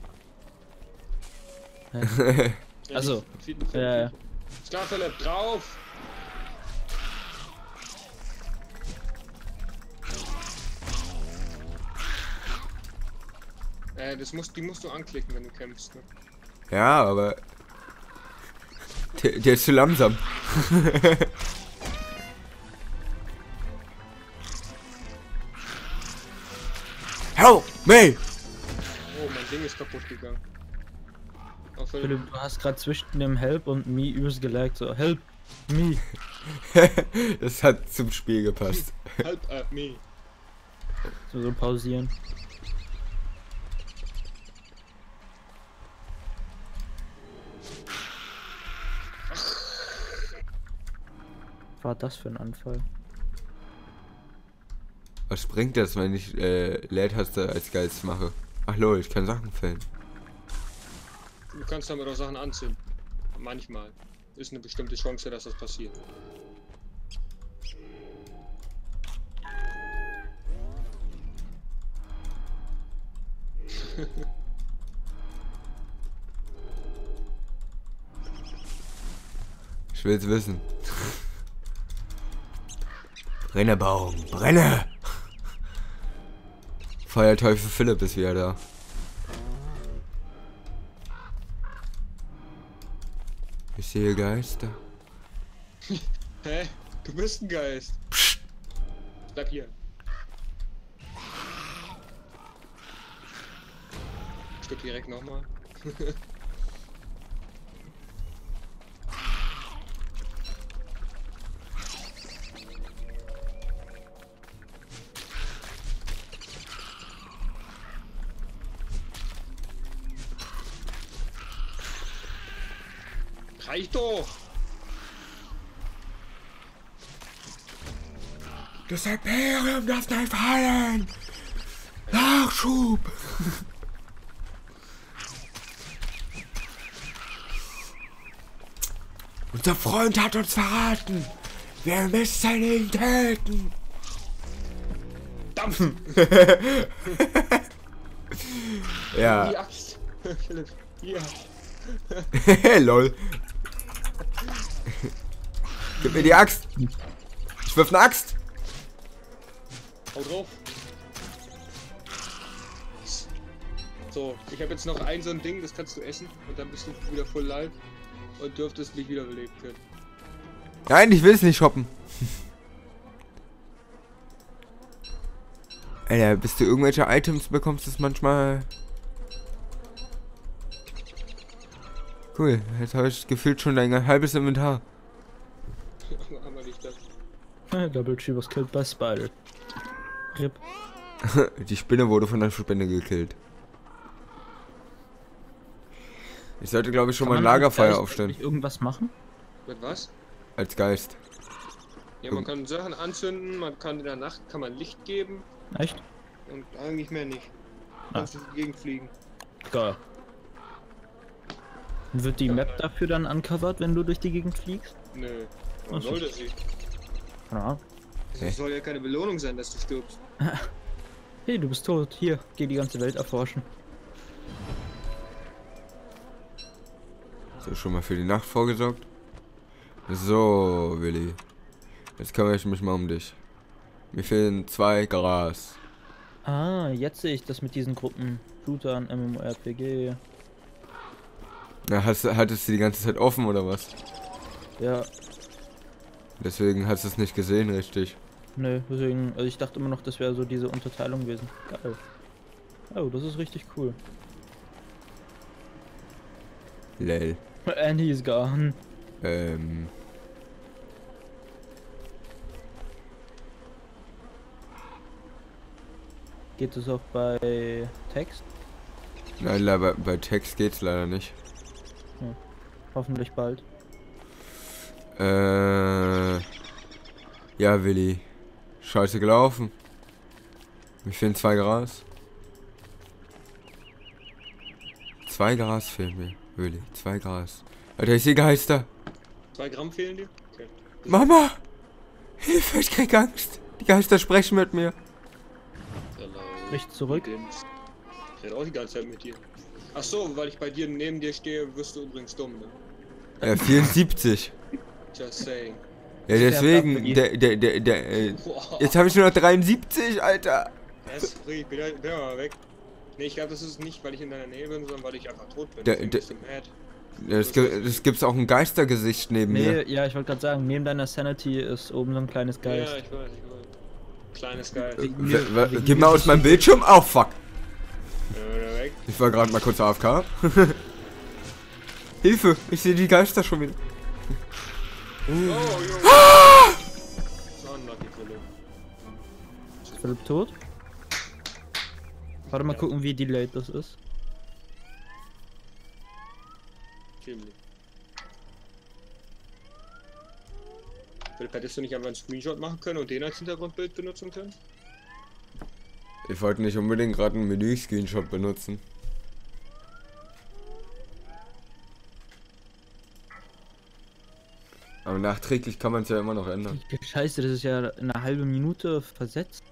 Ja. Ja, Also, Ist klar, Philipp, drauf! Die musst du anklicken, wenn du kämpfst. Ne? Ja, aber... Der ist zu langsam. Help me! Oh, mein Ding ist kaputt gegangen. Auch für Philipp, du hast gerade zwischen dem Help und Me übelst gelaggt, so Help me. Das hat zum Spiel gepasst. Help me. So pausieren. Was war das für ein Anfall? Was bringt das, wenn ich Leertaste als Geist mache? Ach lol, ich kann Sachen fällen. Du kannst damit auch Sachen anzünden. Manchmal. Ist eine bestimmte Chance, dass das passiert. Ich will's wissen. Brenne, Baum, brenne! Feuerteufel Philipp ist wieder da. Ich sehe Geister. Hä? Du bist ein Geist. Psst. Bleib hier. Stirb direkt nochmal. Reicht doch! Das Imperium darf nicht fallen! Nachschub! Unser Freund hat uns verraten! Wir müssen ihn töten! Dampfen! Die Ja. Axt! Philipp, hier! Lol. Gib mir die Axt! Ich wirf eine Axt! Hau drauf! So, ich habe jetzt noch so ein Ding, das kannst du essen und dann bist du wieder voll live und dürftest dich wiederbeleben können. Nein, ich will es nicht shoppen. Alter, bis du irgendwelche Items bekommst, ist manchmal... Cool, jetzt habe ich gefühlt schon dein halbes Inventar. Haben wir nicht das. Double Tree was killed by Spider. RIP. Die Spinne wurde von der Spinne gekillt. Ich sollte, glaube ich, schon mal ein Lagerfeuer aufstellen. Kann ich irgendwas machen? Mit was? Als Geist. Ja, man kann Sachen anzünden, man kann in der Nacht Licht geben Echt? und eigentlich mehr nicht. Ah. Kannst du durch die Gegend fliegen. Geil. Wird die Map dafür dann uncovered, wenn du durch die Gegend fliegst? Nö. Ach Warum so. sollte sie? Ja. Es soll ja keine Belohnung sein, dass du stirbst. Hey, du bist tot. Hier, geh die ganze Welt erforschen. So, schon mal für die Nacht vorgesorgt. So, Willi. Jetzt kümmere ich mich mal um dich. Mir fehlen 2 Gras. Ah, jetzt sehe ich das mit diesen Gruppen. Shootern, MMORPG. Na, hattest du die ganze Zeit offen oder was? Ja, Deswegen hast du es nicht gesehen, richtig. nö, deswegen, also ich dachte immer noch, das wäre so diese Unterteilung gewesen. Geil. Oh, das ist richtig cool. Lel. And he's gone. Geht es auch bei Text? Nein, bei Text geht's leider nicht. Hoffentlich bald. Ja, Willi. Scheiße gelaufen. Mir fehlen 2 Gras. 2 Gras fehlen mir, Willi. 2 Gras. Alter, ich sehe Geister. 2 Gramm fehlen dir? Okay. Mama! Hilfe, ich krieg Angst. Die Geister sprechen mit mir. Nicht zurück. Ich rede auch die ganze Zeit mit dir. Ach so, weil ich bei dir neben dir stehe, wirst du übrigens dumm, ne? 74. Just saying. Ja, deswegen, Boah. jetzt habe ich nur noch 73, Alter. Ich bin ja mal weg. Nee, ich glaube, das ist nicht, weil ich in deiner Nähe bin, sondern weil ich einfach tot bin. Der- Deswegen der- bist du mad. Es gibt auch ein Geistergesicht neben Nee, mir. ja, ich wollte gerade sagen, neben deiner Sanity ist oben so ein kleines Geist. Ja, ich weiß. Kleines Geist. Geh mal aus meinem Bildschirm. Oh, fuck. Oder weg. Ich war gerade mal kurz AFK. Hilfe, ich sehe die Geister schon wieder. Oh, Junge. So unlucky, Philipp. Ist Philipp tot? Warte mal gucken, wie delayed das ist. Ziemlich. Philipp, hättest du nicht einfach einen Screenshot machen können und den als Hintergrundbild benutzen können? Ich wollte nicht unbedingt gerade einen Menü-Screenshot benutzen. Aber nachträglich kann man es ja immer noch ändern. Scheiße, das ist ja eine halbe Minute versetzt.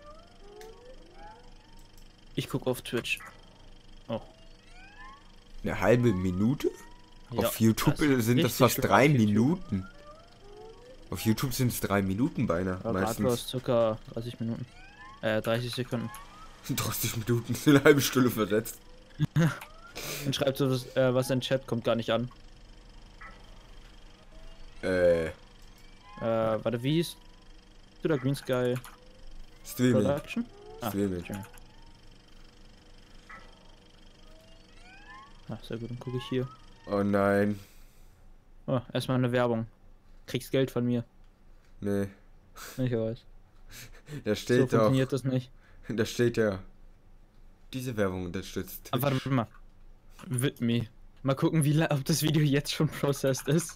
Ich guck auf Twitch. Oh. Eine halbe Minute? Ja, Auf YouTube das ist sind das richtig fast schön 3 auf YouTube. Minuten. Auf YouTube sind es 3 Minuten beinahe. Aber Meistens. Hardcore ist circa 30 Minuten. 30 Sekunden. 30 Minuten sind eine halbe Stunde versetzt. Und schreibt so was in den Chat, kommt gar nicht an. Warte, wie hieß du da? Green Sky Streaming. Production? Streaming. Entschuldigung. Ach, sehr gut, dann gucke ich hier. Oh nein. Oh, erstmal eine Werbung. Kriegst Geld von mir. Nee. Ich weiß. Da So steht doch. funktioniert das nicht. Da steht ja. Diese Werbung unterstützt. Aber warte mal. With me. Mal gucken, ob das Video jetzt schon processed ist.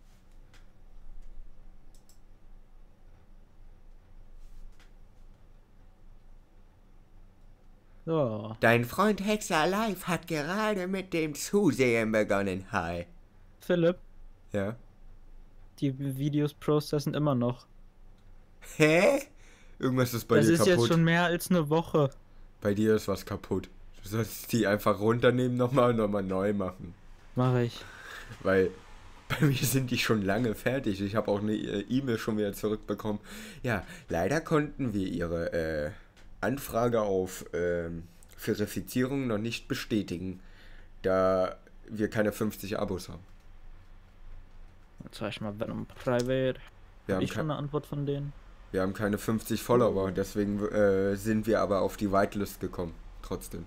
So. Dein Freund Hexer Live hat gerade mit dem Zusehen begonnen. Hi. Philipp, Ja. die Videos processen immer noch. Hä? Irgendwas ist bei Das dir ist kaputt. jetzt schon mehr als eine Woche. Bei dir ist was kaputt. Du sollst die einfach runternehmen nochmal und nochmal neu machen. Mache ich. Weil bei mir sind die schon lange fertig. Ich habe auch eine E-Mail schon wieder zurückbekommen. Ja, leider konnten wir Ihre Anfrage auf Verifizierung noch nicht bestätigen, da wir keine 50 Abos haben. Jetzt sag ich mal Venom Private. Wir Hab haben, ich schon eine Antwort von denen? wir haben keine 50 Follower, deswegen sind wir aber auf die Whitelist gekommen. Trotzdem.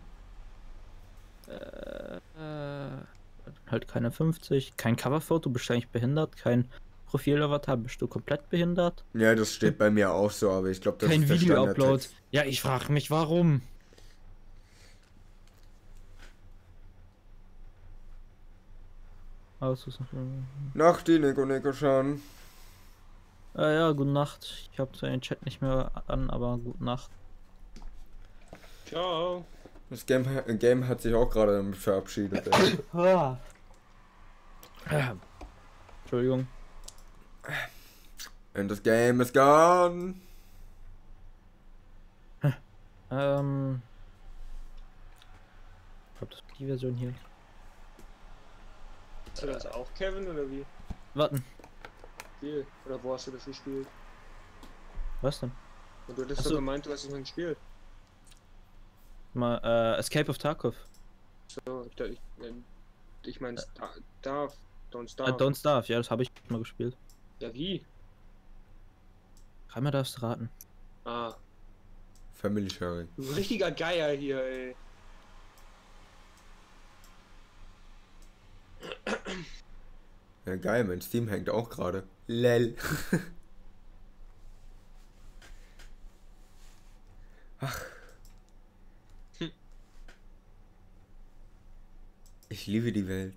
Halt keine 50. Kein Coverfoto, bist du eigentlich behindert? Kein Profilavatar, bist du komplett behindert? Ja, das steht bei mir auch so, aber ich glaube, das Kein ist der Video-Upload. Standardtext. Ja, ich frage mich, warum? Nacht, die Nico schon. Ja, gute Nacht. Ich habe zwar den Chat nicht mehr an, aber gute Nacht. Ciao. Das Game hat sich auch gerade verabschiedet. Ey. Entschuldigung. And das Game is gone. Ich glaube, das ist die Version hier. Hast du das auch, Kevin, oder wie? Warten. Spiel. Oder wo hast du das gespielt? Was denn? Und du hattest Ach doch so. gemeint, du hast es noch gespielt. Mal, Escape of Tarkov. So, ich meine, Don't Starve. Don't Starve, ja, das habe ich mal gespielt. Ja, wie? Dreimal darfst du raten. Ah, Family Sharing. du richtiger Geier hier, ey. Ja, geil, mein Steam hängt auch gerade. Lel. Ach. Ich liebe die Welt.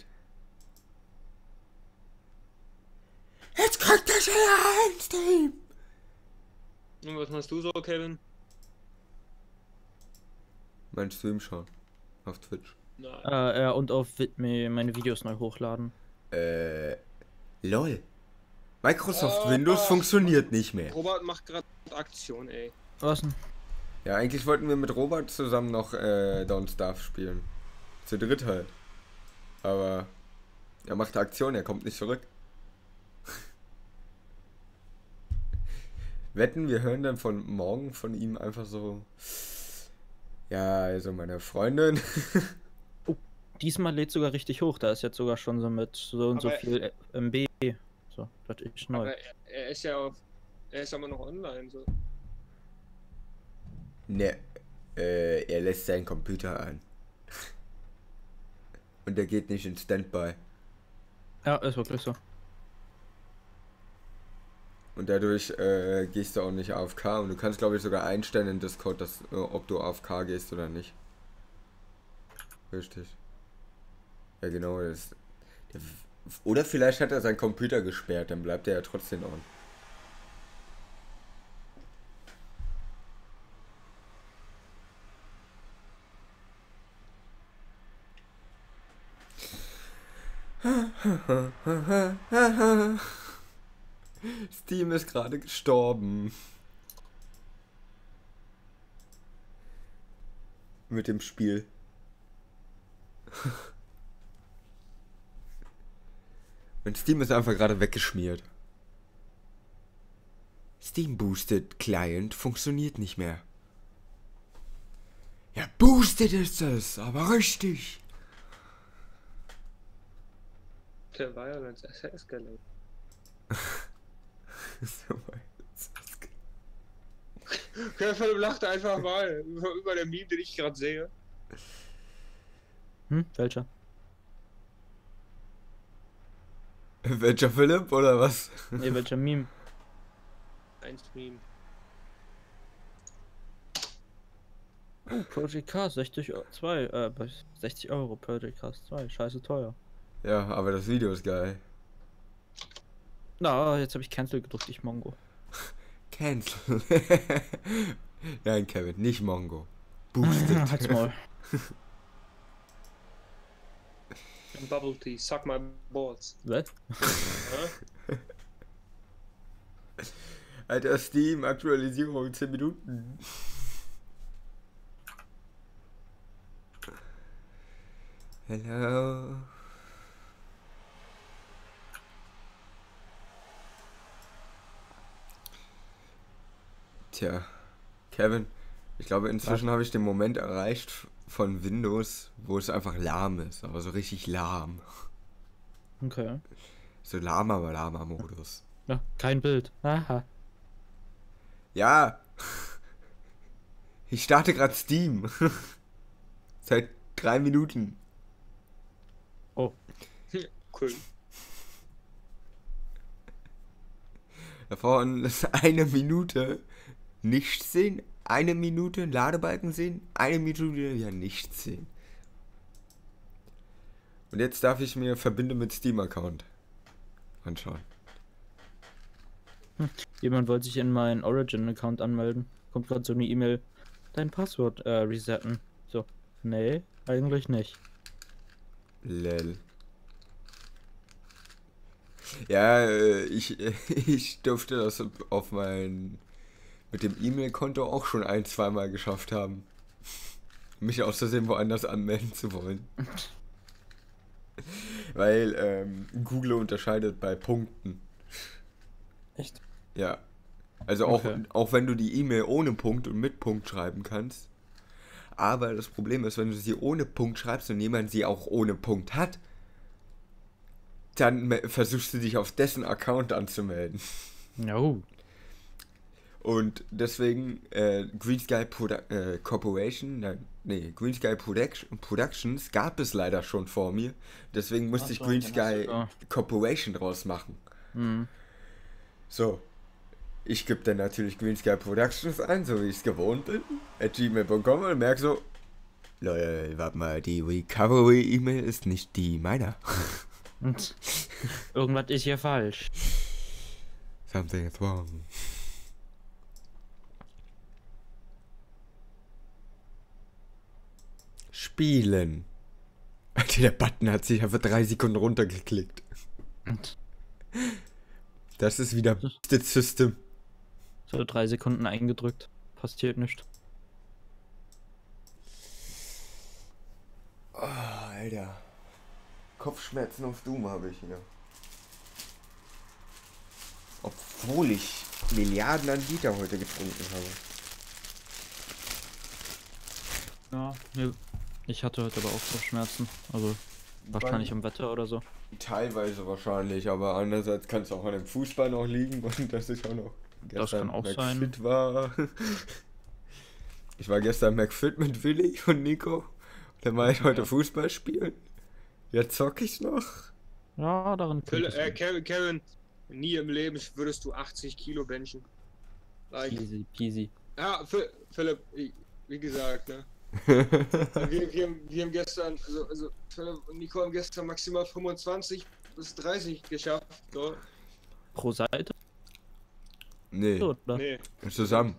Jetzt kriegt das ja ein Steam. Und was machst du so, Kevin? Mein Stream schauen. Auf Twitch. Nein. Ja, und auf Vidme meine Videos neu hochladen. LOL. Microsoft Windows funktioniert nicht mehr. Robert macht gerade Aktion, ey. Was denn? Ja, eigentlich wollten wir mit Robert zusammen noch Don't Starve spielen. Zu dritt halt. Aber er macht Aktion, er kommt nicht zurück. Wetten, wir hören dann von morgen von ihm einfach so: Ja, also meine Freundin. Diesmal lädt sogar richtig hoch. Da ist jetzt sogar schon so mit so und so Aber- viel MB. So, das ist neu. Aber er ist ja auf. Er ist aber noch online. So. Ne, er lässt seinen Computer an. Und er geht nicht in Standby. Ja, ist wirklich so. Und dadurch gehst du auch nicht AFK. Und du kannst, glaube ich, sogar einstellen in Discord, dass, ob du AFK gehst oder nicht. Richtig. Ja, genau. Oder vielleicht hat er seinen Computer gesperrt, dann bleibt er ja trotzdem on. Steam ist gerade gestorben. Mit dem Spiel. Und Steam ist einfach gerade weggeschmiert. Steam Boosted Client funktioniert nicht mehr. Ja, boosted ist es, aber richtig. Der Violence escalate. Philipp lacht einfach mal über der Meme, den ich gerade sehe. Welcher? Welcher Philipp oder was? Nee, welcher Meme? Ein Stream. Oh, Project Cars, 60 Euro Project Cars 2, scheiße teuer. Ja, aber das Video ist geil. Na, jetzt habe ich Cancel gedrückt, ich Mongo. Cancel. Nein, Kevin, nicht Mongo. Boosted. Halt's Maul. Bubble Tea, suck my balls. Was? Alter, Steam, Aktualisierung 10 Minuten. Hello. Tja, Kevin, ich glaube inzwischen habe ich den Moment erreicht von Windows, wo es einfach lahm ist, aber so richtig lahm. Okay. So lahm, aber lahmer Modus. Ja, kein Bild. Aha. Ja. Ich starte gerade Steam. Seit 3 Minuten. Oh. Cool. Davon ist 1 Minute nichts sehen, 1 Minute Ladebalken sehen, 1 Minute ja nichts sehen. Und jetzt darf ich mir Verbinde mit Steam-Account anschauen. Jemand wollte sich in meinen Origin-Account anmelden. Kommt gerade so eine E-Mail. Dein Passwort resetten. So. Nee, eigentlich nicht. Lel. Ja, ich durfte das auf mein mit dem E-Mail-Konto auch schon 1-2 Mal geschafft haben. Mich aus Versehen woanders anmelden zu wollen. Weil Google unterscheidet bei Punkten. Echt? Ja. Also auch, Okay. auch wenn du die E-Mail ohne Punkt und mit Punkt schreiben kannst. Aber das Problem ist, wenn du sie ohne Punkt schreibst und jemand sie auch ohne Punkt hat, dann versuchst du dich auf dessen Account anzumelden. No. Und deswegen Green Sky Corporation, Green Sky Productions gab es leider schon vor mir. Deswegen musste ich Ach so, Green dann Sky hast Corporation draus machen. Hm. So, ich gebe dann natürlich Green Sky Productions ein, so wie ich es gewohnt bin, @gmail.com und merke so, Leute, warte mal, die Recovery-E-Mail ist nicht die meiner. Und irgendwas ist hier falsch. Something is wrong. Spielen. Alter, der Button hat sich einfach 3 Sekunden runtergeklickt. Und Das ist wieder Busted System. so 3 Sekunden eingedrückt. Passiert nicht. Oh, Alter. Kopfschmerzen auf Doom habe ich hier. Obwohl ich Milliarden an Liter heute getrunken habe. Ja, ich hatte heute aber auch Kopfschmerzen. Also wahrscheinlich am Wetter oder so. Teilweise wahrscheinlich, aber andererseits kann es auch an dem Fußball noch liegen und dass ich auch noch Das kann auch sein. McFit war. Ich war gestern McFit mit Willi und Nico. Dann war ich heute Fußball spielen. Jetzt zock ich's noch. Ja, darin könnte es liegen. Kevin, nie im Leben würdest du 80 Kilo benchen. Like. Easy peasy. Ja, Philipp, wie gesagt, ne? wir haben gestern, also Philipp und Nico haben gestern maximal 25 bis 30 geschafft. So. Pro Seite? Nee, Oder? Nee, zusammen.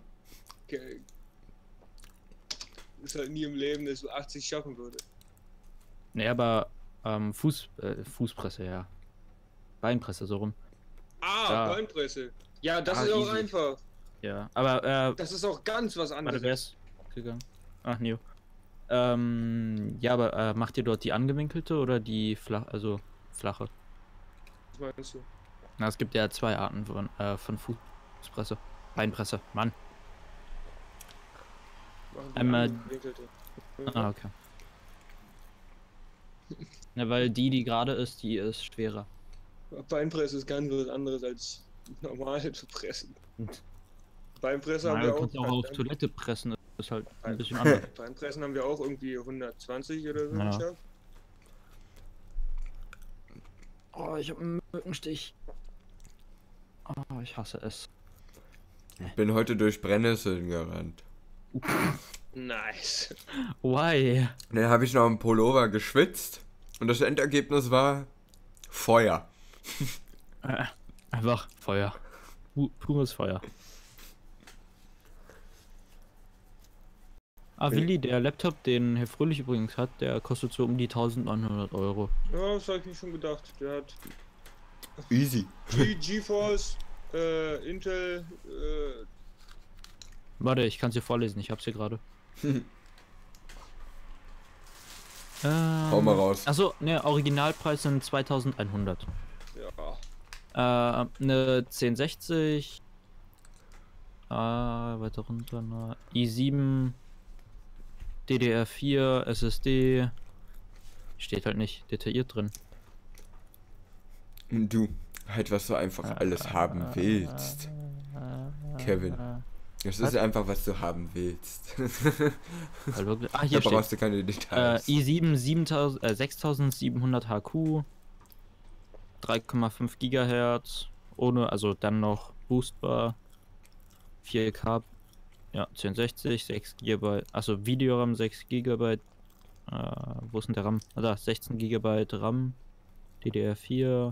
ist halt nie im Leben, dass du 80 schaffen würdest. Nee, aber Fußpresse, ja. Beinpresse, so rum. Ja. Beinpresse. Ja, das ist auch easy. einfach. Ja, aber Das ist auch ganz was warte, anderes. wer ist gegangen? Ach, Neo. Ja, aber macht ihr dort die angewinkelte oder die flache? Was meinst du? Na, es gibt ja zwei Arten von Fußpresse. Beinpresse, Mann. Machen die Einmal- angewinkelte. Ah, okay. Ja, weil die gerade ist, die ist schwerer. Beinpresse ist ganz was anderes als normal zu pressen. Beinpresse haben Na, wir du auch. kannst auch auf Toilette pressen, das ist halt ein bisschen anders. Beinpressen haben wir auch irgendwie 120 oder so Ja. geschafft. Oh, ich hab einen Mückenstich. Oh, ich hasse es. Ich bin heute durch Brennnesseln gerannt. Nice. Why? Dann habe ich noch im Pullover geschwitzt und das Endergebnis war Feuer. Einfach Feuer. Pures Feuer. Ah, Willi, der Laptop, den Herr Fröhlich übrigens hat, der kostet so um die 1900 Euro. Ja, das habe ich mir schon gedacht. Der hat Easy. GeForce, Intel, Warte, ich kann es dir vorlesen, ich hab's hier gerade. Hau mal raus. Achso, ne, Originalpreis sind 2100. ja. Eine 1060. Weiter runter. i7. DDR4, SSD. Steht halt nicht detailliert drin. Und du, halt was du einfach alles haben willst. Kevin. Das ist einfach, was du haben willst. Halt wirklich. Ah, Da hier brauchst steht. du keine Details. i7 6700 HQ. 3,5 GHz. Ohne, also dann noch boostbar. 4K. Ja, 1060, 6 GB. Also Videoram 6 GB. Wo ist denn der RAM? Ah, da, 16 GB RAM. DDR4.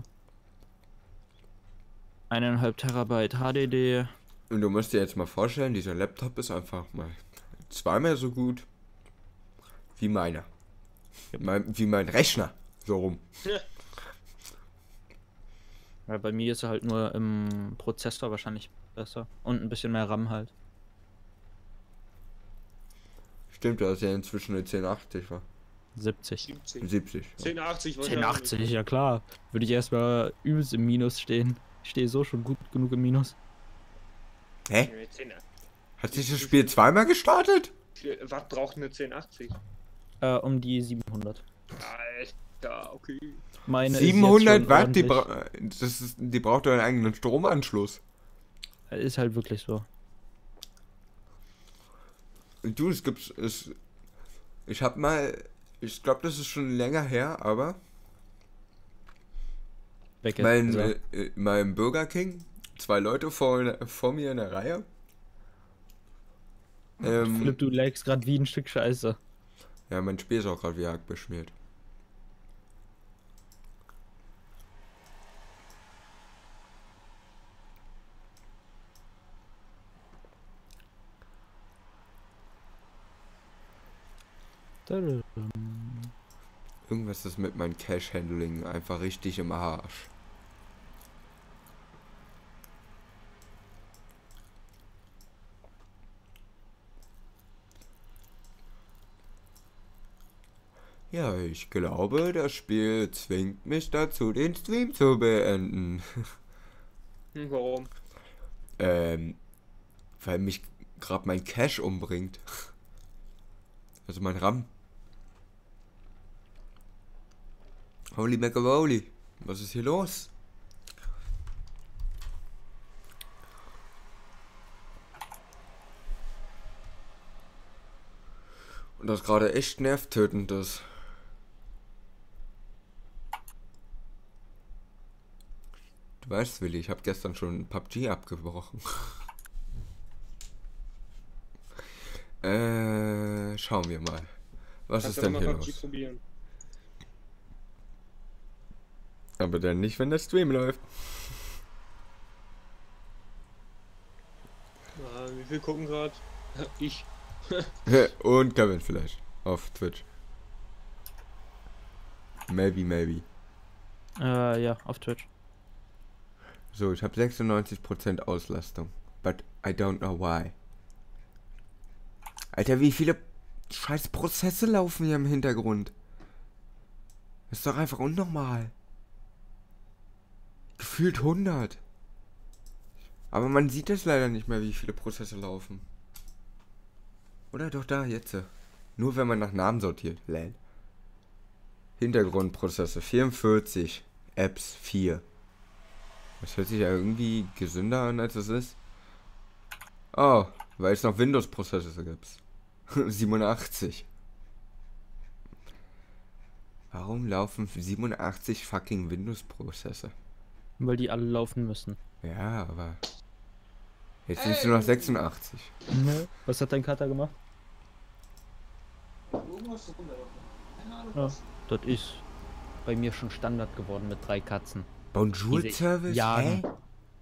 1,5 Terabyte HDD. Und du musst dir jetzt mal vorstellen, dieser Laptop ist einfach mal zweimal so gut wie meiner. Wie mein Rechner. So rum. Ja, bei mir ist er halt nur im Prozessor wahrscheinlich besser. Und ein bisschen mehr RAM halt. Stimmt, du hast ja inzwischen eine 1080 war. 70. 70. 70. Ja. 1080 1080, ja klar. Würde ich erstmal übelst im Minus stehen. Ich stehe so schon gut genug im Minus. Hä? Nee, 10. Hat sich das Spiel zweimal gestartet? Was braucht eine 1080? Um die 700. Alter, okay. Meine 700 Watt, ist die braucht doch einen eigenen Stromanschluss. ist halt wirklich so. Und du, ich hab mal, ich glaube, das ist schon länger her, aber Weg mein Burger King, 2 Leute vor mir in der Reihe. Philipp, du lagst gerade wie ein Stück Scheiße. Ja, mein Spiel ist auch gerade wie arg beschmiert. Irgendwas ist mit meinem Cash-Handling einfach richtig im Arsch. Ja, ich glaube, das Spiel zwingt mich dazu, den Stream zu beenden. Warum? Weil mich gerade mein Cash umbringt. Also mein RAM. Holy macaroni. Was ist hier los? Und das gerade echt nervtötend ist. Du weißt, Willi, ich habe gestern schon PUBG abgebrochen. Schauen wir mal. Was Kannst ist du denn mal hier PUBG los? probieren. Aber dann nicht, wenn der Stream läuft. Wie viel gucken gerade? Ich. Und Kevin vielleicht. Auf Twitch. Maybe. Ja, auf Twitch. So, ich habe 96% Auslastung. But I don't know why. Alter, wie viele scheiß Prozesse laufen hier im Hintergrund? Das ist doch einfach unnormal. Gefühlt 100. Aber man sieht es leider nicht mehr, wie viele Prozesse laufen. Oder doch da, jetzt. Nur wenn man nach Namen sortiert. Lol. Hintergrundprozesse 44. Apps 4. Das hört sich ja irgendwie gesünder an, als es ist. Oh, weil es noch Windows-Prozesse gibt. 87. Warum laufen 87 fucking Windows-Prozesse? Weil die alle laufen müssen. Ja, aber... Jetzt sind es nur noch 86. Was hat dein Kater gemacht? Ja, das ist bei mir schon Standard geworden mit 3 Katzen. Bonjour-Service? jagen. Hä?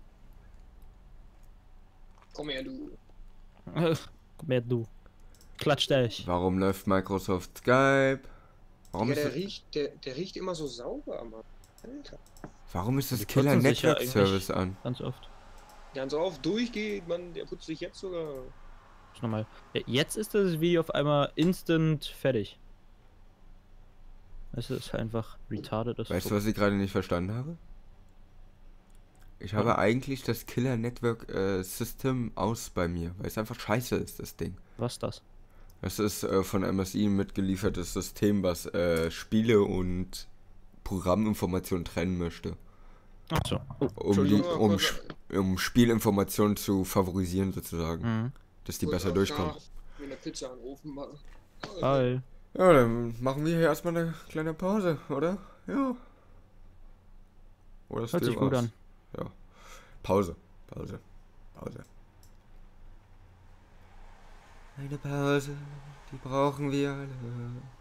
Komm her, du. Komm her, du. Klatsch dich. Warum läuft Microsoft Skype? Warum, Ja, ist, der riecht immer so sauber, Mann. Alter. warum ist das Die Killer putzen sich ja Network Service an? Ganz oft. Ganz oft durchgeht, Mann. Der putzt sich jetzt sogar. Das ist normal. Ja, jetzt ist das Video auf einmal instant fertig. Es ist einfach retarded. Weißt du, was ich gerade nicht verstanden habe? Ich habe eigentlich das Killer Network System aus bei mir, weil es einfach scheiße ist, das Ding. Was das? Das ist von MSI ein mitgeliefertes System, was Spiele und Programminformationen trennen möchte. Achso. Oh. Um Spielinformationen zu favorisieren sozusagen. Mhm. Dass die besser durchkommen. Wenn der Pizza an den Ofen machen. Hi. Ja, dann machen wir hier erstmal eine kleine Pause, oder? Ja. Oder Hört sich gut an. Ja. Pause. Eine Pause, die brauchen wir alle.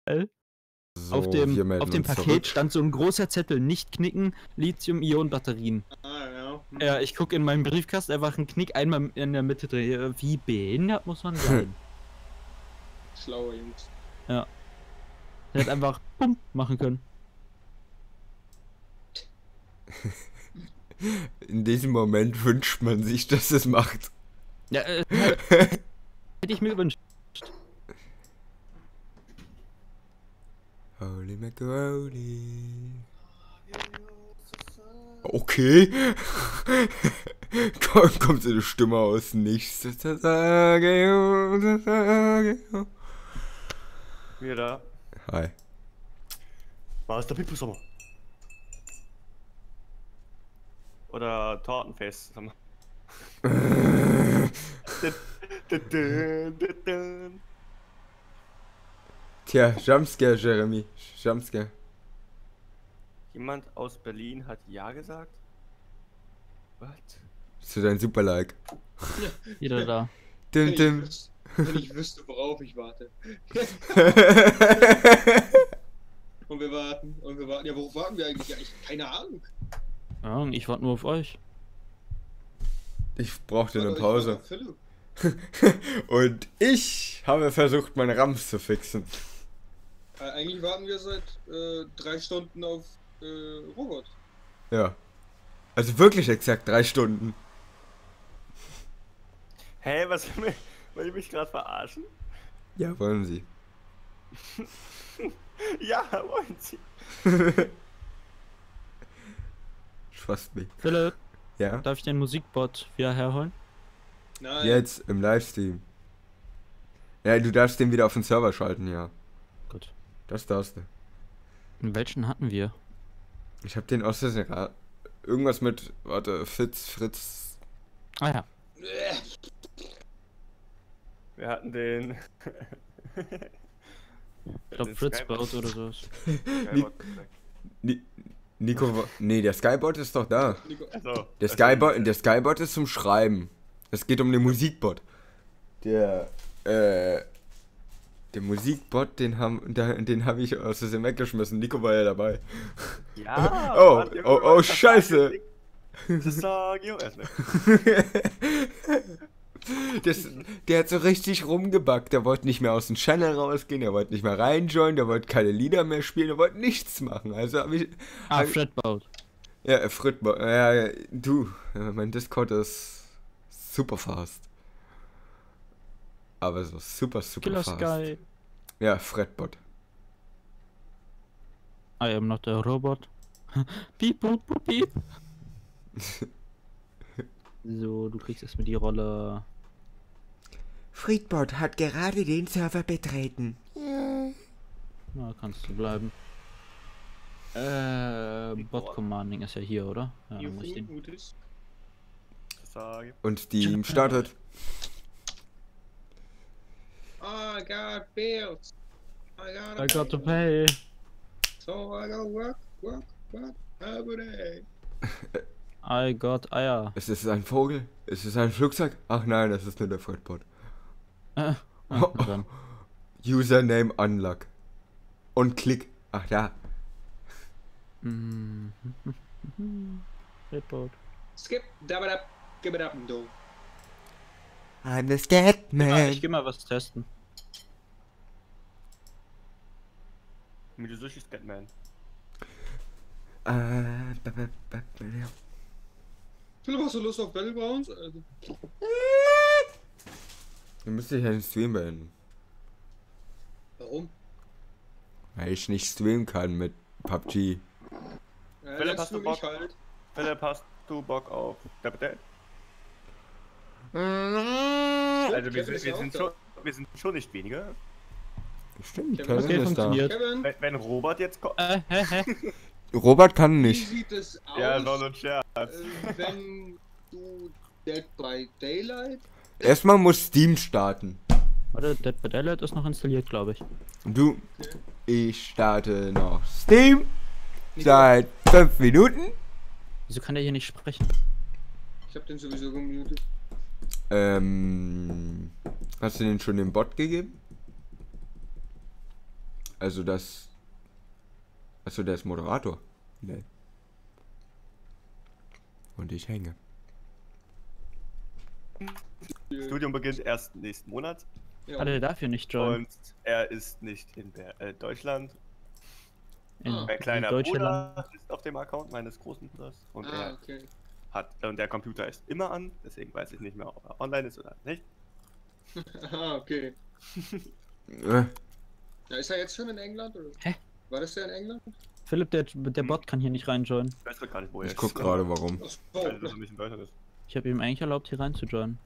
So, auf wir dem, melden auf dem uns Paket zurück. stand so ein großer Zettel, nicht knicken, Lithium-Ionen-Batterien. Ah, ja. Hm. Ja, ich gucke in meinen Briefkasten, einfach einen Knick einmal in der Mitte drin. Wie behindert muss man sein? Schlaue Jungs. Der hätte einfach Pum machen können. In diesem Moment wünscht man sich, dass es macht. Ja, hätte ich mir gewünscht. Holy Macaroni. Okay. Kommt so eine Stimme aus nichts. Wieder da. Hi. War es der Pipusommer? Oder Tortenfest. Sag mal. Tja, Jumpscare, Jeremy. Jumpscare. Jemand aus Berlin hat Ja gesagt? Was? Zu dein Super-Like. Wieder da. Dim, dim. Wenn ich wüsste, worauf ich warte. Und wir warten, und wir warten. Ja, worauf warten wir eigentlich? Ja, keine Ahnung. Ja, ich warte nur auf euch. Ich brauchte eine Aber ich Pause. warte auf Philipp. Und ich habe versucht, meine Rams zu fixen. Eigentlich warten wir seit 3 Stunden auf Robot. Ja. Also wirklich exakt 3 Stunden. Hä, was? Wollt ihr mich gerade verarschen? Ja, wollen sie. Ja, wollen sie. Trust me. Philipp, Ja? darf ich den Musikbot wieder herholen? Nein. Jetzt im Livestream. Ja, du darfst den wieder auf den Server schalten, ja. Gut. Das darfst du. Und welchen hatten wir? Ich hab den aus der irgendwas mit, warte, Fritz. Ah ja. Wir hatten den. Ich glaube Fritzbot oder so. Nico, nee, der Skybot ist doch da. Also, Der Skybot ist zum Schreiben. Es geht um den Musikbot. Der Musikbot, den hab ich aus Versehen weggeschmissen. Nico war ja dabei. Ja. Oh, scheiße. Das sag ich auch erst. Der hat so richtig rumgebackt. Der wollte nicht mehr aus dem Channel rausgehen, der wollte nicht mehr reinjoinen, der wollte keine Lieder mehr spielen, der wollte nichts machen. Also hab ich. Fredboat. Ja, Fredbot. Ja, du, mein Discord ist super fast. Aber so super Killer fast. Sky. Ja, Fredbot. I am not a robot. Piep, boop, boop, piep. So, du kriegst erstmal die Rolle. Fredbot hat gerade den Server betreten. Na, kannst du bleiben. Bot Commanding ist ja hier, oder? Ja, dann muss ich den. Gutes. Das sag ich. Und Steam startet. I got bills. I got to pay. So I go work every day. I got Eier. Ist es ein Vogel? Ist es ein Flugzeug? Ach nein, das ist nur der Fredbot. Na dann. Username Unlock. Und Klick. Ach da. Fredboat. Skip, dabadab, give it up and do. I'm the Scatman. Ich geh mal was testen. Mit der Sushi Scatman. Philipp, hast du Lust auf Battlegrounds? Also, Dann müsste ich ja den Stream beenden. warum? Weil ich nicht streamen kann mit PUBG. Philipp, hast du Bock? Halt. Philipp, hast du Bock auf Dead Dead? Also wir sind schon nicht weniger. Stimmt, Kevin, Kevin ist da. funktioniert. Kevin, Wenn Robert jetzt kommt. Robert kann wie nicht. sieht es aus, Ja, das war so ein Scherz. wenn du Dead by Daylight? Erstmal muss Steam starten. Warte, Dead by Daylight ist noch installiert, glaube ich. Du, ich starte noch Steam. Seit 5 Minuten. Wieso kann der hier nicht sprechen? Ich hab den sowieso gemutet. Hast du den schon den Bot gegeben? Also das... Achso, der ist Moderator. Nee. Und ich hänge. Das Studium beginnt erst nächsten Monat. Ja. Hat er dafür nicht joinen? Und er ist nicht in Deutschland. In Mein kleiner Deutschland. Bruder ist auf dem Account meines großen Bruders. Und Okay. und der Computer ist immer an. Deswegen weiß ich nicht mehr, ob er online ist oder nicht. Okay. Äh, Ja, ist er jetzt schon in England? Oder? Hä? War das der in England? Philipp, der Bot kann hier nicht reinjoinen. Ich weiß doch gar nicht, wo er ich ist. guck gerade, warum. Ach so. Also, dass er nicht in Deutschland ist. Ich habe ihm eigentlich erlaubt, hier reinzujoinen.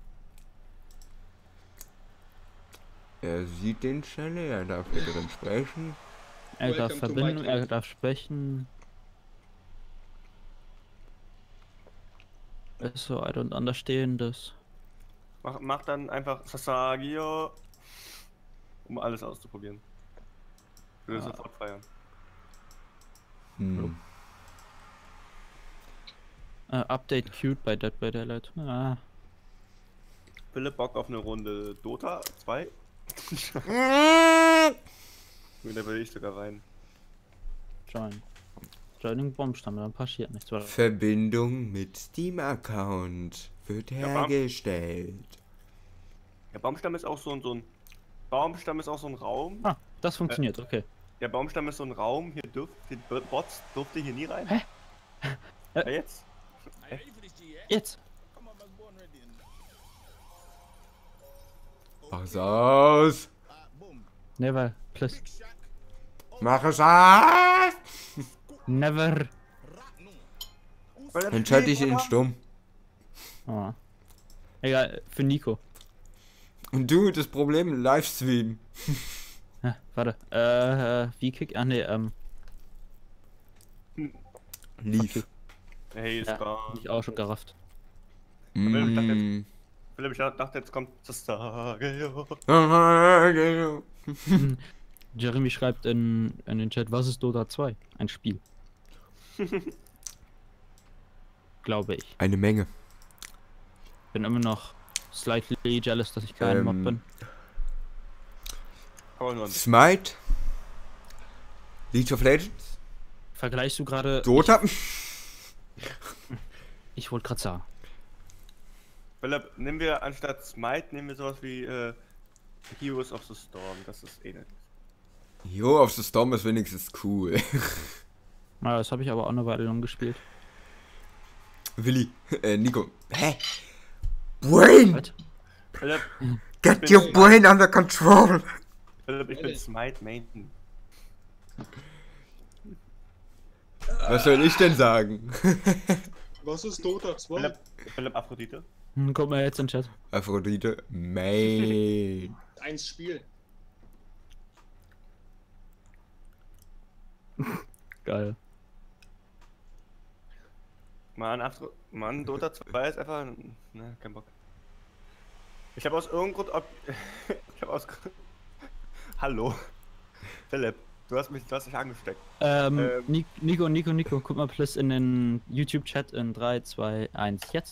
Er sieht den Channel, er darf hier drin sprechen. Er darf Welcome to my Verbindung, er channel. darf sprechen. Ist so, I don't understand das. Mach dann einfach Sasagio, um alles auszuprobieren. Ich will sofort feiern. Hm. Update cute bei Dead by Daylight. Ah. Philipp, Bock auf eine Runde Dota 2? Da will ich sogar rein. Join. Joining Bombstamm, dann passiert nichts. Weil Verbindung mit Steam-Account wird hergestellt. Der Baumstamm ist auch so ein Baumstamm ist auch so ein Raum. ah, das funktioniert, okay. Der Baumstamm ist so ein Raum, hier die Bots durfte hier nie rein. Hä? Ja, jetzt? Jetzt! Mach es aus! Never, please. Mach es aus! Never! Dann schalte ich ihn stumm. Oh. Egal, für Nico. Und du, das Problem, Livestream. Ja, warte. Wie kick? Ah, nee, Lief. Hey, ist ja, klar. ich auch schon gerafft. Mm. Philipp, ich dachte, jetzt kommt Sasagio. Jeremy schreibt in den Chat, was ist Dota 2? Ein Spiel. Glaube ich. Eine Menge. Bin immer noch slightly jealous, dass ich kein Mob bin. Aber nur ein Smite. League of Legends. Vergleichst du gerade... Dota. Ich wollte gerade sagen. Philipp, nehmen wir anstatt Smite, nehmen wir sowas wie Heroes of the Storm. Das ist eh nicht. Jo, of the Storm ist wenigstens cool. Ja, das habe ich aber auch eine Weile lang gespielt. Willi. Nico. Hä? Brain! Was? Philipp, Get your brain under control! Philipp, ich bin Smite Main. Was soll ich denn sagen? Was ist Dota 2? Philipp Aphrodite. Guck mal jetzt in den Chat. Aphrodite. Main. Eins Spiel. Geil. Mann, Dota 2 ist einfach... Ne, kein Bock. Ich habe aus irgendeinem Grund... ich habe aus... Hallo. Philipp, du hast dich angesteckt. Nico, guck mal please in den YouTube-Chat in 3, 2, 1, jetzt.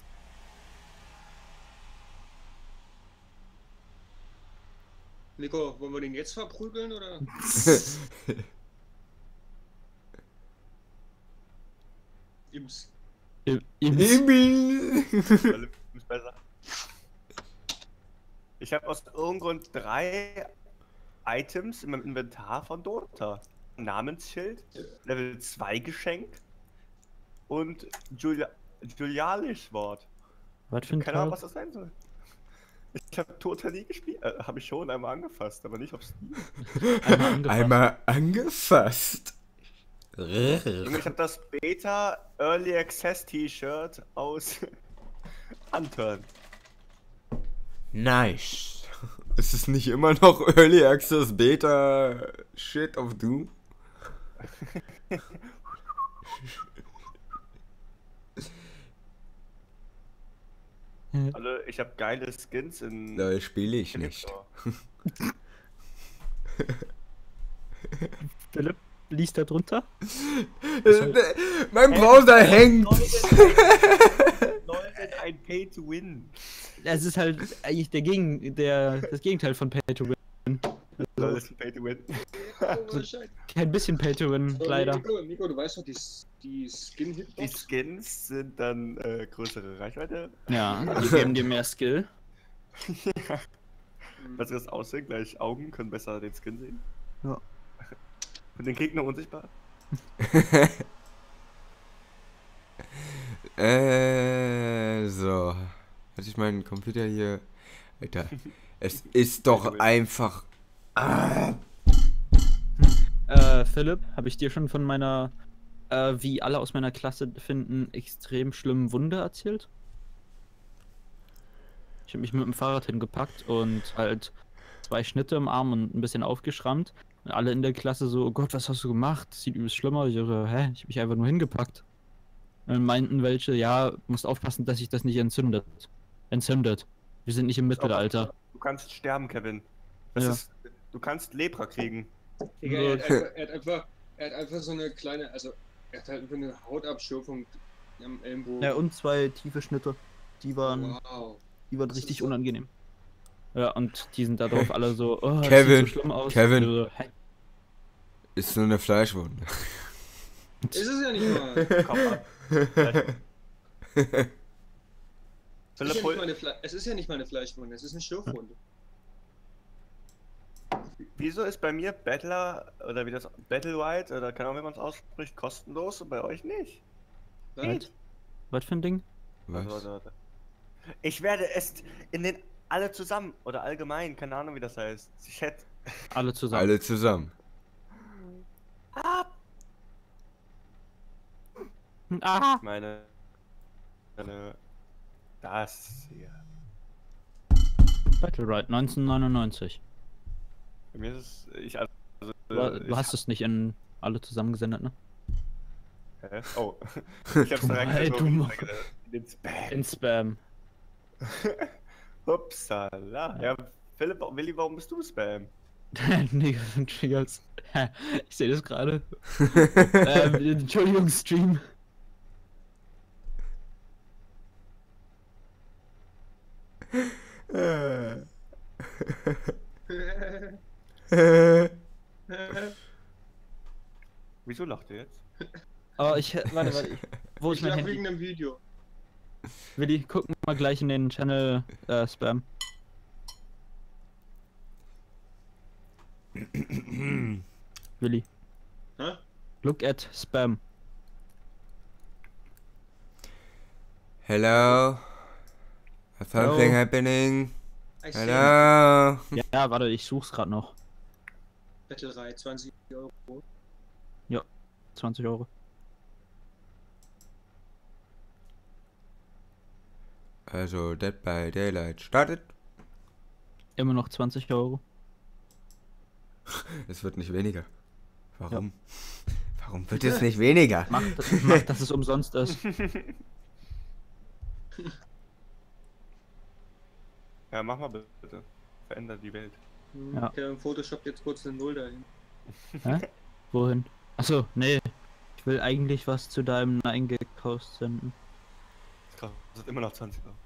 Nico, wollen wir den jetzt verprügeln oder? Ims. Emil! Philipp, ist besser. Ich habe aus irgendeinem Grund 3 Items in meinem Inventar von Dota. Namensschild, Level 2 Geschenk und Julialisch-Wort. Was für ein Keine Ahnung, Teil? was das sein soll. Ich habe Dota nie gespielt. Habe ich schon einmal angefasst, aber nicht aufs Einmal angefasst. Junge, ich habe das Beta Early Access T-Shirt aus Anturn. Nice. Ist es nicht immer noch Early Access Beta Shit of Doom? Also ich habe geile Skins in... Da spiele ich nicht. Philipp, liest da drunter? Mein Browser hängt. Leute, ein Pay to Win. Es ist halt eigentlich das Gegenteil von Pay to Win. Das ist ein Pay to Win. Wahrscheinlich. Kein bisschen Pay to Win, leider. Nico, du weißt doch, die Skin-Hitbox? Die Skins sind dann größere Reichweite. Ja, die geben dir mehr Skill. Besseres Aussehen, gleich Augen können besser den Skin sehen. Ja. Und den Gegner unsichtbar. So. Hatte ich meinen Computer hier. Alter. Es ist doch einfach. Philipp, habe ich dir schon von meiner, wie alle aus meiner Klasse finden, extrem schlimmen Wunde erzählt? Ich habe mich mit dem Fahrrad hingepackt und halt 2 Schnitte im Arm und ein bisschen aufgeschrammt. Und alle in der Klasse so, oh Gott, was hast du gemacht? Das sieht übelst schlimm aus. Ich so, hä? Ich habe mich einfach nur hingepackt. Und dann meinten welche, ja, musst aufpassen, dass sich das nicht entzündet. Wir sind nicht im Mittelalter. Du kannst sterben, Kevin. Das Ja. ist, du kannst Lepra kriegen. Digga, er hat einfach so eine kleine, also er hat halt einfach eine Hautabschürfung am Ellenbogen. Ja, und 2 tiefe Schnitte. Die waren Wow. Das richtig ist so- unangenehm. Ja, und die sind darauf alle so, oh, das Kevin, sieht so schlimm aus. Kevin. Ich so, hä? Ist nur eine Fleischwunde. Ist es ja nicht mal. Kopf ab. Es ist ja nicht mal eine Fleischwunde, es ist eine Schürfwunde. Wieso ist bei mir Battler, oder wie das, Battle White, oder keine Ahnung, wie man es ausspricht, kostenlos und bei euch nicht? Was? Was für ein Ding? Was? Warte. Ich werde es in den alle zusammen, oder allgemein, keine Ahnung, wie das heißt. Chat. Alle zusammen. Alle zusammen. Ah! Meine das hier. Battle Ride 1999. Bei mir ist es, ich, also, Du hast es nicht in alle zusammengesendet, ne? Hä? Oh. Ich hab's Du direkt Mal, so du Mal. in den Spam. In Spam. Upsala. Ja, Philipp, Willi, warum bist du Spam? Negative Triggers. Ich sehe das gerade. Entschuldigung, Stream. Wieso lacht ihr jetzt? Oh, warte. Wo ist Ich mein lach Handy? wegen dem Video. Willi, guck mal gleich in den Channel Spam. Willi. Hä? Look at Spam. Hello? Is something Hello? happening? I see. Hello? Ja, warte, ich such's gerade noch. Battle-Reihe, 20 Euro. 20 Euro. Also, Dead by Daylight startet. Immer noch 20 Euro. Es wird nicht weniger. Warum? Warum wird es nicht weniger? Mach, dass es umsonst ist. Ja, mach mal bitte. Verändert die Welt. Ja. Okay, im Photoshop jetzt kurz eine 0 dahin. Hä? Wohin? Achso, nee. Ich will eigentlich was zu deinem 9-Gag-Post senden. Das kostet immer noch 20 Euro.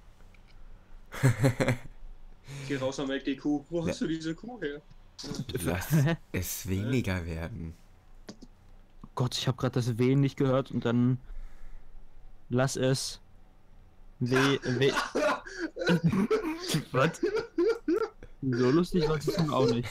Geh raus am Welt die Kuh. Wo hast du diese Kuh her? Lass es weniger werden. Gott, ich habe gerade das W nicht gehört und dann lass es W. Was? So lustig war es nun auch nicht.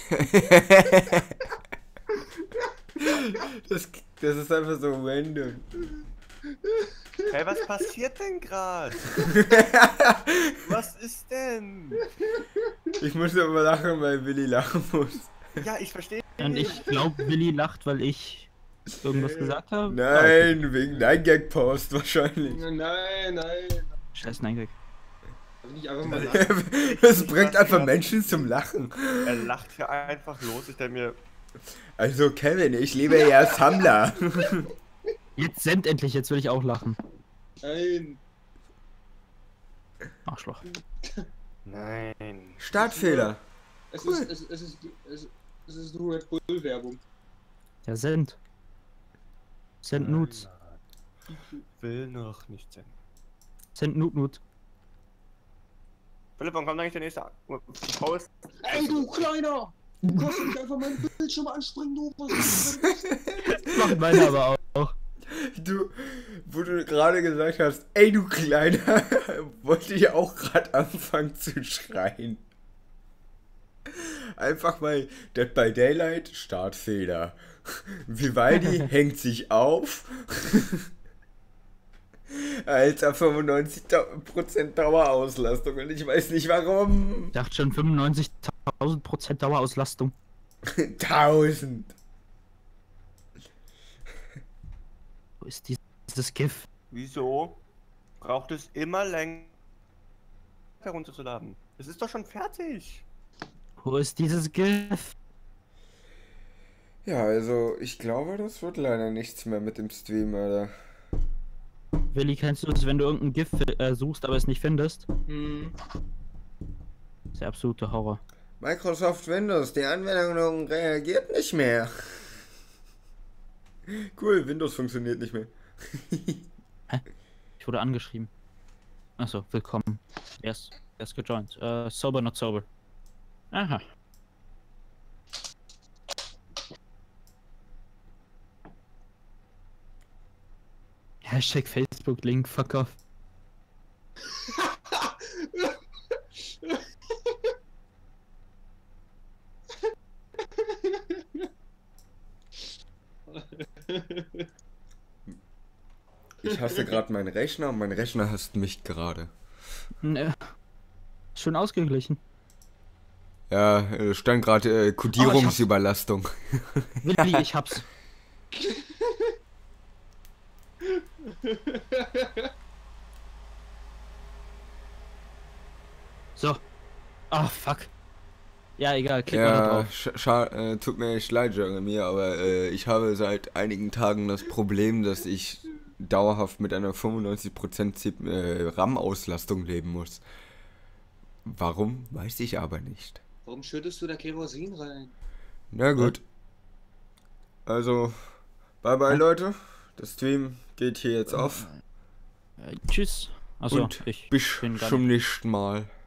Das ist einfach so random. Hey, was passiert denn gerade? Was ist denn? Ich muss aber lachen, weil Willi lachen muss. Ja, ich verstehe. Und ich glaube, Willi lacht, weil ich irgendwas gesagt habe. Nein, wegen dein Gag-Post wahrscheinlich. Nein. Scheiß 9-Gag. Will ich einfach mal lachen. Es bringt einfach Menschen zum Lachen. Er lacht hier einfach los. Ich denke mir, Also Kevin, ich liebe ja Sammler. Jetzt send endlich, jetzt will ich auch lachen. Nein. Arschloch. nein. Startfehler. Es Cool. ist nur Red Bull Werbung. Ja, send. Send Nudes. Will noch nicht sein. Send Nut. Philipp, wann kommt eigentlich der nächste Post? Ey, du Kleiner! Du kostet mich einfach mein Bildschirm anspringen, du. Was ist denn Macht meine aber auch. Du, wo du gerade gesagt hast, ey du Kleiner, wollte ich auch gerade anfangen zu schreien. Einfach mal Dead by Daylight, Startfehler. Vivaldi hängt sich auf. Alter, 95% Dauerauslastung und ich weiß nicht warum. Ich dachte schon 95.000% Dauerauslastung. 1000. Wo ist dieses GIF? Wieso braucht es immer länger herunterzuladen? Es ist doch schon fertig. Wo ist dieses GIF? Ja, also ich glaube, das wird leider nichts mehr mit dem Stream, Alter. Willi, kennst du das, wenn du irgendein GIF suchst, aber es nicht findest? Hm. Das ist der absolute Horror. Microsoft Windows, die Anwendung reagiert nicht mehr. Cool, Windows funktioniert nicht mehr. Ich wurde angeschrieben. Achso, willkommen. Er ist gejoint. Sober, not sober. Aha. Hashtag Facebook-Link, fuck off. Ich hasse gerade meinen Rechner und mein Rechner hasst mich gerade. Ne. Schön ausgeglichen. Ja, stand gerade Kodierungsüberlastung. Willi, ich hab's. So. Ah, fuck. Ja, egal, klick mal da Ja, drauf. tut mir echt leid, Jeremy, aber ich habe seit einigen Tagen das Problem, dass ich dauerhaft mit einer 95% RAM-Auslastung leben muss. Warum, weiß ich aber nicht. Warum schüttest du da Kerosin rein? Na gut. Also, bye bye Leute. Das Stream geht hier jetzt auf. Tschüss. Achso, Und ich bis bin gar zum nicht. nächsten Mal.